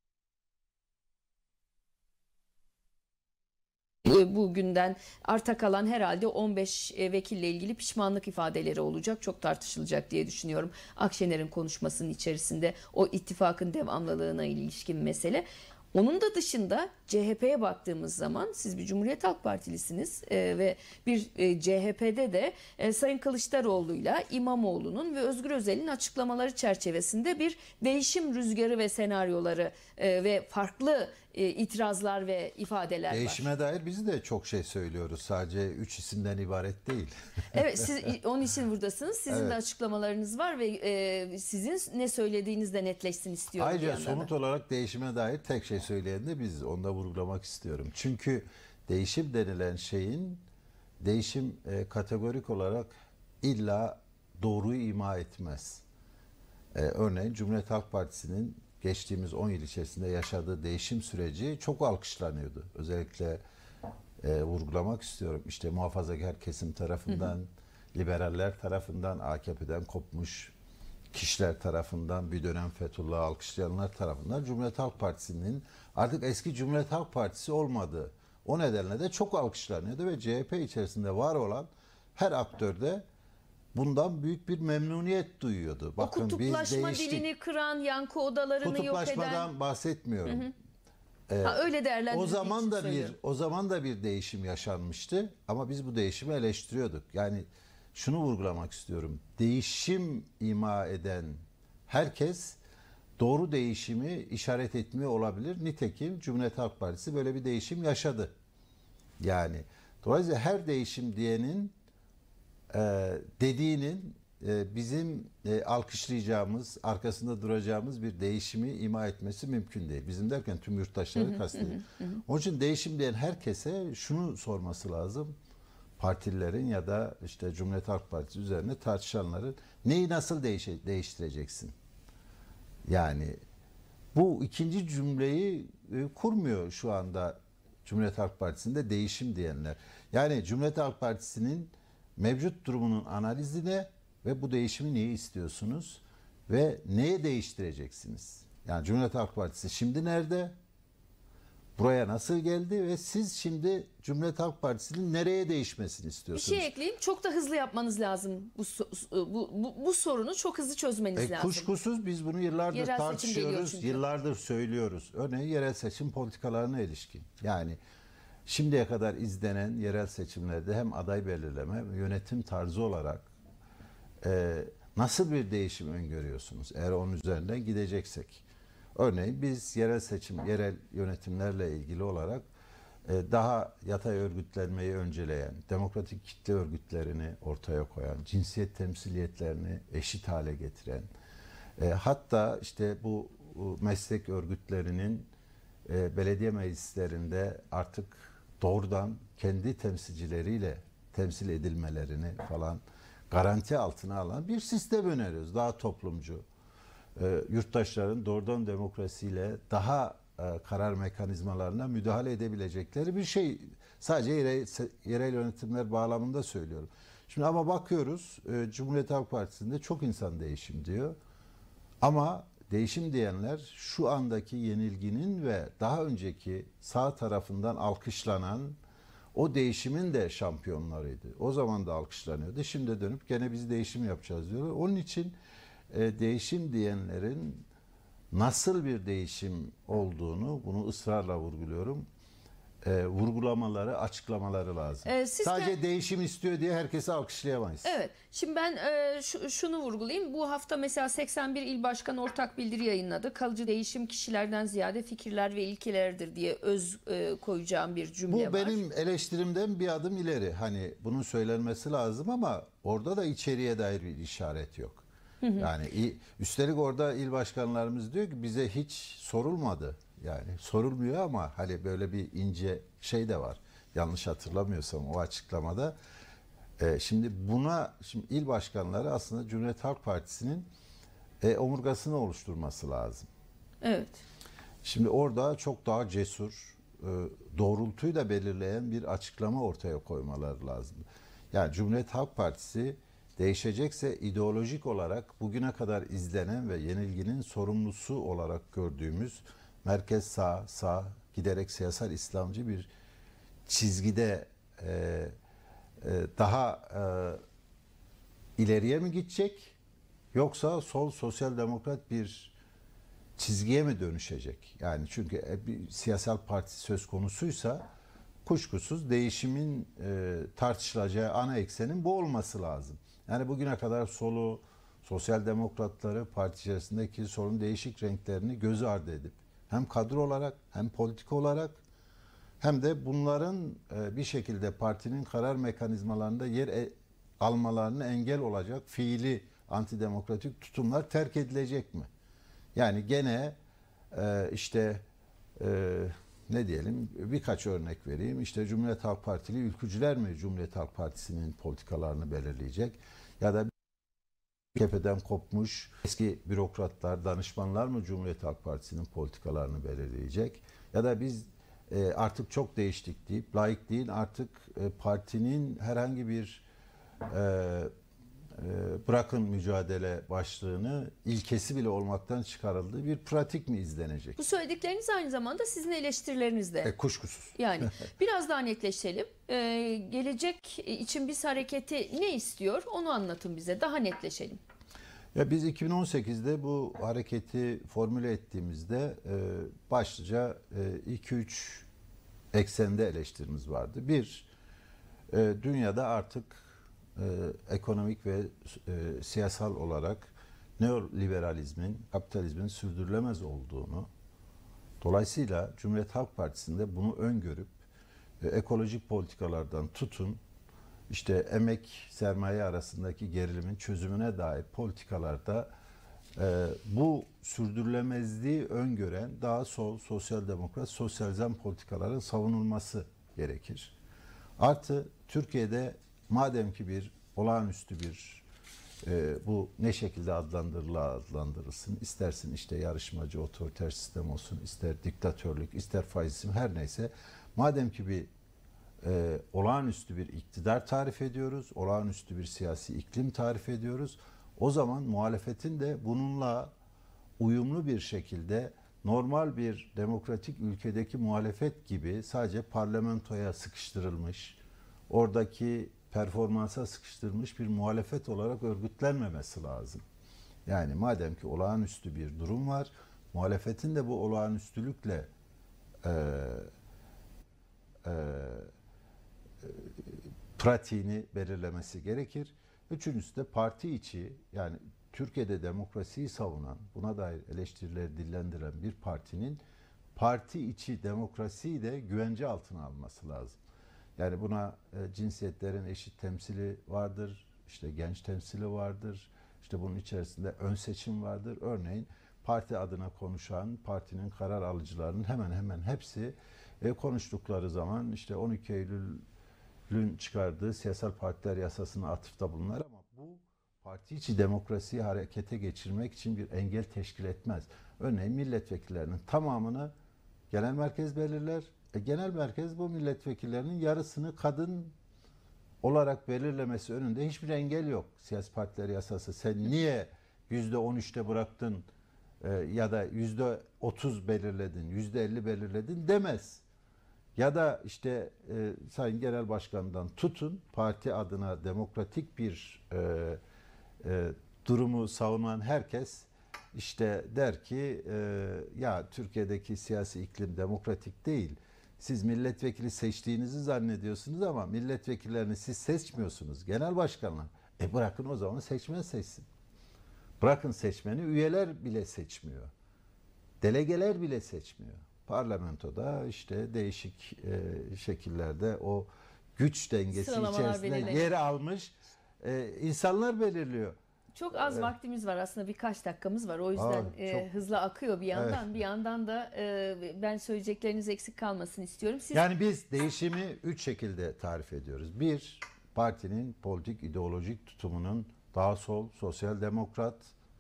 bugünden arta kalan herhalde on beş vekille ilgili pişmanlık ifadeleri olacak. Çok tartışılacak diye düşünüyorum. Akşener'in konuşmasının içerisinde o ittifakın devamlılığına ilişkin mesele. Onun da dışında C H P'ye baktığımız zaman siz bir Cumhuriyet Halk Partilisiniz e, ve bir e, C H P'de de e, Sayın Kılıçdaroğlu'yla İmamoğlu'nun ve Özgür Özel'in açıklamaları çerçevesinde bir değişim rüzgarı ve senaryoları e, ve farklı e, itirazlar ve ifadeler Değişime var. dair biz de çok şey söylüyoruz. Sadece üç isimden ibaret değil. Evet, siz onun için buradasınız. Sizin Evet. de açıklamalarınız var ve e, sizin ne söylediğiniz de netleşsin istiyorum. bir Ayrıca yandan somut da. olarak değişime dair tek şey söyleyen de biz. Onu da vurgulamak istiyorum. Çünkü değişim denilen şeyin değişim e, kategorik olarak illa doğruyu ima etmez. E, örneğin Cumhuriyet Halk Partisi'nin geçtiğimiz on yıl içerisinde yaşadığı değişim süreci çok alkışlanıyordu. Özellikle e, vurgulamak istiyorum. İşte muhafazakar kesim tarafından, hı hı. liberaller tarafından, A K P'den kopmuş kişiler tarafından, bir dönem Fethullah'ı alkışlayanlar tarafından Cumhuriyet Halk Partisi'nin artık eski Cumhuriyet Halk Partisi olmadığı, o nedenle de çok alkışlanıyordu ve C H P içerisinde var olan her aktörde bundan büyük bir memnuniyet duyuyordu. O Bakın kutuplaşma biz dilini kıran, yankı odalarını yok eden. Kutuplaşmadan bahsetmiyorum. Hı hı. Ee, Ha, öyle değerlendirdiği o zaman için da bir söylüyorum. o zaman da bir değişim yaşanmıştı ama biz bu değişimi eleştiriyorduk. Yani şunu vurgulamak istiyorum. Değişim ima eden herkes doğru değişimi işaret etmiyor olabilir. Nitekim Cumhuriyet Halk Partisi böyle bir değişim yaşadı. Yani dolayısıyla her değişim diyenin e, dediğinin e, bizim e, alkışlayacağımız, arkasında duracağımız bir değişimi ima etmesi mümkün değil. Bizim derken tüm yurttaşları kastediyor. Onun için değişim diyen herkese şunu sorması lazım. Partililerin ya da işte Cumhuriyet Halk Partisi üzerine tartışanların neyi nasıl değişe, değiştireceksin? Yani bu ikinci cümleyi e, kurmuyor şu anda Cumhuriyet Halk Partisi'nde değişim diyenler. Yani Cumhuriyet Halk Partisi'nin mevcut durumunun analizine ve bu değişimi niye istiyorsunuz ve neye değiştireceksiniz? Yani Cumhuriyet Halk Partisi şimdi nerede? Buraya nasıl geldi ve siz şimdi Cumhuriyet Halk Partisi'nin nereye değişmesini Bir istiyorsunuz? şey ekleyeyim. Çok da hızlı yapmanız lazım. Bu so- bu, bu, bu sorunu çok hızlı çözmeniz E, lazım. kuşkusuz biz bunu yıllardır Yerel seçim geliyor tartışıyoruz, çünkü. yıllardır söylüyoruz. Örneğin yerel seçim politikalarına ilişkin. Yani şimdiye kadar izlenen yerel seçimlerde hem aday belirleme hem yönetim tarzı olarak e, nasıl bir değişim öngörüyorsunuz? Eğer onun üzerinden gideceksek. Örneğin biz yerel seçim, yerel yönetimlerle ilgili olarak e, daha yatay örgütlenmeyi önceleyen, demokratik kitle örgütlerini ortaya koyan, cinsiyet temsiliyetlerini eşit hale getiren, e, hatta işte bu, bu meslek örgütlerinin e, belediye meclislerinde artık doğrudan kendi temsilcileriyle temsil edilmelerini falan garanti altına alan bir sistem öneriyoruz. Daha toplumcu. E, yurttaşların doğrudan demokrasiyle daha e, karar mekanizmalarına müdahale edebilecekleri bir şey. Sadece yerel, yerel yönetimler bağlamında söylüyorum. Şimdi ama bakıyoruz e, Cumhuriyet Halk Partisi'nde çok insan değişim diyor. Ama değişim diyenler şu andaki yenilginin ve daha önceki sağ tarafından alkışlanan o değişimin de şampiyonlarıydı. O zaman da alkışlanıyordu. Şimdi dönüp gene biz değişim yapacağız diyorlar. Onun için e, değişim diyenlerin nasıl bir değişim olduğunu, bunu ısrarla vurguluyorum, e, vurgulamaları, açıklamaları lazım. Ee, siz Sadece de- değişim istiyor diye herkesi alkışlayamayız. Evet. Şimdi ben e, şu- şunu vurgulayayım. Bu hafta mesela seksen bir il başkanı ortak bildiri yayınladı. Kalıcı değişim kişilerden ziyade fikirler ve ilkelerdir diye öz e, koyacağım bir cümle Bu var. benim eleştirimden bir adım ileri. Hani bunun söylenmesi lazım ama orada da içeriye dair bir işaret yok. Yani i- üstelik orada il başkanlarımız diyor ki bize hiç sorulmadı. Yani sorulmuyor ama hani böyle bir ince şey de var. Yanlış hatırlamıyorsam o açıklamada. Ee, şimdi buna şimdi il başkanları aslında Cumhuriyet Halk Partisi'nin e, omurgasını oluşturması lazım. Evet. Şimdi orada çok daha cesur, e, doğrultuyu da belirleyen bir açıklama ortaya koymaları lazım. Yani Cumhuriyet Halk Partisi değişecekse ideolojik olarak bugüne kadar izlenen ve yenilginin sorumlusu olarak gördüğümüz merkez sağ, sağ giderek siyasal İslamcı bir çizgide e, e, daha e, ileriye mi gidecek yoksa sol sosyal demokrat bir çizgiye mi dönüşecek? Yani çünkü bir siyasal parti söz konusuysa kuşkusuz değişimin e, tartışılacağı ana eksenin bu olması lazım. Yani bugüne kadar solu, sosyal demokratları, parti içerisindeki sorun değişik renklerini göz ardı edip hem kadro olarak hem politik olarak hem de bunların e, bir şekilde partinin karar mekanizmalarında yer e, almalarını engel olacak fiili antidemokratik tutumlar terk edilecek mi? Yani gene e, işte e, ne diyelim birkaç örnek vereyim. İşte Cumhuriyet Halk Partili ülkücüler mi Cumhuriyet Halk Partisi'nin politikalarını belirleyecek? Ya da A K P'den kopmuş eski bürokratlar, danışmanlar mı Cumhuriyet Halk Partisi'nin politikalarını belirleyecek? Ya da biz e, artık çok değiştik deyip layık değil artık e, partinin herhangi bir e, bırakın mücadele başlığını ilkesi bile olmaktan çıkarıldığı bir pratik mi izlenecek? Bu söyledikleriniz aynı zamanda sizin eleştirileriniz de. E, kuşkusuz. Yani biraz daha netleşelim. Ee, gelecek için biz hareketi ne istiyor? Onu anlatın bize. Daha netleşelim. Ya biz iki bin on sekizde bu hareketi formüle ettiğimizde e, başlıca iki üç eksende eleştirimiz vardı. Bir, e, dünyada artık e, ekonomik ve e, siyasal olarak neoliberalizmin, kapitalizmin sürdürülemez olduğunu, dolayısıyla Cumhuriyet Halk Partisi'nde bunu öngörüp e, ekolojik politikalardan tutun, işte emek sermaye arasındaki gerilimin çözümüne dair politikalarda e, bu sürdürülemezliği öngören daha sol, sosyal demokrat, sosyalizm politikaların savunulması gerekir. Artı Türkiye'de madem ki bir olağanüstü bir e, bu ne şekilde adlandırıla adlandırılsın, istersin işte yarışmacı otoriter sistem olsun, ister diktatörlük, ister faşizm her neyse, madem ki bir e, olağanüstü bir iktidar tarif ediyoruz, olağanüstü bir siyasi iklim tarif ediyoruz, o zaman muhalefetin de bununla uyumlu bir şekilde normal bir demokratik ülkedeki muhalefet gibi sadece parlamentoya sıkıştırılmış, oradaki performansa sıkıştırılmış bir muhalefet olarak örgütlenmemesi lazım. Yani madem ki olağanüstü bir durum var, muhalefetin de bu olağanüstülükle e, e, pratiğini belirlemesi gerekir. Üçüncüsü de parti içi, yani Türkiye'de demokrasiyi savunan, buna dair eleştirileri dillendiren bir partinin parti içi demokrasiyi de güvence altına alması lazım. Yani buna e, cinsiyetlerin eşit temsili vardır, işte genç temsili vardır, işte bunun içerisinde ön seçim vardır. Örneğin parti adına konuşan partinin karar alıcılarının hemen hemen hepsi e, konuştukları zaman işte on iki Eylül'ün çıkardığı siyasal partiler yasasına atıfta bulunur ama bu parti içi demokrasiyi harekete geçirmek için bir engel teşkil etmez. Örneğin milletvekillerinin tamamını genel merkez belirler. E, genel merkez bu milletvekillerinin yarısını kadın olarak belirlemesi önünde hiçbir engel yok. Siyasi partiler yasası. Sen niye yüzde on üçte bıraktın e, ya da yüzde otuz belirledin, yüzde elli belirledin demez. Ya da işte e, Sayın Genel Başkan'dan tutun, parti adına demokratik bir e, e, durumu savunan herkes işte der ki e, ya Türkiye'deki siyasi iklim demokratik değil. Siz milletvekili seçtiğinizi zannediyorsunuz ama milletvekillerini siz seçmiyorsunuz. Genel başkanlar. E bırakın o zaman seçmen seçsin. Bırakın seçmeni, üyeler bile seçmiyor. Delegeler bile seçmiyor. Parlamentoda işte değişik e, şekillerde o güç dengesi Sıralamalar içerisinde belirleniyor. yer almış e, insanlar belirliyor. Çok az Evet. vaktimiz var aslında, birkaç dakikamız var. O yüzden Aa, e, çok- hızlı akıyor bir yandan. Evet. Bir yandan da e, ben söyleyecekleriniz eksik kalmasın istiyorum. Siz Yani biz değişimi üç şekilde tarif ediyoruz. Bir, partinin politik ideolojik tutumunun daha sol, sosyal demokrat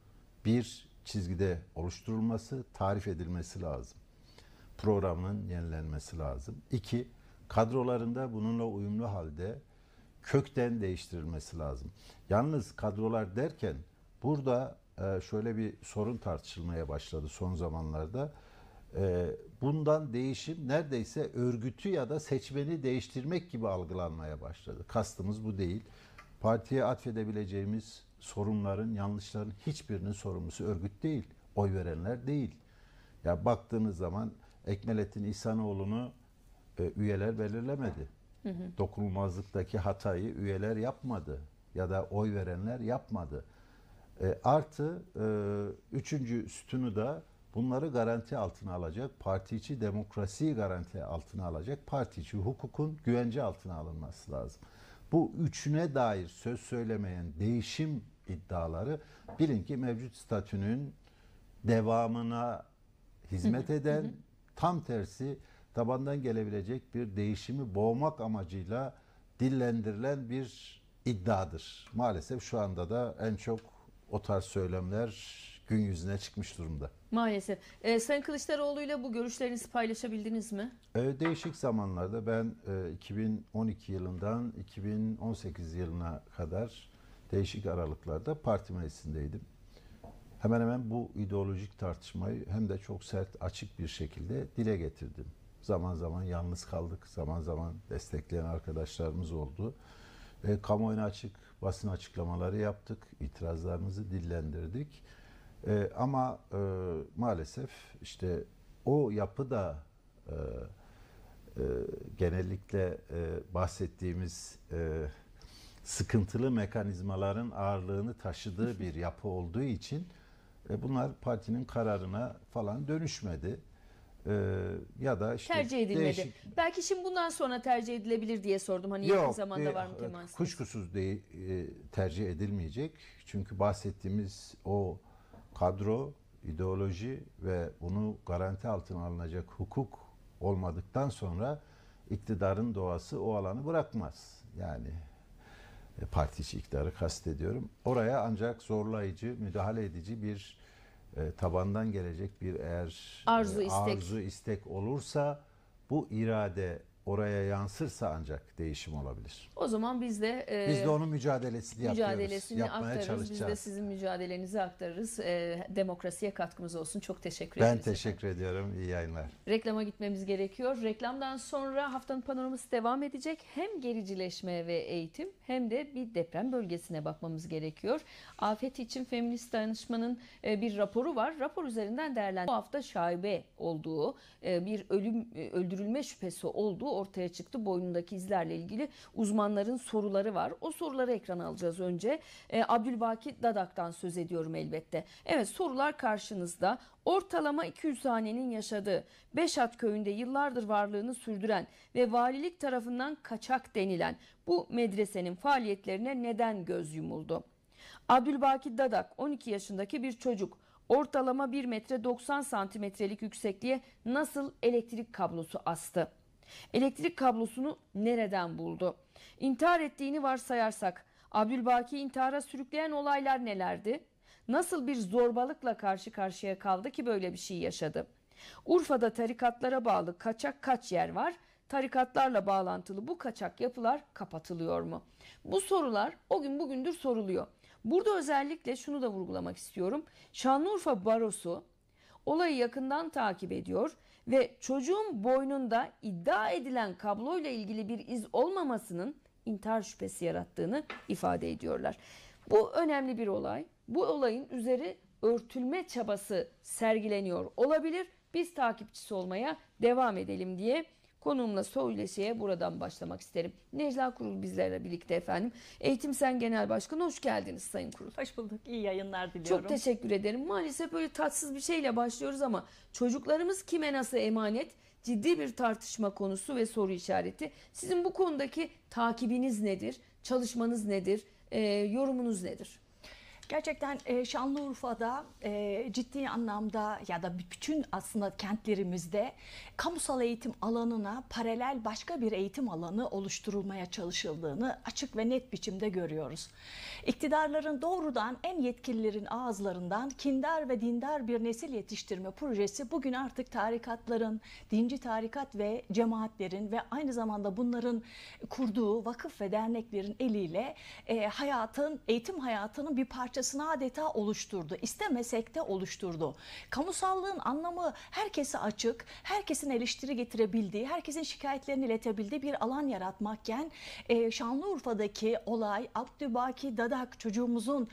bir çizgide oluşturulması, tarif edilmesi lazım. Programın yenilenmesi lazım. İki, kadrolarında bununla uyumlu halde kökten değiştirilmesi lazım. Yalnız kadrolar derken burada e, şöyle bir sorun tartışılmaya başladı son zamanlarda. E, bundan değişim neredeyse örgütü ya da seçmeni değiştirmek gibi algılanmaya başladı. Kastımız bu değil. Partiye atfedebileceğimiz sorunların, yanlışların hiçbirinin sorumlusu örgüt değil. Oy verenler değil. Ya baktığınız zaman Ekmelettin İhsanoğlu'nu e, üyeler belirlemedi. Hı hı. Dokunulmazlıktaki hatayı üyeler yapmadı ya da oy verenler yapmadı. E, artı e, üçüncü sütunu da bunları garanti altına alacak, parti içi demokrasiyi garanti altına alacak, parti içi hukukun güvence altına alınması lazım. Bu üçüne dair söz söylemeyen değişim iddiaları bilin ki mevcut statünün devamına hizmet eden, tam tersi tabandan gelebilecek bir değişimi boğmak amacıyla dillendirilen bir iddiadır. Maalesef şu anda da en çok o tarz söylemler gün yüzüne çıkmış durumda. maalesef. E, Sayın Kılıçdaroğlu'yla bu görüşlerinizi paylaşabildiniz mi? Ee, değişik zamanlarda ben e, iki bin on iki yılından iki bin on sekiz yılına kadar değişik aralıklarda parti meclisindeydim. Hemen hemen bu ideolojik tartışmayı hem de çok sert, açık bir şekilde dile getirdim. Zaman zaman yalnız kaldık, zaman zaman destekleyen arkadaşlarımız oldu. E, kamuoyuna açık basın açıklamaları yaptık, itirazlarımızı dillendirdik. E, ama e, maalesef işte o yapı da e, e, genellikle e, bahsettiğimiz e, sıkıntılı mekanizmaların ağırlığını taşıdığı bir yapı olduğu için e, bunlar partinin kararına falan dönüşmedi. E, ya da işte Tercih edilmedi. değişik... Belki şimdi bundan sonra tercih edilebilir diye sordum. Hani yakın zamanda var mı temasınız? Kuşkusuz değil, e, tercih edilmeyecek. Çünkü bahsettiğimiz o kadro, ideoloji ve bunu garanti altına alınacak hukuk olmadıktan sonra iktidarın doğası o alanı bırakmaz. Yani e, parti içi iktidarı kastediyorum. Oraya ancak zorlayıcı, müdahale edici bir e, tabandan gelecek bir eğer Arzu, e, istek. arzu, istek olursa bu irade oraya yansırsa ancak değişim olabilir. O zaman biz de e, Biz de onun mücadelesini yapıyoruz. mücadelesini Yapmaya aktarırız. çalışacağız. Biz de sizin mücadelenizi aktarırız. E, demokrasiye katkımız olsun. Çok teşekkür Ben ederiz. teşekkür ediyorum. İyi yayınlar. Reklama gitmemiz gerekiyor. Reklamdan sonra haftanın panoraması devam edecek. Hem gericileşme ve eğitim hem de bir deprem bölgesine bakmamız gerekiyor. Afet için Feminist Dayanışma'nın e, bir raporu var. Rapor üzerinden değerlendiriliyor. Bu hafta şaibe olduğu, e, bir ölüm e, öldürülme şüphesi olduğu ortaya çıktı. Boynundaki izlerle ilgili uzmanların soruları var. O soruları ekrana alacağız önce. E, Abdülbaki Dadak'tan söz ediyorum elbette. Evet, sorular karşınızda. Ortalama iki yüz hanenin yaşadığı Beşat köyünde yıllardır varlığını sürdüren ve valilik tarafından kaçak denilen bu medresenin faaliyetlerine neden göz yumuldu? Abdülbaki Dadak on iki yaşındaki bir çocuk. Ortalama bir metre doksan santimetrelik yüksekliğe nasıl elektrik kablosu astı? Elektrik kablosunu nereden buldu? İntihar ettiğini varsayarsak Abdülbaki intihara sürükleyen olaylar nelerdi? Nasıl bir zorbalıkla karşı karşıya kaldı ki böyle bir şey yaşadı? Urfa'da tarikatlara bağlı kaçak kaç yer var? Tarikatlarla bağlantılı bu kaçak yapılar kapatılıyor mu? Bu sorular o gün bugündür soruluyor. Burada özellikle şunu da vurgulamak istiyorum. Şanlıurfa Barosu olayı yakından takip ediyor ve çocuğun boynunda iddia edilen kabloyla ilgili bir iz olmamasının intihar şüphesi yarattığını ifade ediyorlar. Bu önemli bir olay. Bu olayın üzeri örtülme çabası sergileniyor olabilir. Biz takipçisi olmaya devam edelim diye Konuğumla söyleşiye buradan başlamak isterim. Necla Kurul bizlerle birlikte efendim. Eğitim Sen Genel Başkanı, hoş geldiniz Sayın Kurul. Hoş bulduk. İyi yayınlar diliyorum. Çok teşekkür ederim. Maalesef böyle tatsız bir şeyle başlıyoruz ama çocuklarımız kime nasıl emanet? Ciddi bir tartışma konusu ve soru işareti. Sizin bu konudaki takibiniz nedir? Çalışmanız nedir? E, yorumunuz nedir? Gerçekten e, Şanlıurfa'da e, ciddi anlamda ya da bütün aslında kentlerimizde kamusal eğitim alanına paralel başka bir eğitim alanı oluşturulmaya çalışıldığını açık ve net biçimde görüyoruz. İktidarların doğrudan en yetkililerin ağızlarından kindar ve dindar bir nesil yetiştirme projesi bugün artık tarikatların, dinci tarikat ve cemaatlerin ve aynı zamanda bunların kurduğu vakıf ve derneklerin eliyle e, hayatın, eğitim hayatının bir parçası parçasını adeta oluşturdu. İstemesek de oluşturdu. Kamusallığın anlamı herkese açık, herkesin eleştiri getirebildiği, herkesin şikayetlerini iletebildiği bir alan yaratmakken e, Şanlıurfa'daki olay Abdülbaki Dadak çocuğumuzun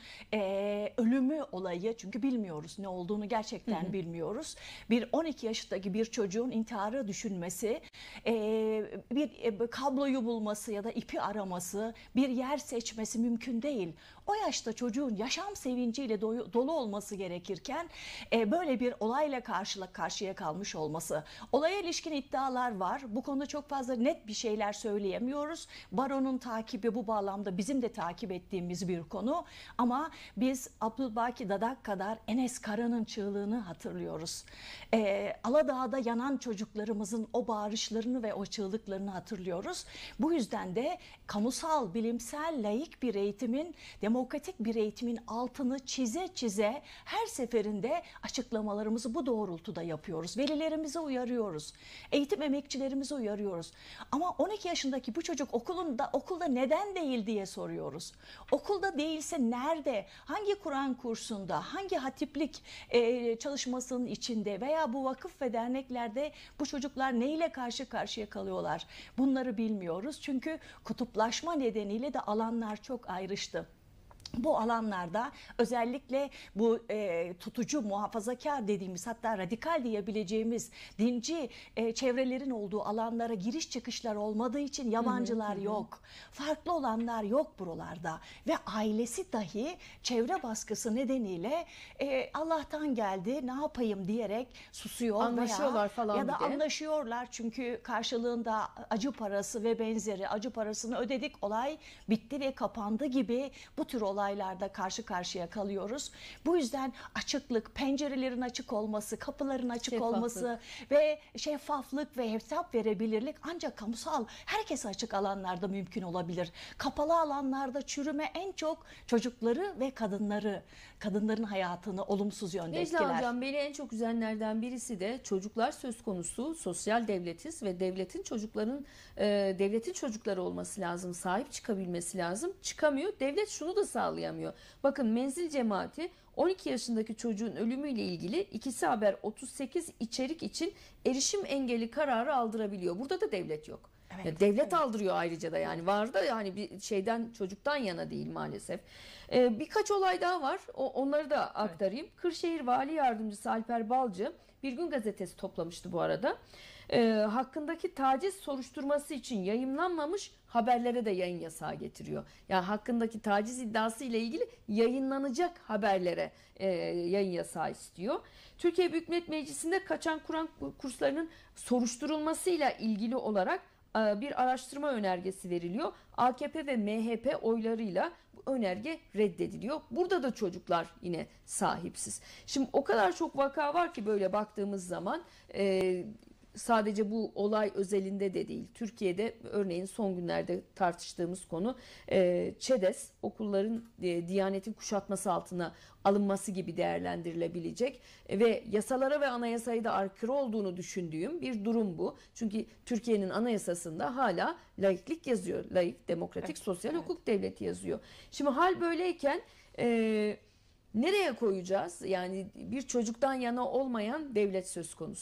e, ölümü olayı, çünkü bilmiyoruz ne olduğunu, gerçekten hı hı. bilmiyoruz. Bir on iki yaşındaki bir çocuğun intiharı düşünmesi, e, bir e, kabloyu bulması ya da ipi araması, bir yer seçmesi mümkün değil. O yaşta çocuğun yaşam sevinciyle dolu olması gerekirken e, böyle bir olayla karşıla karşıya kalmış olması. Olaya ilişkin iddialar var. Bu konuda çok fazla net bir şeyler söyleyemiyoruz. Baron'un takibi bu bağlamda bizim de takip ettiğimiz bir konu. Ama biz Abdülbaki Dadak kadar Enes Kara'nın çığlığını hatırlıyoruz. E, Aladağ'da yanan çocuklarımızın o bağırışlarını ve o çığlıklarını hatırlıyoruz. Bu yüzden de kamusal, bilimsel, laik bir eğitimin, demokratik bir eğitimin altını çize çize her seferinde açıklamalarımızı bu doğrultuda yapıyoruz. Velilerimizi uyarıyoruz. Eğitim emekçilerimizi uyarıyoruz. Ama on iki yaşındaki bu çocuk okulunda okulda neden değil diye soruyoruz. Okulda değilse nerede? Hangi Kur'an kursunda? Hangi hatiplik e, çalışmasının içinde veya bu vakıf ve derneklerde bu çocuklar neyle karşı karşıya kalıyorlar? Bunları bilmiyoruz. Çünkü kutuplaşma nedeniyle de alanlar çok ayrıştı. Bu alanlarda özellikle bu e, tutucu, muhafazakar dediğimiz, hatta radikal diyebileceğimiz dinci e, çevrelerin olduğu alanlara giriş çıkışlar olmadığı için yabancılar hı hı. yok. Farklı olanlar yok buralarda ve ailesi dahi çevre baskısı nedeniyle e, Allah'tan geldi ne yapayım diyerek susuyor anlaşıyorlar veya, falan ya da bir de. anlaşıyorlar çünkü karşılığında acı parası ve benzeri acı parasını ödedik, olay bitti ve kapandı gibi bu tür olay olaylarda karşı karşıya kalıyoruz. Bu yüzden açıklık, pencerelerin açık olması, kapıların açık Şeffaflık. olması ve şeffaflık ve hesap verebilirlik ancak kamusal, herkese açık alanlarda mümkün olabilir. Kapalı alanlarda çürüme en çok çocukları ve kadınları, kadınların hayatını olumsuz yönde Necla etkiler. Hocam, beni en çok üzenlerden birisi de çocuklar söz konusu, sosyal devletiz ve devletin çocukların e, devletin çocukları olması lazım, sahip çıkabilmesi lazım. Çıkamıyor. Devlet şunu da sağlayamıyor. Bakın, Menzil Cemaati on iki yaşındaki çocuğun ölümüyle ilgili ikisi haber otuz sekiz içerik için erişim engeli kararı aldırabiliyor. Burada da devlet yok. Evet, ya devlet evet. aldırıyor ayrıca da, yani var da yani bir şeyden, çocuktan yana değil maalesef. Ee, birkaç olay daha var. O, onları da aktarayım. Evet. Kırşehir Vali Yardımcısı Alper Balcı Bir Gün gazetesi toplamıştı bu arada. Ee, hakkındaki taciz soruşturması için yayımlanmamış haberlere de yayın yasağı getiriyor. Yani hakkındaki taciz iddiası ile ilgili yayınlanacak haberlere e, yayın yasağı istiyor. Türkiye Büyük Millet Meclisi'nde kaçan Kur'an kurslarının soruşturulmasıyla ilgili olarak e, bir araştırma önergesi veriliyor. A K P ve M H P oylarıyla bu önerge reddediliyor. Burada da çocuklar yine sahipsiz. Şimdi o kadar çok vaka var ki böyle baktığımız zaman e, sadece bu olay özelinde de değil. Türkiye'de örneğin son günlerde tartıştığımız konu e, ÇEDES, okulların e, Diyanet'in kuşatması altına alınması gibi değerlendirilebilecek e, ve yasalara ve anayasayı da aykırı olduğunu düşündüğüm bir durum bu. Çünkü Türkiye'nin anayasasında hala laiklik yazıyor. Laik, demokratik, evet, sosyal evet. hukuk devleti yazıyor. Şimdi hal böyleyken e, nereye koyacağız? Yani bir çocuktan yana olmayan devlet söz konusu.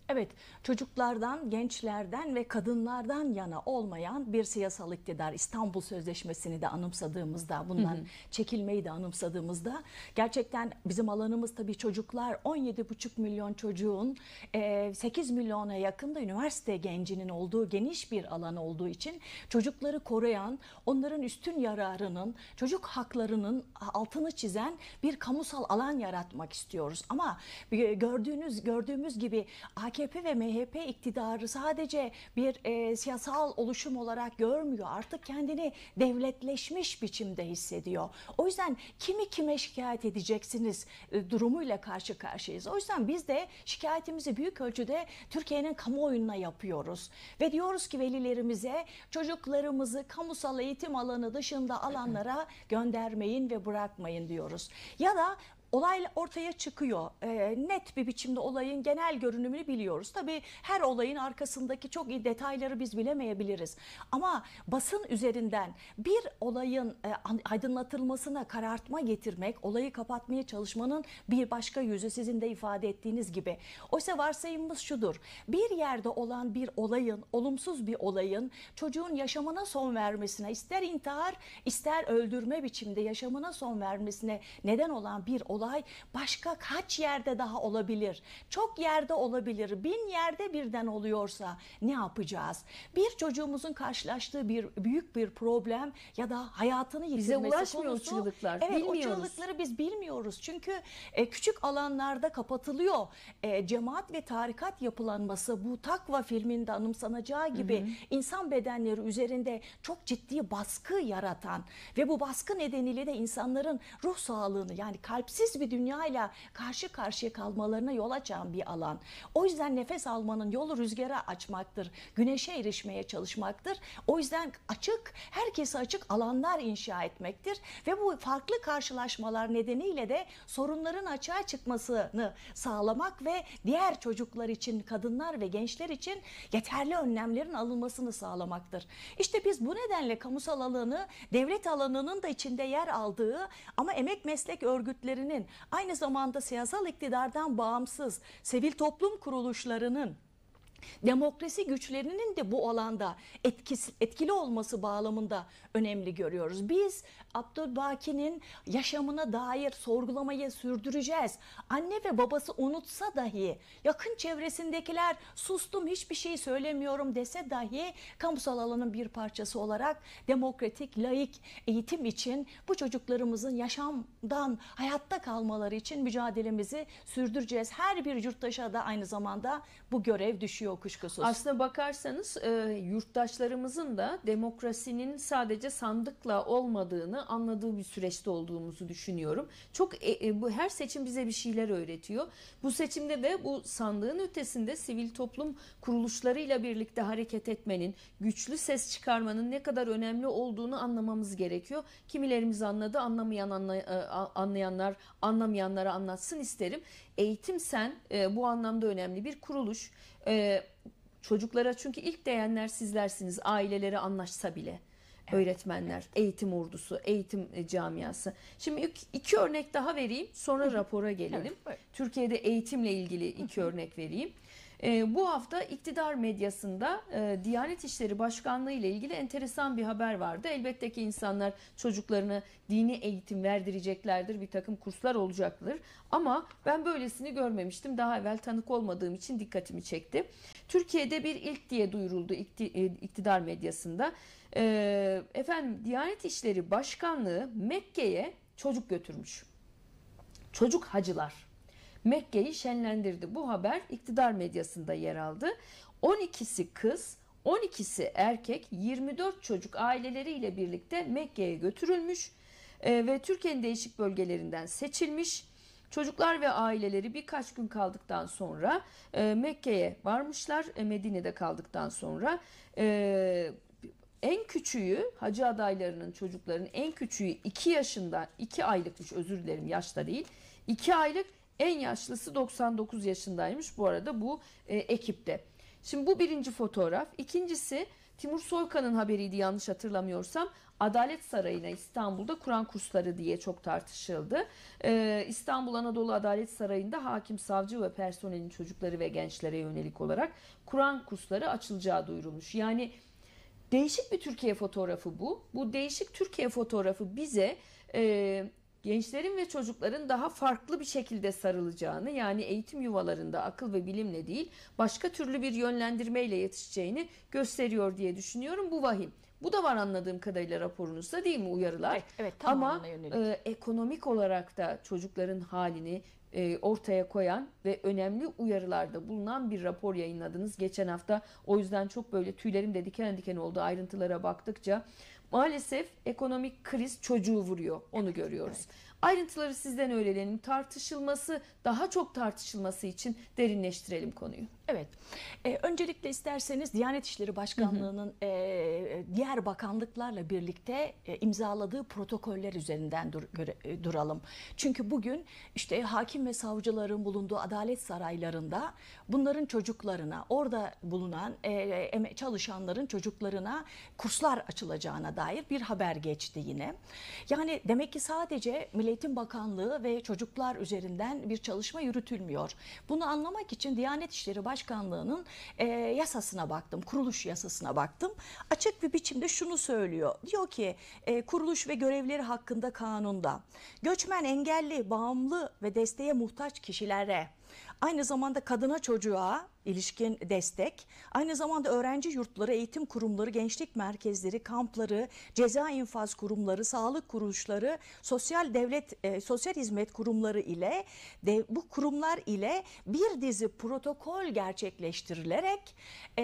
Evet, çocuklardan, gençlerden ve kadınlardan yana olmayan bir siyasal iktidar. İstanbul Sözleşmesi'ni de anımsadığımızda, bundan hı hı. çekilmeyi de anımsadığımızda gerçekten bizim alanımız tabii çocuklar. On yedi buçuk milyon çocuğun sekiz milyona yakın da üniversite gencinin olduğu geniş bir alan olduğu için çocukları koruyan, onların üstün yararının, çocuk haklarının altını çizen bir kamusal alan yaratmak istiyoruz. Ama gördüğünüz gördüğümüz gibi A K P ve M H P iktidarı sadece bir e, siyasal oluşum olarak görmüyor. Artık kendini devletleşmiş biçimde hissediyor. O yüzden kimi kime şikayet edeceksiniz e, durumuyla karşı karşıyayız. O yüzden biz de şikayetimizi büyük ölçüde Türkiye'nin kamuoyuna yapıyoruz. Ve diyoruz ki velilerimize çocuklarımızı kamusal eğitim alanı dışında alanlara göndermeyin ve bırakmayın diyoruz. Ya da olay ortaya çıkıyor. E, net bir biçimde olayın genel görünümünü biliyoruz. Tabii her olayın arkasındaki çok iyi detayları biz bilemeyebiliriz. Ama basın üzerinden bir olayın e, aydınlatılmasına karartma getirmek, olayı kapatmaya çalışmanın bir başka yüzü sizin de ifade ettiğiniz gibi. Oysa varsayımımız şudur. Bir yerde olan bir olayın, olumsuz bir olayın çocuğun yaşamına son vermesine, ister intihar, ister öldürme biçimde yaşamına son vermesine neden olan bir olay başka kaç yerde daha olabilir? Çok yerde olabilir. Bin yerde birden oluyorsa ne yapacağız? Bir çocuğumuzun karşılaştığı bir büyük bir problem ya da hayatını yitirmesi bize ulaşmıyor konusu. O çığlıklar. Evet, bilmiyoruz. O çığlıkları biz bilmiyoruz. Çünkü e, küçük alanlarda kapatılıyor. E, cemaat ve tarikat yapılanması bu Takva filminde anımsanacağı gibi hı hı. insan bedenleri üzerinde çok ciddi baskı yaratan ve bu baskı nedeniyle de insanların ruh sağlığını, yani kalpsiz bir dünyayla karşı karşıya kalmalarına yol açan bir alan. O yüzden nefes almanın yolu rüzgara açmaktır. Güneşe erişmeye çalışmaktır. O yüzden açık, herkese açık alanlar inşa etmektir. Ve bu farklı karşılaşmalar nedeniyle de sorunların açığa çıkmasını sağlamak ve diğer çocuklar için, kadınlar ve gençler için yeterli önlemlerin alınmasını sağlamaktır. İşte biz bu nedenle kamusal alanı devlet alanının da içinde yer aldığı ama emek meslek örgütlerinin aynı zamanda siyasal iktidardan bağımsız sivil toplum kuruluşlarının, demokrasi güçlerinin de bu alanda etkisi, etkili olması bağlamında önemli görüyoruz. Biz Abdülbaki'nin yaşamına dair sorgulamayı sürdüreceğiz. Anne ve babası unutsa dahi, yakın çevresindekiler sustum hiçbir şey söylemiyorum dese dahi kamusal alanın bir parçası olarak demokratik, laik eğitim için bu çocuklarımızın yaşamdan hayatta kalmaları için mücadelemizi sürdüreceğiz. Her bir yurttaşa da aynı zamanda bu görev düşüyor kuşkusuz. Aslına bakarsanız e, yurttaşlarımızın da demokrasinin sadece sandıkla olmadığını anladığı bir süreçte olduğumuzu düşünüyorum. Çok e, e, bu her seçim bize bir şeyler öğretiyor. Bu seçimde de bu sandığın ötesinde sivil toplum kuruluşlarıyla birlikte hareket etmenin, güçlü ses çıkarmanın ne kadar önemli olduğunu anlamamız gerekiyor. Kimilerimiz anladı, anlamayan anlay anlayanlar anlamayanlara anlatsın isterim. Eğitim Sen e, bu anlamda önemli bir kuruluş. E, çocuklara, çünkü ilk değenler sizlersiniz, aileleri anlaşsa bile. Evet. Öğretmenler, eğitim ordusu, eğitim camiası. Şimdi iki, iki örnek daha vereyim, sonra rapora gelelim. Evet. Türkiye'de eğitimle ilgili iki örnek vereyim. E, bu hafta iktidar medyasında e, Diyanet İşleri Başkanlığı ile ilgili enteresan bir haber vardı. Elbette ki insanlar çocuklarına dini eğitim verdireceklerdir, bir takım kurslar olacaktır. Ama ben böylesini görmemiştim. Daha evvel tanık olmadığım için dikkatimi çekti. Türkiye'de bir ilk diye duyuruldu iktidar medyasında. E, efendim Diyanet İşleri Başkanlığı Mekke'ye çocuk götürmüş. Çocuk hacılar Mekke'yi şenlendirdi. Bu haber iktidar medyasında yer aldı. on ikisi kız, on ikisi erkek, yirmi dört çocuk aileleriyle birlikte Mekke'ye götürülmüş e, ve Türkiye'nin değişik bölgelerinden seçilmiş. Çocuklar ve aileleri birkaç gün kaldıktan sonra e, Mekke'ye varmışlar. E, Medine'de kaldıktan sonra e, en küçüğü, hacı adaylarının çocuklarının en küçüğü iki yaşında, iki aylıkmış, özür dilerim, yaşta değil, iki aylık. En yaşlısı doksan dokuz yaşındaymış bu arada bu e, ekipte. Şimdi bu birinci fotoğraf. İkincisi Timur Soykan'ın haberiydi yanlış hatırlamıyorsam. Adalet Sarayı'na İstanbul'da Kur'an kursları diye çok tartışıldı. Ee, İstanbul Anadolu Adalet Sarayı'nda hakim, savcı ve personelin çocukları ve gençlere yönelik olarak Kur'an kursları açılacağı duyurulmuş. Yani değişik bir Türkiye fotoğrafı bu. Bu değişik Türkiye fotoğrafı bize e, gençlerin ve çocukların daha farklı bir şekilde sarılacağını, yani eğitim yuvalarında akıl ve bilimle değil başka türlü bir yönlendirmeyle yetişeceğini gösteriyor diye düşünüyorum. Bu vahim. Bu da var anladığım kadarıyla raporunuzda, değil mi, uyarılar? Evet, evet, ama yönelik. e, ekonomik olarak da çocukların halini e, ortaya koyan ve önemli uyarılarda bulunan bir rapor yayınladınız geçen hafta. O yüzden çok böyle tüylerim de diken diken oldu ayrıntılara baktıkça. Maalesef ekonomik kriz çocuğu vuruyor, onu görüyoruz. Evet. Ayrıntıları sizden öğrenelim. Tartışılması, daha çok tartışılması için derinleştirelim konuyu. Evet. Ee, öncelikle isterseniz Diyanet İşleri Başkanlığı'nın hı hı. E, diğer bakanlıklarla birlikte e, imzaladığı protokoller üzerinden dur, göre, e, duralım. Çünkü bugün işte hakim ve savcıların bulunduğu adalet saraylarında bunların çocuklarına, orada bulunan e, çalışanların çocuklarına kurslar açılacağına dair bir haber geçti yine. Yani demek ki sadece Milli Eğitim Bakanlığı ve çocuklar üzerinden bir çalışma yürütülmüyor. Bunu anlamak için Diyanet İşleri Başkanlığı'nın e, yasasına baktım, kuruluş yasasına baktım. Açık bir biçimde şunu söylüyor. Diyor ki e, kuruluş ve görevleri hakkında kanunda göçmen, engelli, bağımlı ve desteğe muhtaç kişilere, aynı zamanda kadına, çocuğa ilişkin destek, aynı zamanda öğrenci yurtları, eğitim kurumları, gençlik merkezleri, kampları, ceza infaz kurumları, sağlık kuruluşları, sosyal devlet, e, sosyal hizmet kurumları ile de, bu kurumlar ile bir dizi protokol gerçekleştirilerek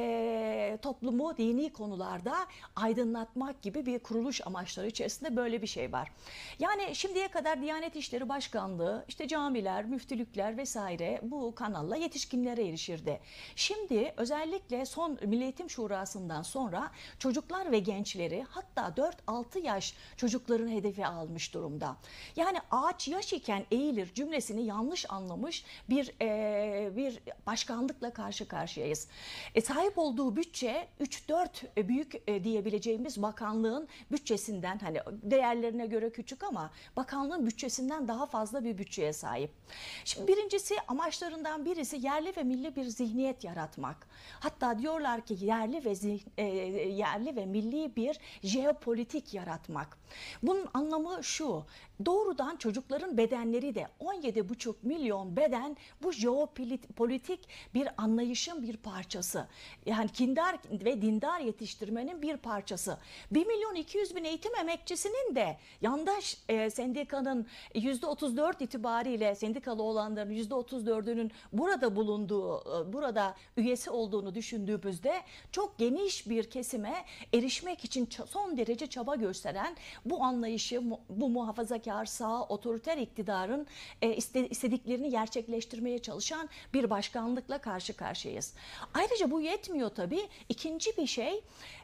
e, toplumu dini konularda aydınlatmak gibi bir kuruluş amaçları içerisinde böyle bir şey var. Yani şimdiye kadar Diyanet İşleri Başkanlığı, işte camiler, müftülükler vesaire bu kanalla yetişkinlere erişirdi. Şimdi özellikle son Milli Eğitim Şurası'ndan sonra çocuklar ve gençleri, hatta dört altı yaş çocukların hedefe almış durumda. Yani ağaç yaş iken eğilir cümlesini yanlış anlamış bir e, bir başkanlıkla karşı karşıyayız. E, sahip olduğu bütçe üç dört büyük e, diyebileceğimiz bakanlığın bütçesinden, hani değerlerine göre küçük ama bakanlığın bütçesinden daha fazla bir bütçeye sahip. Şimdi birincisi, amaçlarından birisi yerli ve milli bir zihniyet yaratmak. Hatta diyorlar ki yerli ve zihn, e, yerli ve milli bir jeopolitik yaratmak. Bunun anlamı şu: doğrudan çocukların bedenleri de on yedi buçuk milyon beden bu jeopolitik bir anlayışın bir parçası. Yani kindar ve dindar yetiştirmenin bir parçası. bir milyon iki yüz bin eğitim emekçisinin de yandaş e, sendikanın yüzde otuz dört itibariyle, sendikalı olanların yüzde otuz dördünün burada bulunduğu, burada üyesi olduğunu düşündüğümüzde çok geniş bir kesime erişmek için son derece çaba gösteren bu anlayışı, bu muhafazakar sağ otoriter iktidarın istediklerini gerçekleştirmeye çalışan bir başkanlıkla karşı karşıyayız. Ayrıca bu yetmiyor tabii. İkinci bir şey,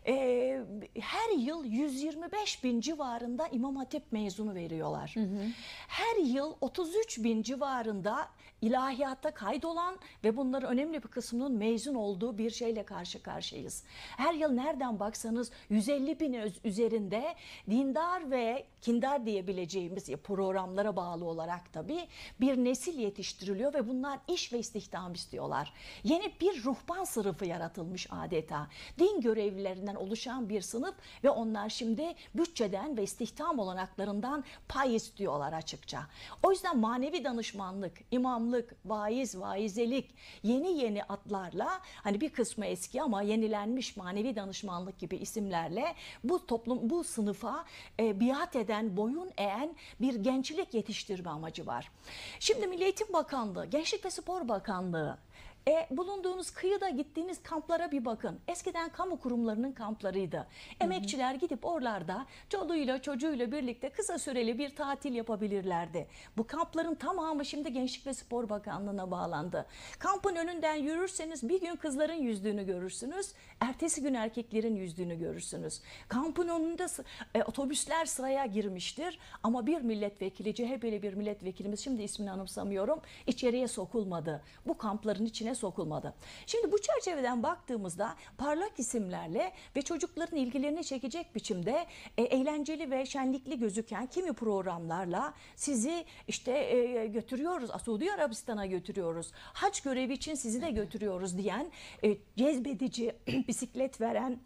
her yıl yüz yirmi beş bin civarında İmam Hatip mezunu veriyorlar. Hı hı. Her yıl otuz üç bin civarında ilahiyatta kaydolan ve bunların önemli bir kısmının mezun olduğu bir şeyle karşı karşıyayız. Her yıl nereden baksanız yüz elli bin üzerinde dindar ve kindar diyebileceğimiz programlara bağlı olarak tabii bir nesil yetiştiriliyor ve bunlar iş ve istihdam istiyorlar. Yeni bir ruhban sınıfı yaratılmış adeta. Din görevlilerinden oluşan bir sınıf ve onlar şimdi bütçeden ve istihdam olanaklarından pay istiyorlar açıkça. O yüzden manevi danışmanlık, imamlık, vaiz, vaizelik yeni yeni adlarla, hani bir kısmı eski ama yenilenmiş manevi danışmanlık gibi isimlerle bu toplum, bu sınıfa e, biat eden, boyun eğen bir gençlik yetiştirme amacı var. Şimdi Milli Eğitim Bakanlığı, Gençlik ve Spor Bakanlığı, E, bulunduğunuz kıyıda gittiğiniz kamplara bir bakın. Eskiden kamu kurumlarının kamplarıydı. Emekçiler gidip oralarda çoluğuyla çocuğuyla birlikte kısa süreli bir tatil yapabilirlerdi. Bu kampların tamamı şimdi Gençlik ve Spor Bakanlığı'na bağlandı. Kampın önünden yürürseniz bir gün kızların yüzdüğünü görürsünüz. Ertesi gün erkeklerin yüzdüğünü görürsünüz. Kampın önünde e, otobüsler sıraya girmiştir. Ama bir milletvekili, C H P'li bir milletvekilimiz, şimdi ismini anımsamıyorum, içeriye sokulmadı. Bu kampların içine sokulmadı. Şimdi bu çerçeveden baktığımızda parlak isimlerle ve çocukların ilgilerini çekecek biçimde e, eğlenceli ve şenlikli gözüken kimi programlarla sizi işte e, götürüyoruz, Suudi Arabistan'a götürüyoruz, hac görevi için sizi de götürüyoruz diyen, e, cezbedici, bisiklet veren,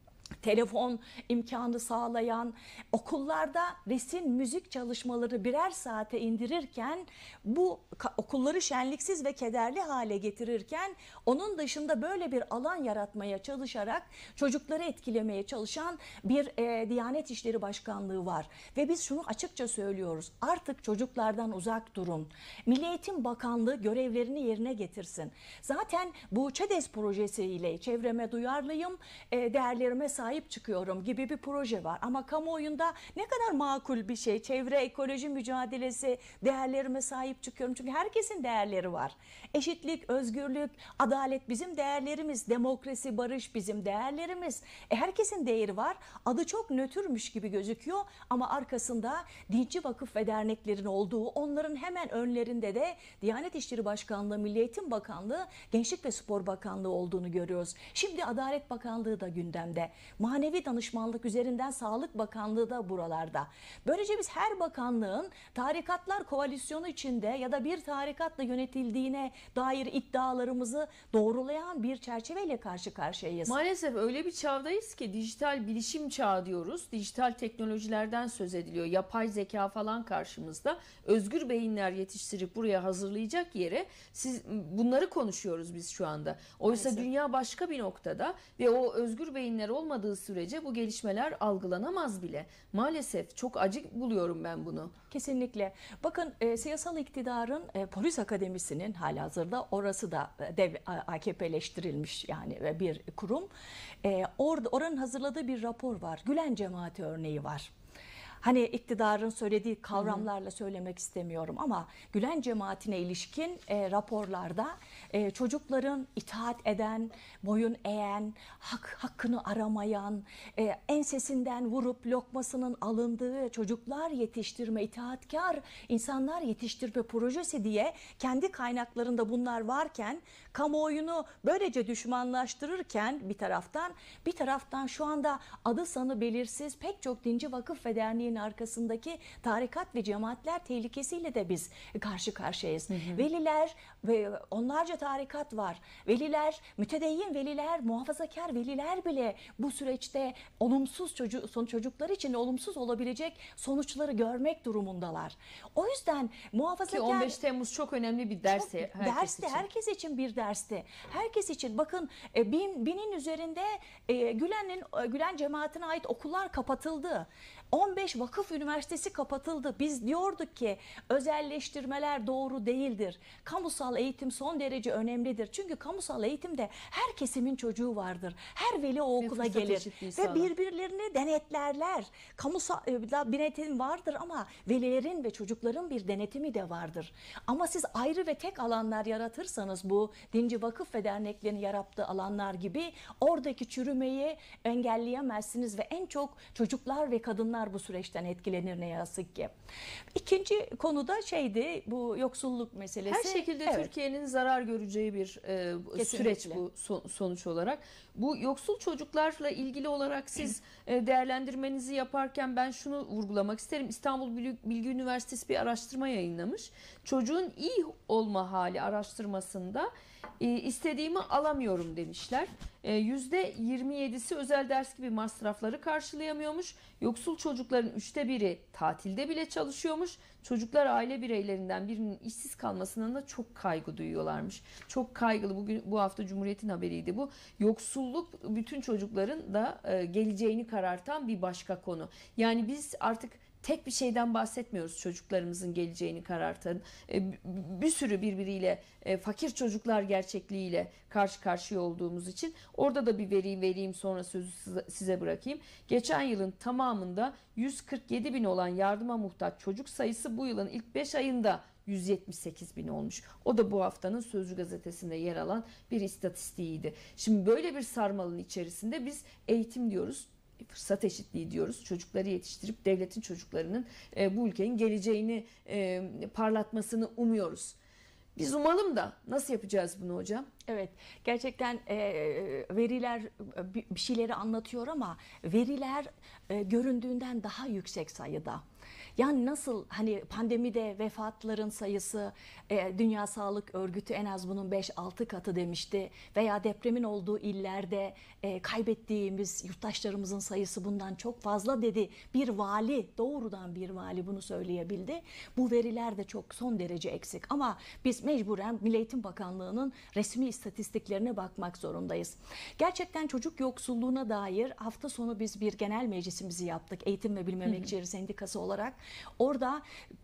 telefon imkanı sağlayan, okullarda resim, müzik çalışmaları birer saate indirirken, bu okulları şenliksiz ve kederli hale getirirken, onun dışında böyle bir alan yaratmaya çalışarak çocukları etkilemeye çalışan bir e, Diyanet İşleri Başkanlığı var. Ve biz şunu açıkça söylüyoruz: artık çocuklardan uzak durun. Milli Eğitim Bakanlığı görevlerini yerine getirsin. Zaten bu ÇEDES projesiyle çevreme duyarlıyım, e, değerlerime sahip çıkıyorum gibi bir proje var. Ama kamuoyunda ne kadar makul bir şey, çevre ekoloji mücadelesi, değerlerime sahip çıkıyorum. Çünkü herkesin değerleri var. Eşitlik, özgürlük, adalet bizim değerlerimiz, demokrasi, barış bizim değerlerimiz. E, herkesin değeri var. Adı çok nötrmüş gibi gözüküyor ama arkasında dinci vakıf ve derneklerin olduğu, onların hemen önlerinde de Diyanet İşleri Başkanlığı, Milli Eğitim Bakanlığı, Gençlik ve Spor Bakanlığı olduğunu görüyoruz. Şimdi Adalet Bakanlığı da gündemde. Manevi danışmanlık üzerinden Sağlık Bakanlığı da buralarda. Böylece biz her bakanlığın tarikatlar koalisyonu içinde ya da bir tarikatla yönetildiğine dair iddialarımızı doğrulayan bir çerçeveyle karşı karşıyayız. Maalesef öyle bir çağdayız ki dijital bilişim çağı diyoruz. Dijital teknolojilerden söz ediliyor. Yapay zeka falan karşımızda. Özgür beyinler yetiştirip buraya hazırlayacak yere siz bunları konuşuyoruz biz şu anda. Oysa Maalesef. dünya başka bir noktada ve o özgür beyinler olmadığı sürece bu gelişmeler algılanamaz bile. Maalesef çok acı buluyorum ben bunu. Kesinlikle. Bakın e, siyasal iktidarın e, polis akademisinin halihazırda orası da e, dev, A K P'leştirilmiş yani e, bir kurum. E, orada oranın hazırladığı bir rapor var. Gülen cemaati örneği var. Hani iktidarın söylediği kavramlarla söylemek istemiyorum ama Gülen cemaatine ilişkin e, raporlarda e, çocukların itaat eden, boyun eğen, hak, hakkını aramayan, e, ensesinden vurup lokmasının alındığı çocuklar yetiştirme, itaatkar insanlar yetiştirme projesi diye kendi kaynaklarında bunlar varken, kamuoyunu böylece düşmanlaştırırken bir taraftan, bir taraftan şu anda adı sanı belirsiz pek çok dinci vakıf ve derneğin arkasındaki tarikat ve cemaatler tehlikesiyle de biz karşı karşıyayız. Hı hı. Veliler ve onlarca tarikat var. Veliler, mütedeyyin veliler, muhafazakar veliler bile bu süreçte olumsuz çocuk, son çocuklar için olumsuz olabilecek sonuçları görmek durumundalar. O yüzden muhafazakar... Ki on beş Temmuz çok önemli bir ders herkes derste, için. Herkes için bir dersti. Herkes için. Bakın bin, binin üzerinde e, Gülen'in Gülen cemaatine ait okullar kapatıldı. on beş vakıf üniversitesi kapatıldı. Biz diyorduk ki özelleştirmeler doğru değildir. Kamusal eğitim son derece önemlidir. Çünkü kamusal eğitimde her kesimin çocuğu vardır. Her veli o okula gelir ve birbirlerini denetlerler. Kamusal denetim vardır ama velilerin ve çocukların bir denetimi de vardır. Ama siz ayrı ve tek alanlar yaratırsanız, bu dinci vakıf ve derneklerin yarattığı alanlar gibi, oradaki çürümeyi engelleyemezsiniz ve en çok çocuklar ve kadınlar bu süreçten etkilenir ne yazık ki. İkinci konuda şeydi, bu yoksulluk meselesi. Her şekilde evet. Türkiye'nin zarar göreceği bir e, süreç bu son, sonuç olarak. Bu yoksul çocuklarla ilgili olarak siz e, değerlendirmenizi yaparken ben şunu vurgulamak isterim. İstanbul Bilgi Üniversitesi bir araştırma yayınlamış. Çocuğun iyi olma hali araştırmasında e, istediğimi alamıyorum demişler. yüzde yirmi yedisi özel ders gibi masrafları karşılayamıyormuş. Yoksul çocukların üçte biri tatilde bile çalışıyormuş. Çocuklar aile bireylerinden birinin işsiz kalmasından da çok kaygı duyuyorlarmış. Çok kaygılı. Bugün bu hafta Cumhuriyet'in haberiydi bu. Yoksulluk bütün çocukların da geleceğini karartan bir başka konu. Yani biz artık tek bir şeyden bahsetmiyoruz çocuklarımızın geleceğini karartan. Bir sürü birbiriyle fakir çocuklar gerçekliğiyle karşı karşıya olduğumuz için orada da bir veri vereyim, sonra sözü size bırakayım. Geçen yılın tamamında yüz kırk yedi bin olan yardıma muhtaç çocuk sayısı bu yılın ilk beş ayında yüz yetmiş sekiz bin olmuş. O da bu haftanın Sözcü gazetesinde yer alan bir istatistiğiydi. Şimdi böyle bir sarmalın içerisinde biz eğitim diyoruz, fırsat eşitliği diyoruz. Çocukları yetiştirip devletin çocuklarının e, bu ülkenin geleceğini e, parlatmasını umuyoruz. Biz umalım da nasıl yapacağız bunu hocam? Evet, gerçekten e, veriler e, bir bir şeyleri anlatıyor ama veriler e, göründüğünden daha yüksek sayıda. Yani nasıl hani pandemide vefatların sayısı e, Dünya Sağlık Örgütü en az bunun beş altı katı demişti veya depremin olduğu illerde e, kaybettiğimiz yurttaşlarımızın sayısı bundan çok fazla dedi. Bir vali, doğrudan bir vali bunu söyleyebildi. Bu veriler de çok son derece eksik ama biz mecburen Milli Eğitim Bakanlığı'nın resmi istatistiklerine bakmak zorundayız. Gerçekten çocuk yoksulluğuna dair hafta sonu biz bir genel meclisimizi yaptık. Eğitim ve Bilim Emekçileri Sendikası olarak. Orada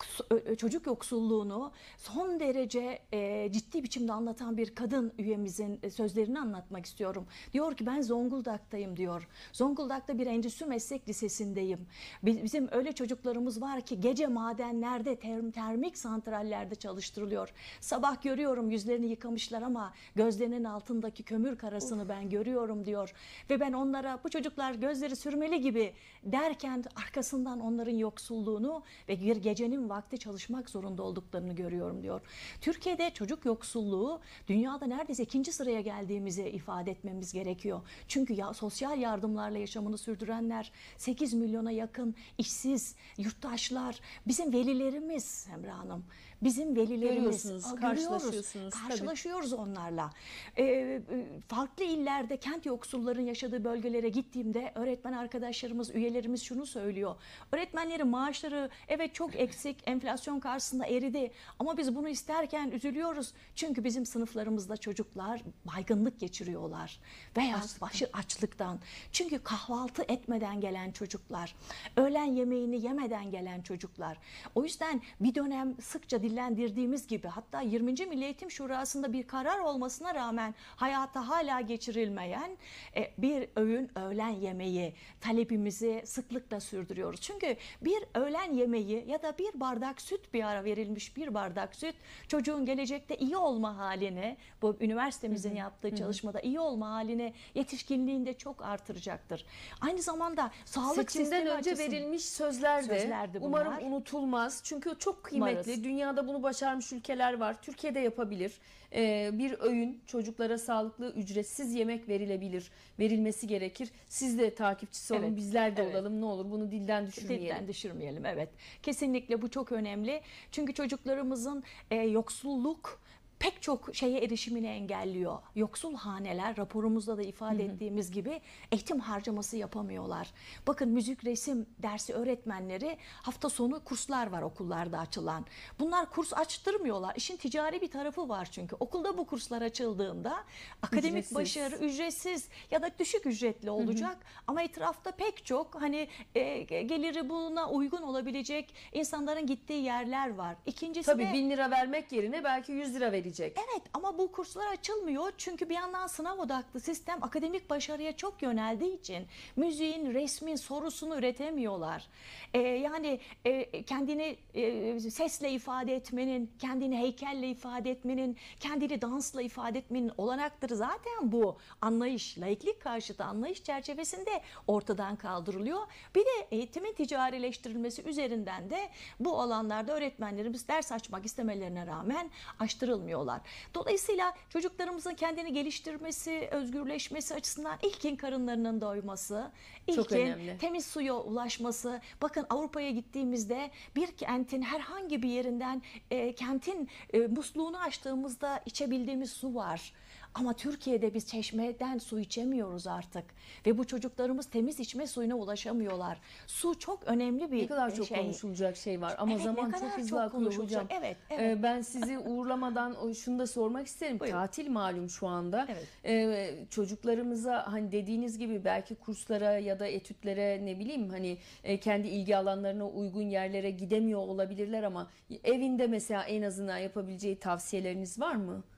çocuk yoksulluğunu son derece ciddi biçimde anlatan bir kadın üyemizin sözlerini anlatmak istiyorum. Diyor ki ben Zonguldak'tayım diyor. Zonguldak'ta bir endüstri meslek lisesindeyim. Bizim öyle çocuklarımız var ki gece madenlerde, termik santrallerde çalıştırılıyor. Sabah görüyorum yüzlerini yıkamışlar ama gözlerinin altındaki kömür karasını ben görüyorum diyor. Ve ben onlara bu çocuklar gözleri sürmeli gibi derken arkasından onların yoksulluğunu ve bir gecenin vakti çalışmak zorunda olduklarını görüyorum diyor. Türkiye'de çocuk yoksulluğu dünyada neredeyse ikinci sıraya geldiğimizi ifade etmemiz gerekiyor. Çünkü ya, sosyal yardımlarla yaşamını sürdürenler sekiz milyona yakın işsiz yurttaşlar, bizim velilerimiz Semra Hanım. Bizim velilerimiz Görüyorsunuz, Aa, karşılaşıyorsunuz, karşılaşıyoruz onlarla. Ee, farklı illerde kent yoksulların yaşadığı bölgelere gittiğimde öğretmen arkadaşlarımız, üyelerimiz şunu söylüyor. Öğretmenlerin maaşları evet çok eksik, enflasyon karşısında eridi ama biz bunu isterken üzülüyoruz. Çünkü bizim sınıflarımızda çocuklar baygınlık geçiriyorlar veya başı açlıktan. Çünkü kahvaltı etmeden gelen çocuklar, öğlen yemeğini yemeden gelen çocuklar. O yüzden bir dönem sıkça dillendirdiğimiz gibi hatta yirminci Milli Eğitim Şurası'nda bir karar olmasına rağmen hayata hala geçirilmeyen bir öğün öğlen yemeği talebimizi sıklıkla sürdürüyoruz. Çünkü bir öğlen yemeği ya da bir bardak süt, bir ara verilmiş bir bardak süt çocuğun gelecekte iyi olma haline, bu üniversitemizin hı hı, yaptığı hı. çalışmada iyi olma haline yetişkinliğinde çok artıracaktır. Aynı zamanda sağlık seçimden önce açısından, verilmiş sözler de sözlerdi umarım bunlar. unutulmaz. Çünkü çok kıymetli. Umarız. Dünyada bunu başarmış ülkeler var. Türkiye'de yapabilir. Ee, bir öğün çocuklara sağlıklı, ücretsiz yemek verilebilir. Verilmesi gerekir. Siz de takipçisi olun, Evet, bizler de evet. olalım. Ne olur bunu dilden düşürmeyelim. Dilden düşürmeyelim, evet. Kesinlikle bu çok önemli. Çünkü çocuklarımızın e, yoksulluk pek çok şeye erişimini engelliyor. Yoksul haneler raporumuzda da ifade hı hı. ettiğimiz gibi eğitim harcaması yapamıyorlar. Bakın müzik, resim dersi öğretmenleri hafta sonu kurslar var okullarda açılan. Bunlar kurs açtırmıyorlar. İşin ticari bir tarafı var çünkü. Okulda bu kurslar açıldığında akademik ücretsiz. başarı ücretsiz ya da düşük ücretli olacak. Hı hı. Ama etrafta pek çok hani e, geliri buna uygun olabilecek insanların gittiği yerler var. İkincisi Tabii de, bin lira vermek yerine belki yüz lira verecek. Evet ama bu kurslar açılmıyor çünkü bir yandan sınav odaklı sistem akademik başarıya çok yöneldiği için müziğin, resmin sorusunu üretemiyorlar. Ee, yani e, kendini e, sesle ifade etmenin, kendini heykelle ifade etmenin, kendini dansla ifade etmenin olanakları zaten bu anlayış, laiklik karşıtı anlayış çerçevesinde ortadan kaldırılıyor. Bir de eğitimin ticarileştirilmesi üzerinden de bu alanlarda öğretmenlerimiz ders açmak istemelerine rağmen açtırılmıyor. Dolayısıyla çocuklarımızın kendini geliştirmesi, özgürleşmesi açısından ilkin karınlarının doyması, ilkin temiz suya ulaşması. Bakın Avrupa'ya gittiğimizde bir kentin herhangi bir yerinden e, kentin e, musluğunu açtığımızda içebildiğimiz su var. Ama Türkiye'de biz çeşmeden su içemiyoruz artık. Ve bu çocuklarımız temiz içme suyuna ulaşamıyorlar. Su çok önemli bir şey. Ne kadar çok şey. konuşulacak şey var. Ama evet, zaman çok hızlı akıyor hocam. Evet, evet. Ee, ben sizi uğurlamadan şunu da sormak isterim. Buyurun. Tatil malum şu anda. Evet. Ee, çocuklarımıza hani dediğiniz gibi belki kurslara ya da etütlere ne bileyim hani e, kendi ilgi alanlarına uygun yerlere gidemiyor olabilirler ama evinde mesela en azından yapabileceği tavsiyeleriniz var mı?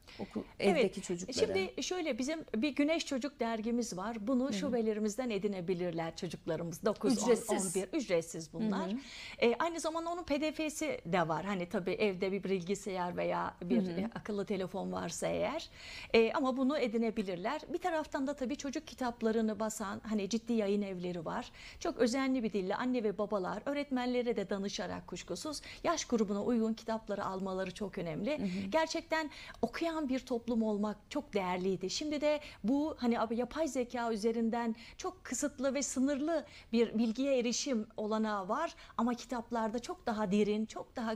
Okul, evdeki Evet. çocuklara. Şimdi şöyle, bizim bir Güneş Çocuk dergimiz var. Bunu şubelerimizden edinebilirler çocuklarımız. dokuz, Ücretsiz. on, on bir ücretsiz bunlar. E, aynı zamanda onun P D F'si de var. Hani tabii evde bir bilgisayar veya bir e, akıllı telefon varsa eğer. E, ama bunu edinebilirler. Bir taraftan da tabii çocuk kitaplarını basan hani ciddi yayın evleri var. Çok özenli bir dille anne ve babalar öğretmenlere de danışarak kuşkusuz yaş grubuna uygun kitapları almaları çok önemli. Gerçekten okuyan bir toplum olmak çok değerliydi. Şimdi de bu hani abi yapay zeka üzerinden çok kısıtlı ve sınırlı bir bilgiye erişim olanağı var ama kitaplarda çok daha derin, çok daha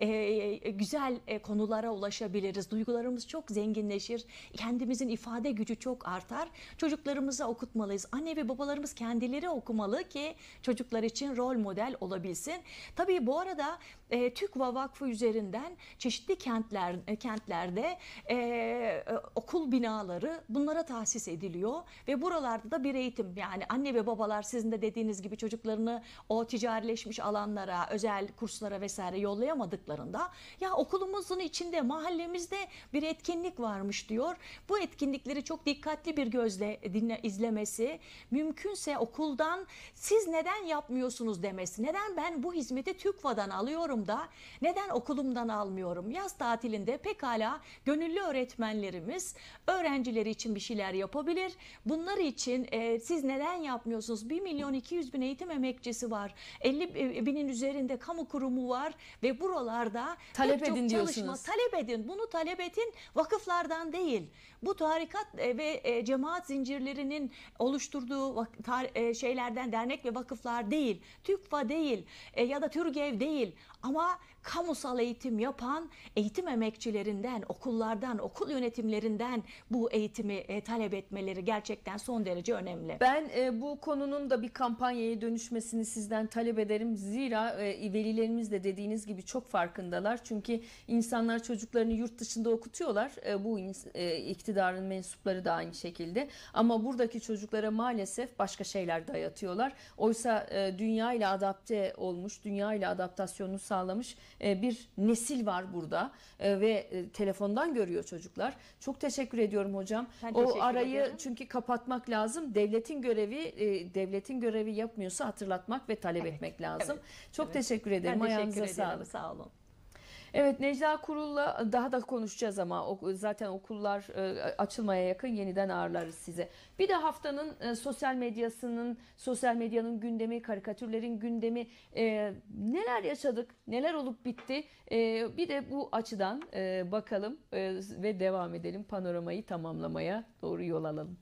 e, güzel e, konulara ulaşabiliriz. Duygularımız çok zenginleşir. Kendimizin ifade gücü çok artar. Çocuklarımıza okutmalıyız. Anne ve babalarımız kendileri okumalı ki çocuklar için rol model olabilsin. Tabii bu arada e, TÜKVA Vakfı üzerinden çeşitli kentler e, kentlerde e, e, okul binaları bunlara tahsis ediliyor ve buralarda da bir eğitim, yani anne ve babalar sizin de dediğiniz gibi çocuklarını o ticarileşmiş alanlara, özel kurslara vesaire yollayamadıklarında ya okulumuzun içinde, mahallemizde bir etkinlik varmış diyor. Bu etkinlikleri çok dikkatli bir gözle dinle, izlemesi, mümkünse okuldan siz neden yapmıyorsunuz demesi. Neden ben bu hizmeti TÜKVA'dan alıyorum da neden okulumdan almıyorum? Yaz tatilinde pekala gönüllü öğretmenlerimiz öğrencileri için bir şeyler yapabilir. Bunlar için e, siz neden yapmıyorsunuz? bir milyon iki yüz bin eğitim emekçisi var. elli binin üzerinde kamu kurumu var ve buralarda Talep pek çok edin çalışma, diyorsunuz. talep edin. Bunu talep edin, vakıflardan değil. Bu tarikat e, ve e, cemaat zincirlerinin oluşturduğu vak- tar- e, şeylerden, dernek ve vakıflar değil. TÜKVA değil e, ya da TÜRGEV değil. Ama kamusal eğitim yapan eğitim emekçilerinden, okullardan, okul yönetimlerinden bu eğitimi e, talep etmeleri gerçekten son derece önemli. Ben e, bu konunun da bir kampanyaya dönüşmesini sizden talep ederim. Zira e, velilerimiz de dediğiniz gibi çok farkındalar. Çünkü insanlar çocuklarını yurt dışında okutuyorlar. E, bu ins- e, iktidarın mensupları da aynı şekilde. Ama buradaki çocuklara maalesef başka şeyler dayatıyorlar. Oysa e, dünya ile adapte olmuş, dünya ile adaptasyonunu sağlamış e, bir nesil var burada. E, ve e, telefondan görüyor çocuklar. Çok teşekkür ediyorum hocam. Ben O teşekkür arayı ederim. çünkü kapatmak lazım. Devletin görevi e, devletin görevi yapmıyorsa hatırlatmak ve talep Evet, etmek lazım. evet, Çok evet. teşekkür ederim. Ben teşekkür Ayağınıza ederim. sağlık. Sağ olun. Evet, Necla Kurul'la daha da konuşacağız ama o- zaten okullar e, açılmaya yakın, yeniden ağırlarız size. Bir de haftanın e, sosyal medyasının, sosyal medyanın gündemi, karikatürlerin gündemi, e, neler yaşadık, neler olup bitti. E, bir de bu açıdan e, bakalım e, ve devam edelim, panoramayı tamamlamaya doğru yol alalım.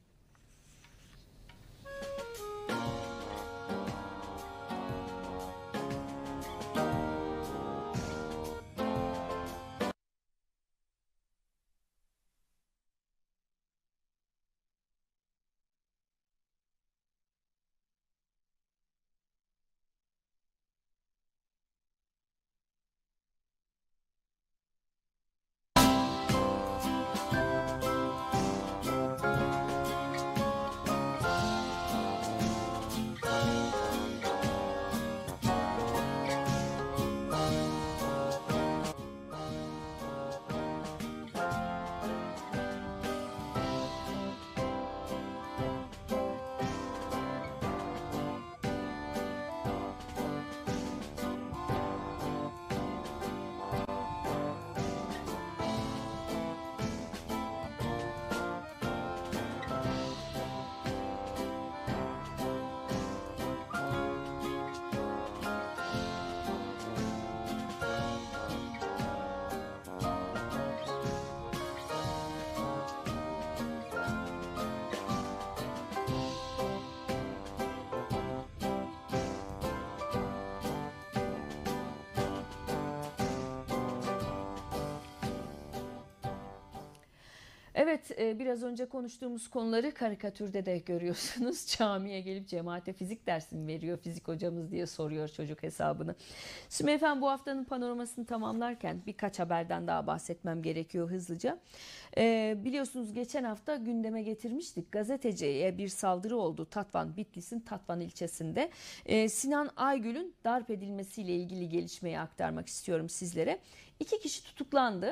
Evet, e, biraz önce konuştuğumuz konuları karikatürde de görüyorsunuz. Camiye gelip cemaate fizik dersi mi veriyor fizik hocamız diye soruyor çocuk hesabını. Şimdi efendim, bu haftanın panoramasını tamamlarken birkaç haberden daha bahsetmem gerekiyor hızlıca. E, biliyorsunuz geçen hafta gündeme getirmiştik. Gazeteciye bir saldırı oldu Tatvan, Bitlis'in Tatvan ilçesinde. E, Sinan Aygül'ün darp edilmesiyle ilgili gelişmeyi aktarmak istiyorum sizlere. İki kişi tutuklandı.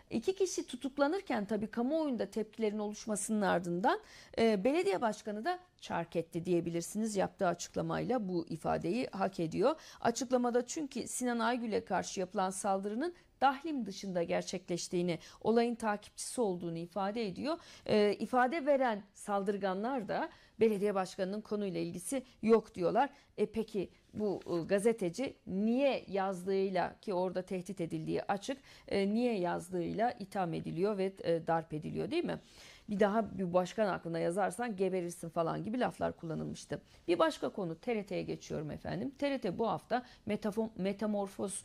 iki kişi tutuklanırken tabii kamuoyunda tepkilerin oluşmasının ardından e, belediye başkanı da çark etti diyebilirsiniz. Yaptığı açıklamayla bu ifadeyi hak ediyor. Açıklamada çünkü Sinan Aygül'e karşı yapılan saldırının dahlim dışında gerçekleştiğini, olayın takipçisi olduğunu ifade ediyor. E, ifade veren saldırganlar da belediye başkanının konuyla ilgisi yok diyorlar. E peki bu e, gazeteci niye yazdığıyla, ki orada tehdit edildiği açık, e, niye yazdığıyla itham ediliyor ve e, darp ediliyor, değil mi? Bir daha bir başkan hakkında yazarsan geberirsin falan gibi laflar kullanılmıştı. Bir başka konu, T R T'ye geçiyorum efendim. T R T bu hafta Metafon, Metamorfoz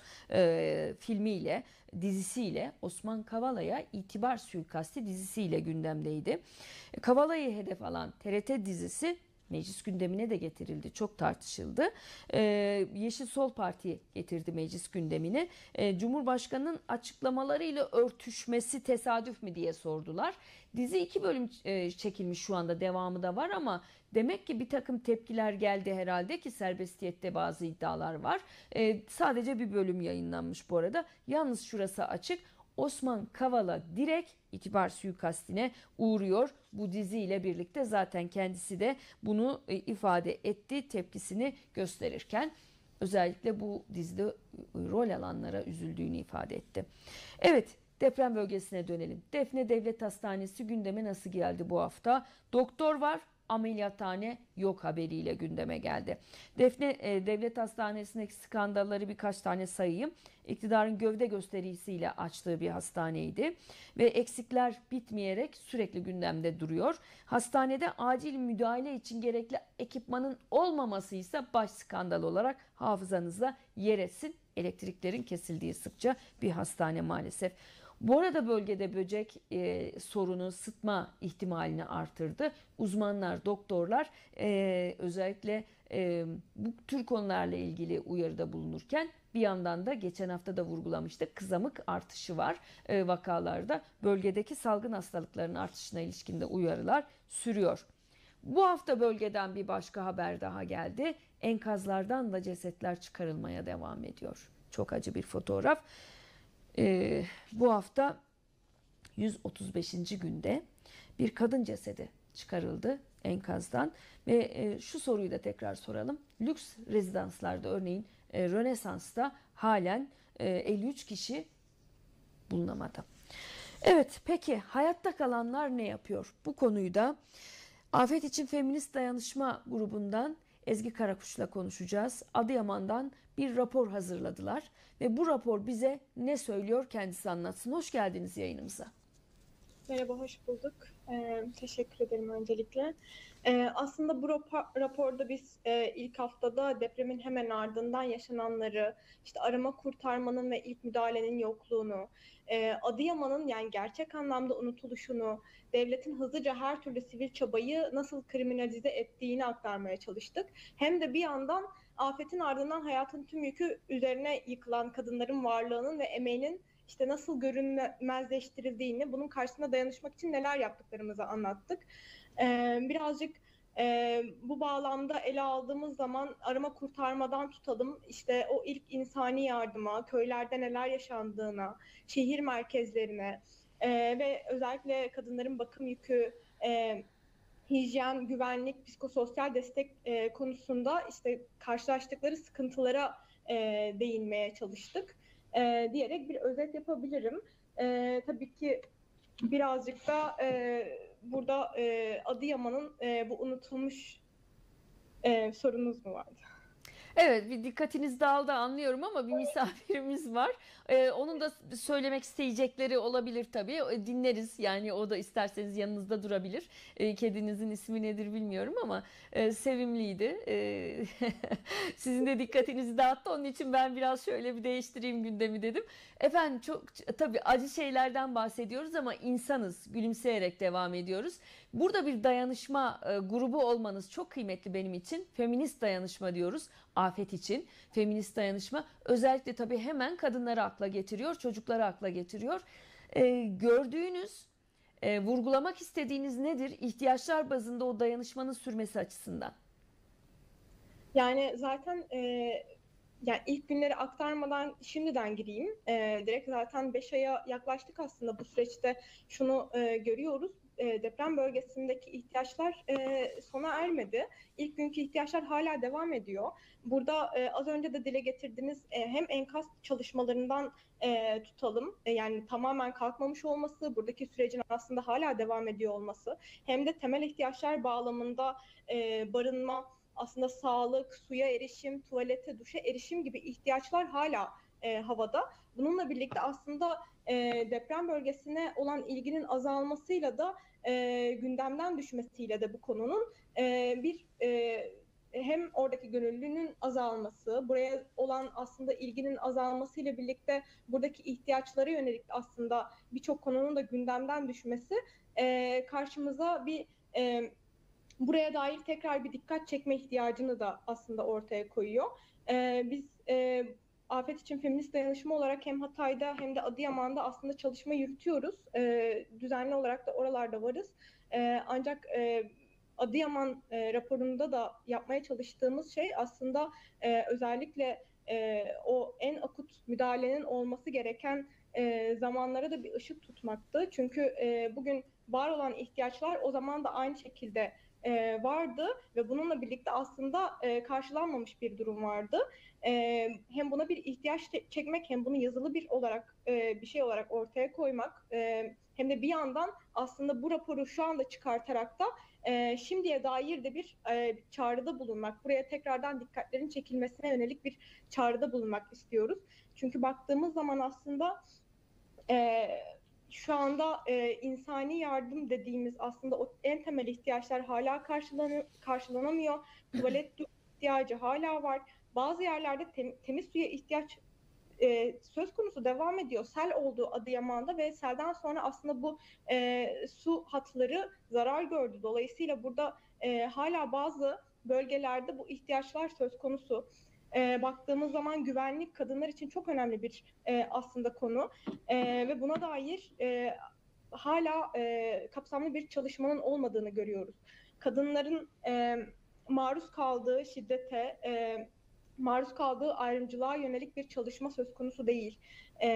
e, filmiyle, dizisiyle Osman Kavala'ya itibar suikasti dizisiyle gündemdeydi. Kavala'yı hedef alan T R T dizisi meclis gündemine de getirildi. Çok tartışıldı. Ee, Yeşil Sol Parti getirdi meclis gündemine. Ee, Cumhurbaşkanı'nın açıklamalarıyla örtüşmesi tesadüf mü diye sordular. Dizi iki bölüm e, çekilmiş, şu anda devamı da var ama demek ki bir takım tepkiler geldi herhalde ki serbestiyette bazı iddialar var. Ee, sadece bir bölüm yayınlanmış bu arada. Yalnız şurası açık. Osman Kavala direkt itibar suikastine uğruyor. Bu diziyle birlikte zaten kendisi de bunu ifade etti, tepkisini gösterirken. Özellikle bu dizide rol alanlara üzüldüğünü ifade etti. Evet, deprem bölgesine dönelim. Defne Devlet Hastanesi gündeme nasıl geldi bu hafta? Doktor var, ameliyathane yok haberiyle gündeme geldi. Defne e, Devlet Hastanesi'ndeki skandalları birkaç tane sayayım. İktidarın gövde gösterisiyle açtığı bir hastaneydi ve eksikler bitmeyerek sürekli gündemde duruyor. Hastanede acil müdahale için gerekli ekipmanın olmaması ise baş skandal olarak hafızanıza yer etsin. Elektriklerin kesildiği sıkça bir hastane maalesef. Bu arada bölgede böcek e, sorunu sıtma ihtimalini artırdı. Uzmanlar, doktorlar e, özellikle e, bu tür konularla ilgili uyarıda bulunurken bir yandan da geçen hafta da vurgulamıştık, kızamık artışı var e, vakalarda. Bölgedeki salgın hastalıkların artışına ilişkin de uyarılar sürüyor. Bu hafta bölgeden bir başka haber daha geldi. Enkazlardan da cesetler çıkarılmaya devam ediyor. Çok acı bir fotoğraf. Ee, bu hafta yüz otuz beşinci günde bir kadın cesedi çıkarıldı enkazdan ve e, şu soruyu da tekrar soralım. Lüks rezidanslarda örneğin e, Rönesans'ta halen e, elli üç kişi bulunamadı. Evet, peki hayatta kalanlar ne yapıyor? Bu konuyu da Afet için Feminist Dayanışma grubundan Ezgi Karakuş'la konuşacağız. Adıyaman'dan bir rapor hazırladılar ve bu rapor bize ne söylüyor kendisi anlatsın. Hoş geldiniz yayınımıza. Merhaba, hoş bulduk. Ee, teşekkür ederim öncelikle. Ee, aslında bu rapor, raporda biz e, ilk haftada depremin hemen ardından yaşananları, işte arama kurtarmanın ve ilk müdahalenin yokluğunu, e, Adıyaman'ın yani gerçek anlamda unutuluşunu, devletin hızlıca her türlü sivil çabayı nasıl kriminalize ettiğini aktarmaya çalıştık. Hem de bir yandan afetin ardından hayatın tüm yükü üzerine yıkılan kadınların varlığının ve emeğinin işte nasıl görünmezleştirildiğini, bunun karşısında dayanışmak için neler yaptıklarımızı anlattık. Ee, birazcık e, bu bağlamda ele aldığımız zaman arama kurtarmadan tutalım, işte o ilk insani yardıma, köylerde neler yaşandığına, şehir merkezlerine e, ve özellikle kadınların bakım yükü, e, hijyen, güvenlik, psikososyal destek e, konusunda işte karşılaştıkları sıkıntılara e, değinmeye çalıştık. E, diyerek bir özet yapabilirim. E, tabii ki birazcık da e, burada e, Adıyaman'ın e, bu unutulmuş e, sorunuz mu vardı? Evet, bir dikkatiniz dağıldı anlıyorum ama bir misafirimiz var. Ee, onun da söylemek isteyecekleri olabilir tabii. Dinleriz, yani o da isterseniz yanınızda durabilir. Ee, kedinizin ismi nedir bilmiyorum ama e, sevimliydi. Ee, sizin de dikkatinizi dağıttı. Onun için ben biraz şöyle bir değiştireyim gündemi dedim. Efendim çok tabii acı şeylerden bahsediyoruz ama insanız. Gülümseyerek devam ediyoruz. Burada bir dayanışma e, grubu olmanız çok kıymetli benim için. Feminist dayanışma diyoruz. Afet için feminist dayanışma özellikle tabii hemen kadınları akla getiriyor, çocukları akla getiriyor. Ee, gördüğünüz, e, vurgulamak istediğiniz nedir? İhtiyaçlar bazında o dayanışmanın sürmesi açısından. Yani zaten e, yani ilk günleri aktarmadan şimdiden gireyim. E, direkt zaten beş aya yaklaştık aslında bu süreçte şunu e, görüyoruz. E, deprem bölgesindeki ihtiyaçlar e, sona ermedi. İlk günkü ihtiyaçlar hala devam ediyor. Burada e, az önce de dile getirdiğiniz e, hem enkaz çalışmalarından e, tutalım, e, yani tamamen kalkmamış olması, buradaki sürecin aslında hala devam ediyor olması, hem de temel ihtiyaçlar bağlamında e, barınma, aslında sağlık, suya erişim, tuvalete, duşa erişim gibi ihtiyaçlar hala e, havada. Bununla birlikte aslında e, deprem bölgesine olan ilginin azalmasıyla da e, gündemden düşmesiyle de bu konunun e, bir e, hem oradaki gönüllünün azalması, buraya olan aslında ilginin azalmasıyla birlikte buradaki ihtiyaçlara yönelik aslında birçok konunun da gündemden düşmesi e, karşımıza bir e, buraya dair tekrar bir dikkat çekme ihtiyacını da aslında ortaya koyuyor. E, biz e, Afet için Feminist Dayanışma olarak hem Hatay'da hem de Adıyaman'da aslında çalışma yürütüyoruz. E, düzenli olarak da oralarda varız. E, ancak e, Adıyaman e, raporunda da yapmaya çalıştığımız şey aslında e, özellikle e, o en akut müdahalenin olması gereken e, zamanlara da bir ışık tutmaktı. Çünkü e, bugün var olan ihtiyaçlar o zaman da aynı şekilde e, vardı ve bununla birlikte aslında e, karşılanmamış bir durum vardı. E, hem buna bir ihtiyaç çekmek hem bunu yazılı bir olarak e, bir şey olarak ortaya koymak e, hem de bir yandan aslında bu raporu şu anda çıkartarak da e, şimdiye dair de bir e, çağrıda bulunmak, buraya tekrardan dikkatlerin çekilmesine yönelik bir çağrıda bulunmak istiyoruz. Çünkü baktığımız zaman aslında e, şu anda e, insani yardım dediğimiz aslında o en temel ihtiyaçlar hala karşılanıyor, karşılanamıyor. Tuvalet ihtiyacı hala var. Bazı yerlerde tem, temiz suya ihtiyaç e, söz konusu devam ediyor. Sel olduğu Adıyaman'da ve selden sonra aslında bu e, su hatları zarar gördü. Dolayısıyla burada e, hala bazı bölgelerde bu ihtiyaçlar söz konusu. E, baktığımız zaman güvenlik kadınlar için çok önemli bir e, aslında konu e, ve buna dair e, hala e, kapsamlı bir çalışmanın olmadığını görüyoruz. Kadınların e, maruz kaldığı şiddete, e, maruz kaldığı ayrımcılığa yönelik bir çalışma söz konusu değil. E,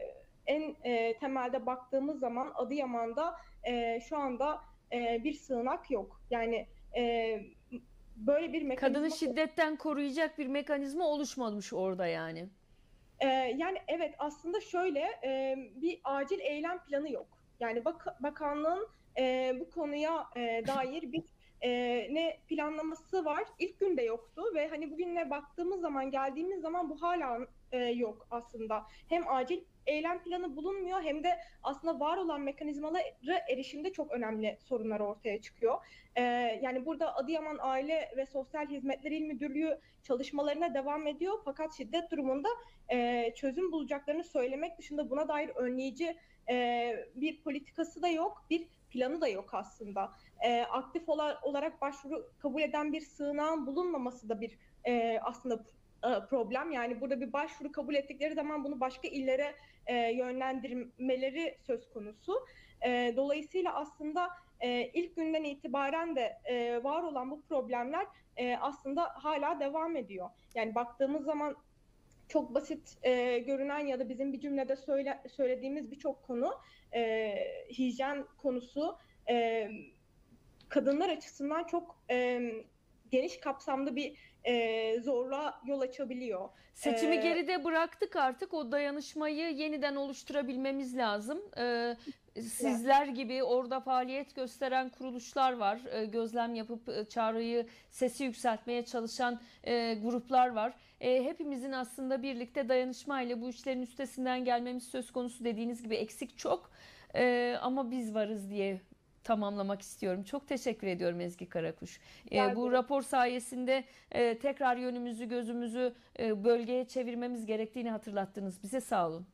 en e, temelde baktığımız zaman Adıyaman'da e, şu anda e, bir sığınak yok. Yani e, böyle bir mekanizma... Kadını şiddetten koruyacak bir mekanizma oluşmamış orada yani. Ee, yani evet aslında şöyle e, bir acil eylem planı yok. Yani bak, bakanlığın e, bu konuya e, dair bir e, ne planlaması var. İlk günde yoktu ve hani bugüne baktığımız zaman geldiğimiz zaman bu hala e, yok aslında. Hem acil eylem planı bulunmuyor hem de aslında var olan mekanizmalara erişimde çok önemli sorunlar ortaya çıkıyor. Ee, yani burada Adıyaman Aile ve Sosyal Hizmetler İl Müdürlüğü çalışmalarına devam ediyor. Fakat şiddet durumunda e, çözüm bulacaklarını söylemek dışında buna dair önleyici e, bir politikası da yok, bir planı da yok aslında. E, aktif ola, olarak başvuru kabul eden bir sığınağın bulunmaması da bir e, aslında problem. Yani burada bir başvuru kabul ettikleri zaman bunu başka illere e, yönlendirmeleri söz konusu. E, dolayısıyla aslında e, ilk günden itibaren de e, var olan bu problemler e, aslında hala devam ediyor. Yani baktığımız zaman çok basit e, görünen ya da bizim bir cümlede söyle, söylediğimiz birçok konu, e, hijyen konusu e, kadınlar açısından çok e, geniş kapsamda bir e, zorluğa yol açabiliyor. Seçimi ee, geride bıraktık, artık o dayanışmayı yeniden oluşturabilmemiz lazım. Ee, sizler gibi orada faaliyet gösteren kuruluşlar var. Ee, gözlem yapıp e, çağrıyı, sesi yükseltmeye çalışan e, gruplar var. E, hepimizin aslında birlikte dayanışmayla bu işlerin üstesinden gelmemiz söz konusu. Dediğiniz gibi eksik çok e, ama biz varız diye tamamlamak istiyorum. Çok teşekkür ediyorum Ezgi Karakuş. E, bu rapor sayesinde e, tekrar yönümüzü, gözümüzü e, bölgeye çevirmemiz gerektiğini hatırlattınız. Bize sağ olun.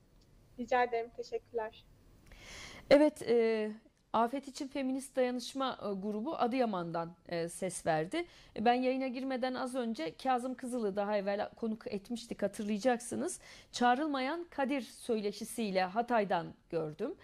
Rica ederim. Teşekkürler. Evet, e, Afet için Feminist Dayanışma e, grubu Adıyaman'dan e, ses verdi. E, ben yayına girmeden az önce Kazım Kızıl'ı daha evvel konuk etmiştik, hatırlayacaksınız. Çağrılmayan Kadir söyleşisiyle Hatay'dan gördüm.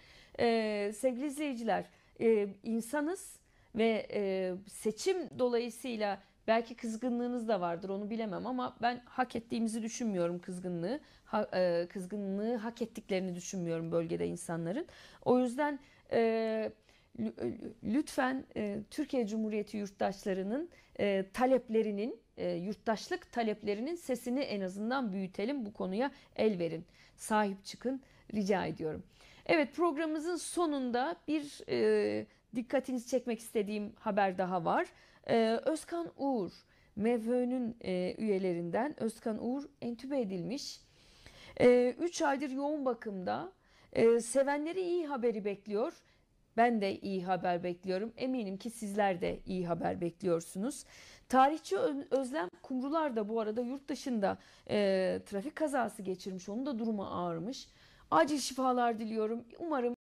E, sevgili izleyiciler, Ee, insanız ve e, seçim dolayısıyla Belki kızgınlığınız da vardır, onu bilemem ama ben hak ettiğimizi düşünmüyorum kızgınlığı. Ha, e, kızgınlığı hak ettiklerini düşünmüyorum bölgede insanların. O yüzden e, lütfen e, Türkiye Cumhuriyeti yurttaşlarının e, taleplerinin, e, yurttaşlık taleplerinin sesini en azından büyütelim. Bu konuya el verin, sahip çıkın rica ediyorum. Evet, programımızın sonunda bir e, dikkatinizi çekmek istediğim haber daha var. E, Özkan Uğur, M F Ö'nün e, üyelerinden Özkan Uğur entübe edilmiş. üç aydır yoğun bakımda. E, sevenleri iyi haberi bekliyor. Ben de iyi haber bekliyorum. Eminim ki sizler de iyi haber bekliyorsunuz. Tarihçi Özlem Kumrular da bu arada yurt dışında e, trafik kazası geçirmiş. Onun da durumu ağırmış. Acil şifalar diliyorum. Umarım